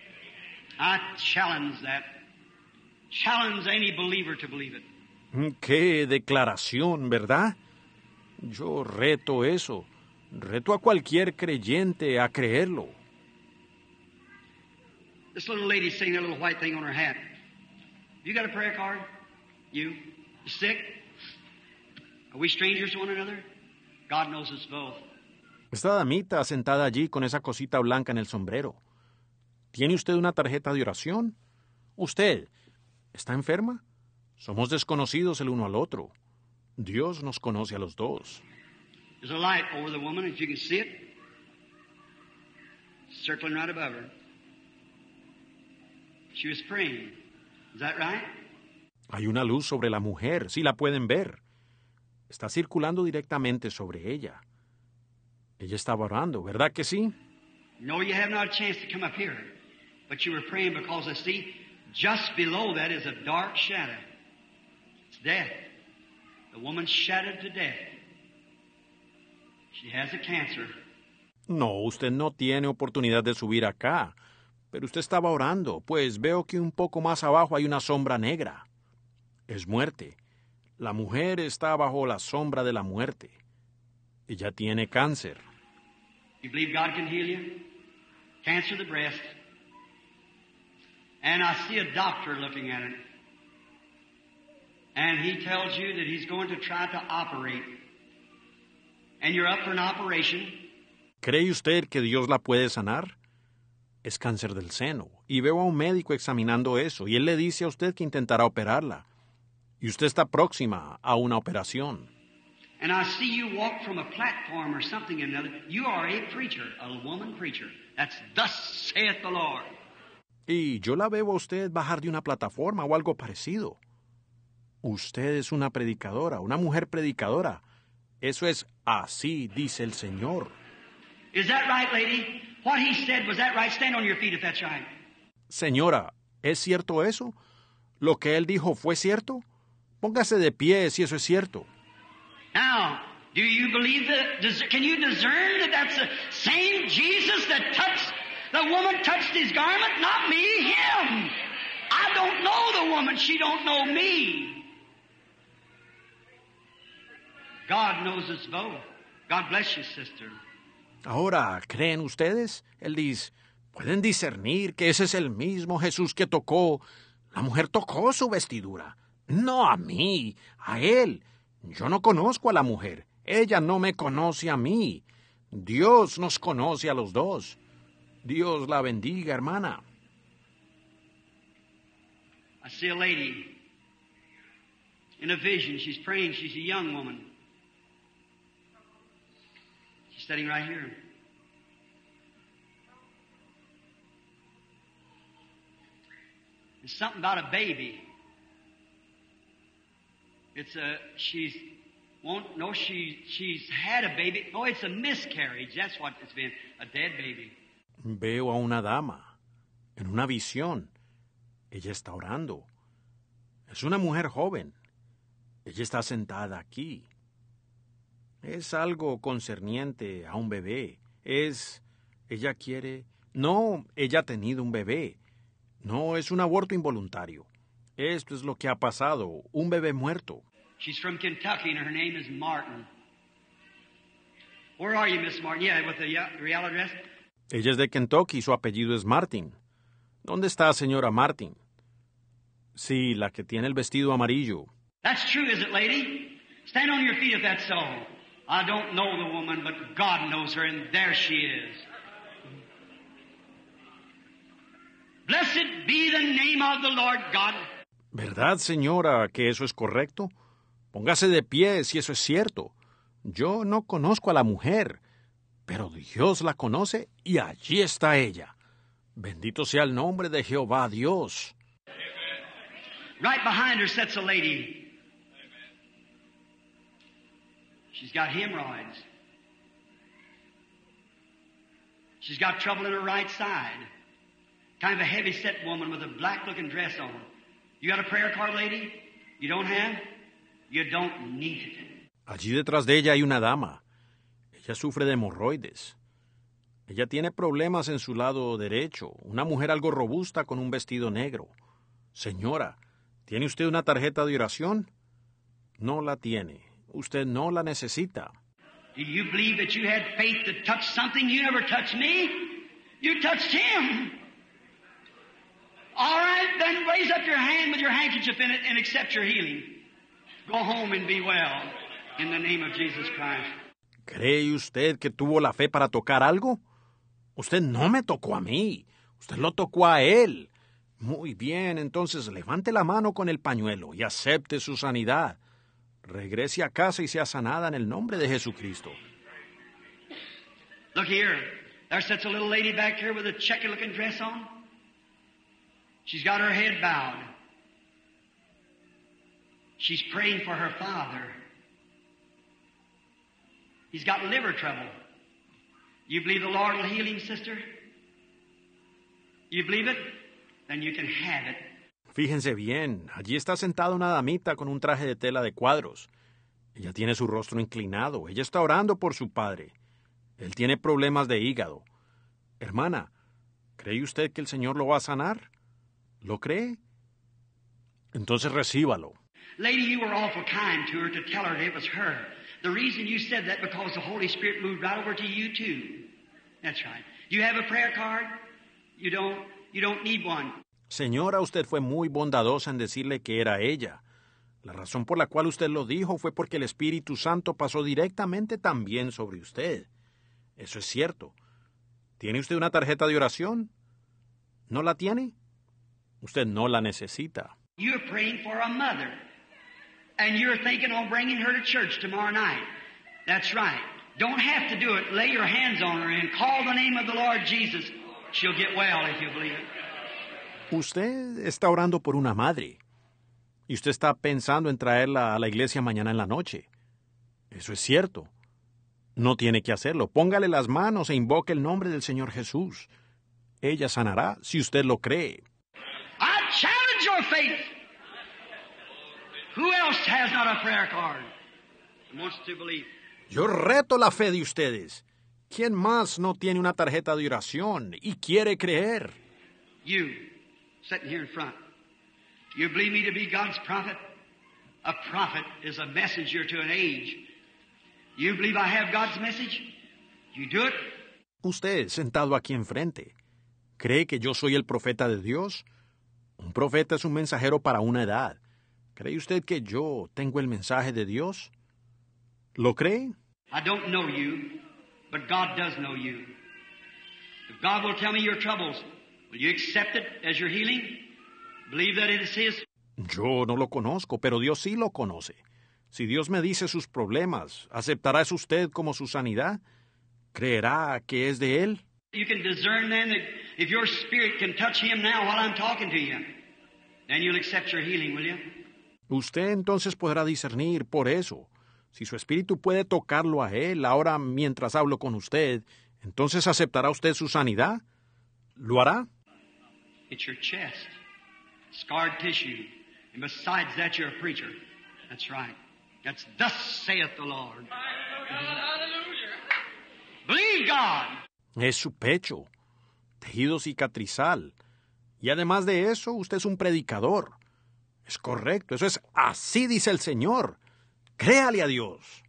I challenge that. Challenge any believer to believe it. ¡Qué declaración!, ¿verdad? Yo reto eso. Reto a cualquier creyente a creerlo. This little lady's sitting that little white thing on her hat. You got a prayer card? You? You sick? Are we strangers to one another? God knows us both. Esta damita sentada allí con esa cosita blanca en el sombrero. ¿Tiene usted una tarjeta de oración? ¿Usted está enferma? Somos desconocidos el uno al otro. Dios nos conoce a los dos. There's a light over the woman, if you can see it. Circling right above her. She was praying. Is that right? Hay una luz sobre la mujer, si la pueden ver. Está circulando directamente sobre ella. Ella estaba orando, ¿verdad que sí? No, you have not a chance to come up here. But you were praying because I see just below that is a dark shadow. It's death. The woman's shattered to death. She has a cancer. No, usted no tiene oportunidad de subir acá. Pero usted estaba orando, pues veo que un poco más abajo hay una sombra negra. Es muerte. La mujer está bajo la sombra de la muerte. Ella tiene cáncer. You believe God can heal you? Cancer of the breast. And I see a doctor looking at it. And he tells you that he's going to try to operate. And you're up for an operation. ¿Cree usted que Dios la puede sanar? Es cáncer del seno. Y veo a un médico examinando eso. Y él le dice a usted que intentará operarla. Y usted está próxima a una operación. And I see you walk from a platform or something or another. You are a preacher, a woman preacher. That's thus saith the Lord. Y yo la veo a usted bajar de una plataforma o algo parecido. Usted es una predicadora, una mujer predicadora. Eso es así, dice el Señor. Is that right, lady? What he said, was that right? Stand on your feet if that's right. Señora, ¿es cierto eso? ¿Lo que él dijo fue cierto? Póngase de pie si eso es cierto. Now, do you believe that? Does, can you discern that that's the same Jesus that touched, the woman touched his garment? Not me, him. I don't know the woman. She don't know me. God knows us both. God bless you, sister. Ahora, ¿creen ustedes? Él dice, ¿pueden discernir que ese es el mismo Jesús que tocó? La mujer tocó su vestidura. No a mí, a él. Yo no conozco a la mujer. Ella no me conoce a mí. Dios nos conoce a los dos. Dios la bendiga, hermana. I see a lady in a vision. She's praying. She's a young woman. She's sitting right here. There's something about a baby. It's a, she's, won't, no, she, she's had a baby. Oh, it's a miscarriage. That's what it's been, a dead baby. Veo a una dama, en una visión. Ella está orando. Es una mujer joven. Ella está sentada aquí. Es algo concerniente a un bebé. Es, ella quiere, no, ella ha tenido un bebé. No, es un aborto involuntario. Esto es lo que ha pasado, un bebé muerto. She's from Kentucky and her name is Martin. Where are you, Miss Martin? Yeah, with the real address? Ella es de Kentucky y su apellido es Martin. ¿Dónde está, señora Martin? Sí, la que tiene el vestido amarillo. That's true, is it, lady? Stand on your feet if that's so. I don't know the woman, but God knows her, and there she is. Blessed be the name of the Lord God. ¿Verdad, señora, que eso es correcto? Póngase de pie si eso es cierto. Yo no conozco a la mujer, pero Dios la conoce y allí está ella. Bendito sea el nombre de Jehová Dios. Right behind her sits a lady. She's got hemorrhoids. She's got trouble in her right side. Kind of a heavy-set woman with a black-looking dress on. You got a prayer card, lady? You don't have? You don't need it. Allí detrás de ella hay una dama. Ella sufre de hemorroides. Ella tiene problemas en su lado derecho. Una mujer algo robusta con un vestido negro. Señora, ¿tiene usted una tarjeta de oración? No la tiene. Usted no la necesita. Do you believe that you had faith to touch something? You never touched me. You touched him. All right, then raise up your hand with your handkerchief in it and accept your healing. Go home and be well in the name of Jesus Christ. ¿Cree usted que tuvo la fe para tocar algo? Usted no me tocó a mí. Usted lo tocó a él. Muy bien, entonces levante la mano con el pañuelo y acepte su sanidad. Regrese a casa y sea sanada en el nombre de Jesucristo. Look here. There sits a little lady back here with a checky-looking dress on. She's got her head bowed. She's praying for her father. He's got liver trouble. You believe the Lord will heal him, sister? You believe it? Then you can have it. Fíjense bien, allí está sentada una damita con un traje de tela de cuadros. Ella tiene su rostro inclinado, ella está orando por su padre. Él tiene problemas de hígado. Hermana, ¿cree usted que el Señor lo va a sanar? ¿Lo cree? Entonces recíbalo. Lady, you were awful kind to her to tell her it was her. The reason you said that because the Holy Spirit moved right over to you too. That's right. You have a prayer card? You don't, you don't need one. Señora, usted fue muy bondadosa en decirle que era ella. La razón por la cual usted lo dijo fue porque el Espíritu Santo pasó directamente también sobre usted. Eso es cierto. ¿Tiene usted una tarjeta de oración? ¿No la tiene? Usted no la necesita. You're praying for a mother, and you're thinking on bringing her to church tomorrow night. That's right. Don't have to do it. Lay your hands on her and call the name of the Lord Jesus. She'll get well if you believe it. Usted está orando por una madre, y usted está pensando en traerla a la iglesia mañana en la noche. Eso es cierto. No tiene que hacerlo. Póngale las manos e invoque el nombre del Señor Jesús. Ella sanará si usted lo cree. I challenge your faith. Who else has not a prayer card and wants to believe? Yo reto la fe de ustedes. ¿Quién más no tiene una tarjeta de oración y quiere creer? You, sitting here in front. You believe me to be God's prophet? A prophet is a messenger to an age. You believe I have God's message? You do it? Usted, sentado aquí enfrente, ¿cree que yo soy el profeta de Dios? Un profeta es un mensajero para una edad. ¿Cree usted que yo tengo el mensaje de Dios? ¿Lo cree? I don't know you, but God does know you. If God will tell me your troubles, will you accept it as your healing? Believe that it is His? Yo no lo conozco, pero Dios sí lo conoce. Si Dios me dice sus problemas, ¿aceptará eso usted como su sanidad? ¿Creerá que es de Él? You can discern then that if your spirit can touch Him now while I'm talking to you, then you'll accept your healing, will you? Usted entonces podrá discernir por eso. Si su espíritu puede tocarlo a Él ahora mientras hablo con usted, entonces ¿aceptará usted su sanidad? ¿Lo hará? It's your chest, scarred tissue, and besides that you're a preacher. That's right. That's thus saith the Lord. Believe God. Es su pecho, tejido cicatrizal. Y además de eso, usted es un predicador. Es correcto, eso es así dice el Señor. Créale a Dios.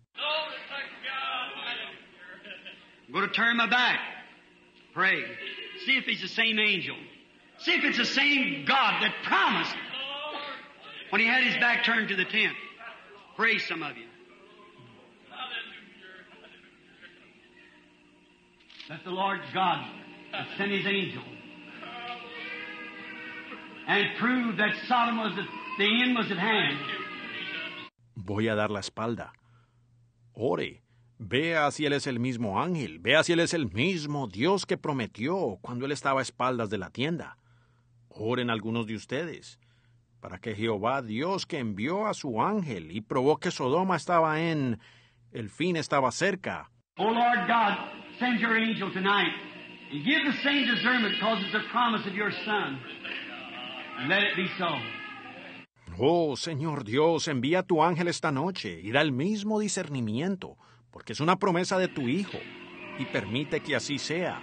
I'm going to turn my back. Pray. See if He's the same angel. See if it's the same God that promised when He had His back turned to the tent. Pray, some of you. That the Lord God would send His angel and prove that Sodom was at, the end was at hand. Voy a dar la espalda. Ore. Vea si Él es el mismo ángel. Vea si Él es el mismo Dios que prometió cuando Él estaba a espaldas de la tienda. Oren algunos de ustedes, para que Jehová Dios que envió a su ángel y probó que Sodoma estaba en... el fin estaba cerca. Oh Lord God, send your angel tonight and give the same discernment because it's a promise of your Son. And let it be so. Oh, Señor Dios, envía tu ángel esta noche y da el mismo discernimiento, porque es una promesa de tu Hijo, y permite que así sea.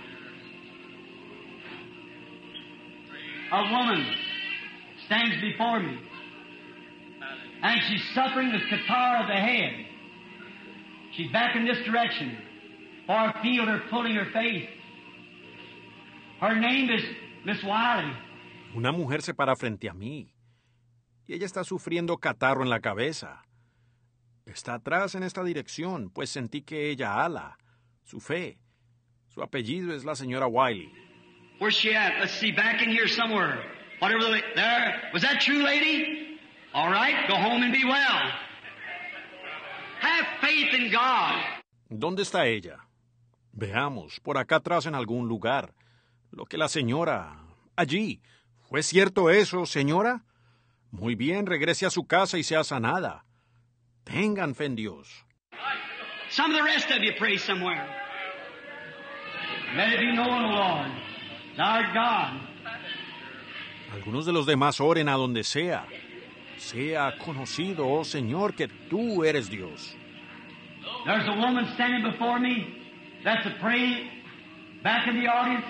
A woman stands before me, and she's suffering the catarrh of the head. She's back in this direction, for I feel her pulling her face. Her name is Miss Wiley. Una mujer se para frente a mí, y ella está sufriendo catarro en la cabeza. Está atrás en esta dirección, pues sentí que ella ala, su fe. Su apellido es la señora Wiley. Where's she at? Let's see, back in here somewhere. Whatever the, there. Was that true, lady? All right, go home and be well. Have faith in God. ¿Dónde está ella? Veamos, por acá atrás en algún lugar. Lo que la señora... Allí. ¿Fue cierto eso, señora? Muy bien, regrese a su casa y sea sanada. Tengan fe en Dios. Some of the rest of you pray somewhere. Let it be known, O Lord, thou art God. Algunos de los demás oren a donde sea. Sea conocido, oh Señor, que tú eres Dios. There's a woman standing before me that's a praying back in the audience,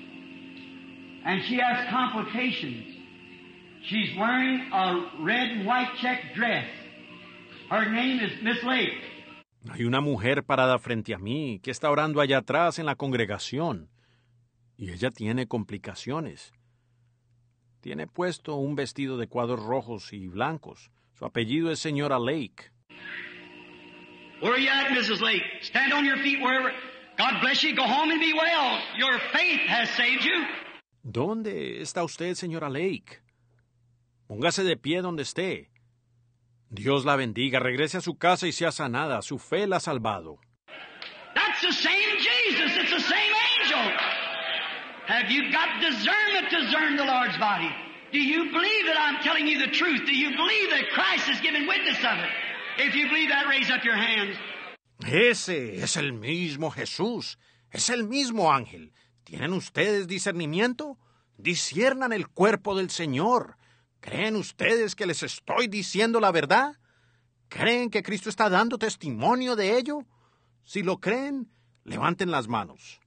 and she has complications. She's wearing a red and white check dress. Her name is Miss Lake. Hay una mujer parada frente a mí que está orando allá atrás en la congregación, y ella tiene complicaciones. Tiene puesto un vestido de cuadros rojos y blancos. Su apellido es señora Lake. Where are you at, Missus Lake? Stand on your feet wherever. God bless you. Go home and be well. Your faith has saved you. ¿Dónde está usted, señora Lake? Póngase de pie donde esté. Dios la bendiga. Regrese a su casa y sea sanada. Su fe la ha salvado. That's the same Jesus. It's the same angel. Have you got discernment to discern the Lord's body? Do you believe that I'm telling you the truth? Do you believe that Christ has given witness of it? If you believe that, raise up your hands. Ese es el mismo Jesús. Es el mismo ángel. ¿Tienen ustedes discernimiento? Disciernan el cuerpo del Señor. ¿Creen ustedes que les estoy diciendo la verdad? ¿Creen que Cristo está dando testimonio de ello? Si lo creen, levanten las manos.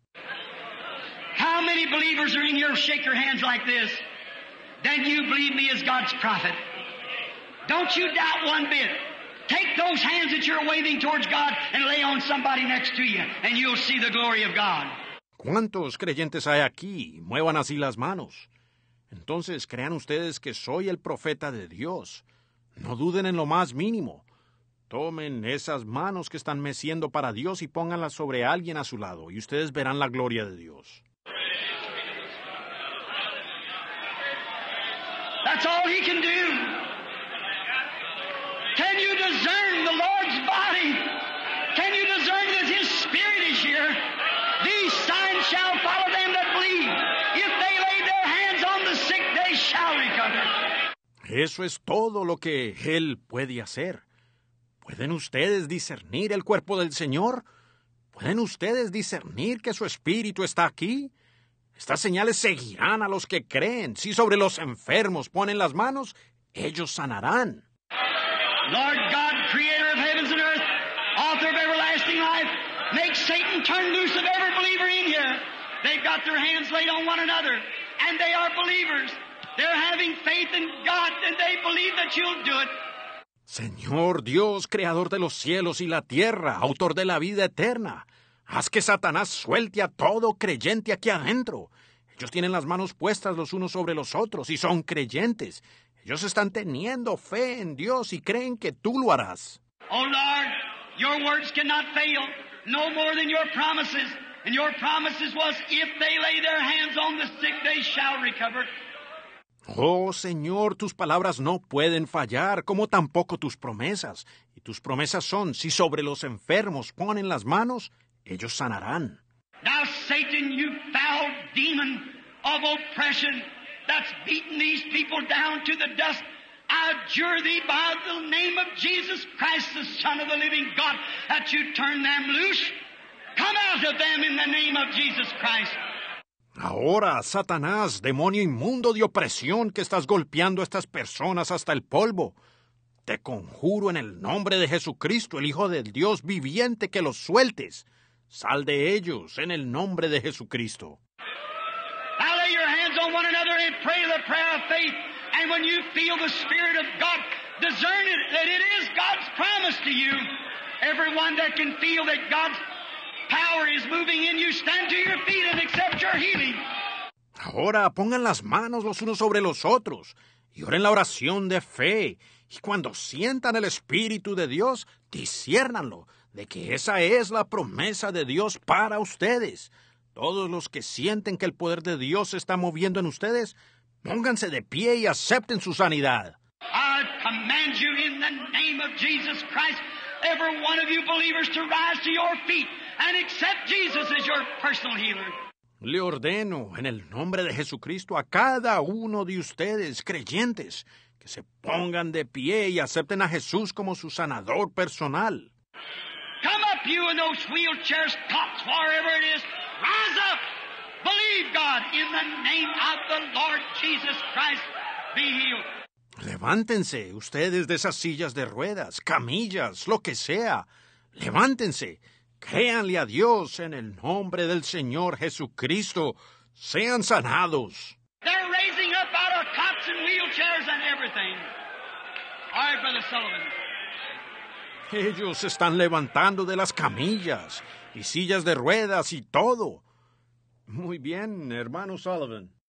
How many believers are in here? Shake your hands like this. Then you believe me as God's prophet. Don't you doubt one bit. Take those hands that you're waving towards God and lay on somebody next to you, and you'll see the glory of God. ¿Cuántos creyentes hay aquí? Muevan así las manos. Entonces crean ustedes que soy el profeta de Dios. No duden en lo más mínimo. Tomen esas manos que están meciendo para Dios y pónganlas sobre alguien a su lado, y ustedes verán la gloria de Dios. That's all he can do. Can you discern the Lord's body? Can you discern that his spirit is here? These signs shall follow them that believe. If they lay their hands on the sick, they shall recover. Eso es todo lo que Él puede hacer. ¿Pueden ustedes discernir el cuerpo del Señor? ¿Pueden ustedes discernir que su espíritu está aquí? Estas señales seguirán a los que creen. Si sobre los enfermos ponen las manos, ellos sanarán. Lord God, creator of heavens and earth, author of everlasting life, make Satan turn loose of every believer in here. They've got their hands laid on one another, and they are believers. They're having faith in God, and they believe that you'll do it. Señor Dios, creador de los cielos y la tierra, autor de la vida eterna, haz que Satanás suelte a todo creyente aquí adentro. Ellos tienen las manos puestas los unos sobre los otros y son creyentes. Ellos están teniendo fe en Dios y creen que tú lo harás. Oh Lord, your words cannot fail, no more than your promises. And your promises was, if they lay their hands on the sick, they shall recover. Oh Señor, tus palabras no pueden fallar, como tampoco tus promesas. Y tus promesas son, si sobre los enfermos ponen las manos, ellos sanarán. Now Satan, you foul demon of oppression that's beaten these people down to the dust, I adjure thee by the name of Jesus Christ, the Son of the living God, that you turn them loose. Come out of them in the name of Jesus Christ. Ahora, Satanás, demonio inmundo de opresión que estás golpeando a estas personas hasta el polvo, te conjuro en el nombre de Jesucristo, el Hijo del Dios viviente, que los sueltes. Sal de ellos en el nombre de Jesucristo. Now lay your hands on one another and pray the prayer of faith. And when you feel the Spirit of God, discern it, that it is God's promise to you. Everyone that can feel that God's power is moving in you, stand to your feet and accept your healing. Ahora pongan las manos los unos sobre los otros y oren la oración de fe. Y cuando sientan el Espíritu de Dios, disciérnanlo de que esa es la promesa de Dios para ustedes. Todos los que sienten que el poder de Dios se está moviendo en ustedes, pónganse de pie y acepten su sanidad. I command you in the name of Jesus Christ, every one of you believers, to rise to your feet and accept Jesus as your personal healer. Le ordeno en el nombre de Jesucristo a cada uno de ustedes, creyentes, que se pongan de pie y acepten a Jesús como su sanador personal. Come up, you in those wheelchairs, tops, wherever it is. Rise up. Believe God. In the name of the Lord Jesus Christ, be healed. Levántense, ustedes de esas sillas de ruedas, camillas, lo que sea. Levántense. Créanle a Dios en el nombre del Señor Jesucristo. Sean sanados. They're raising up out of cots and wheelchairs and everything. All right, Brother Sullivan. Ellos se están levantando de las camillas y sillas de ruedas y todo. Muy bien, hermano Sullivan.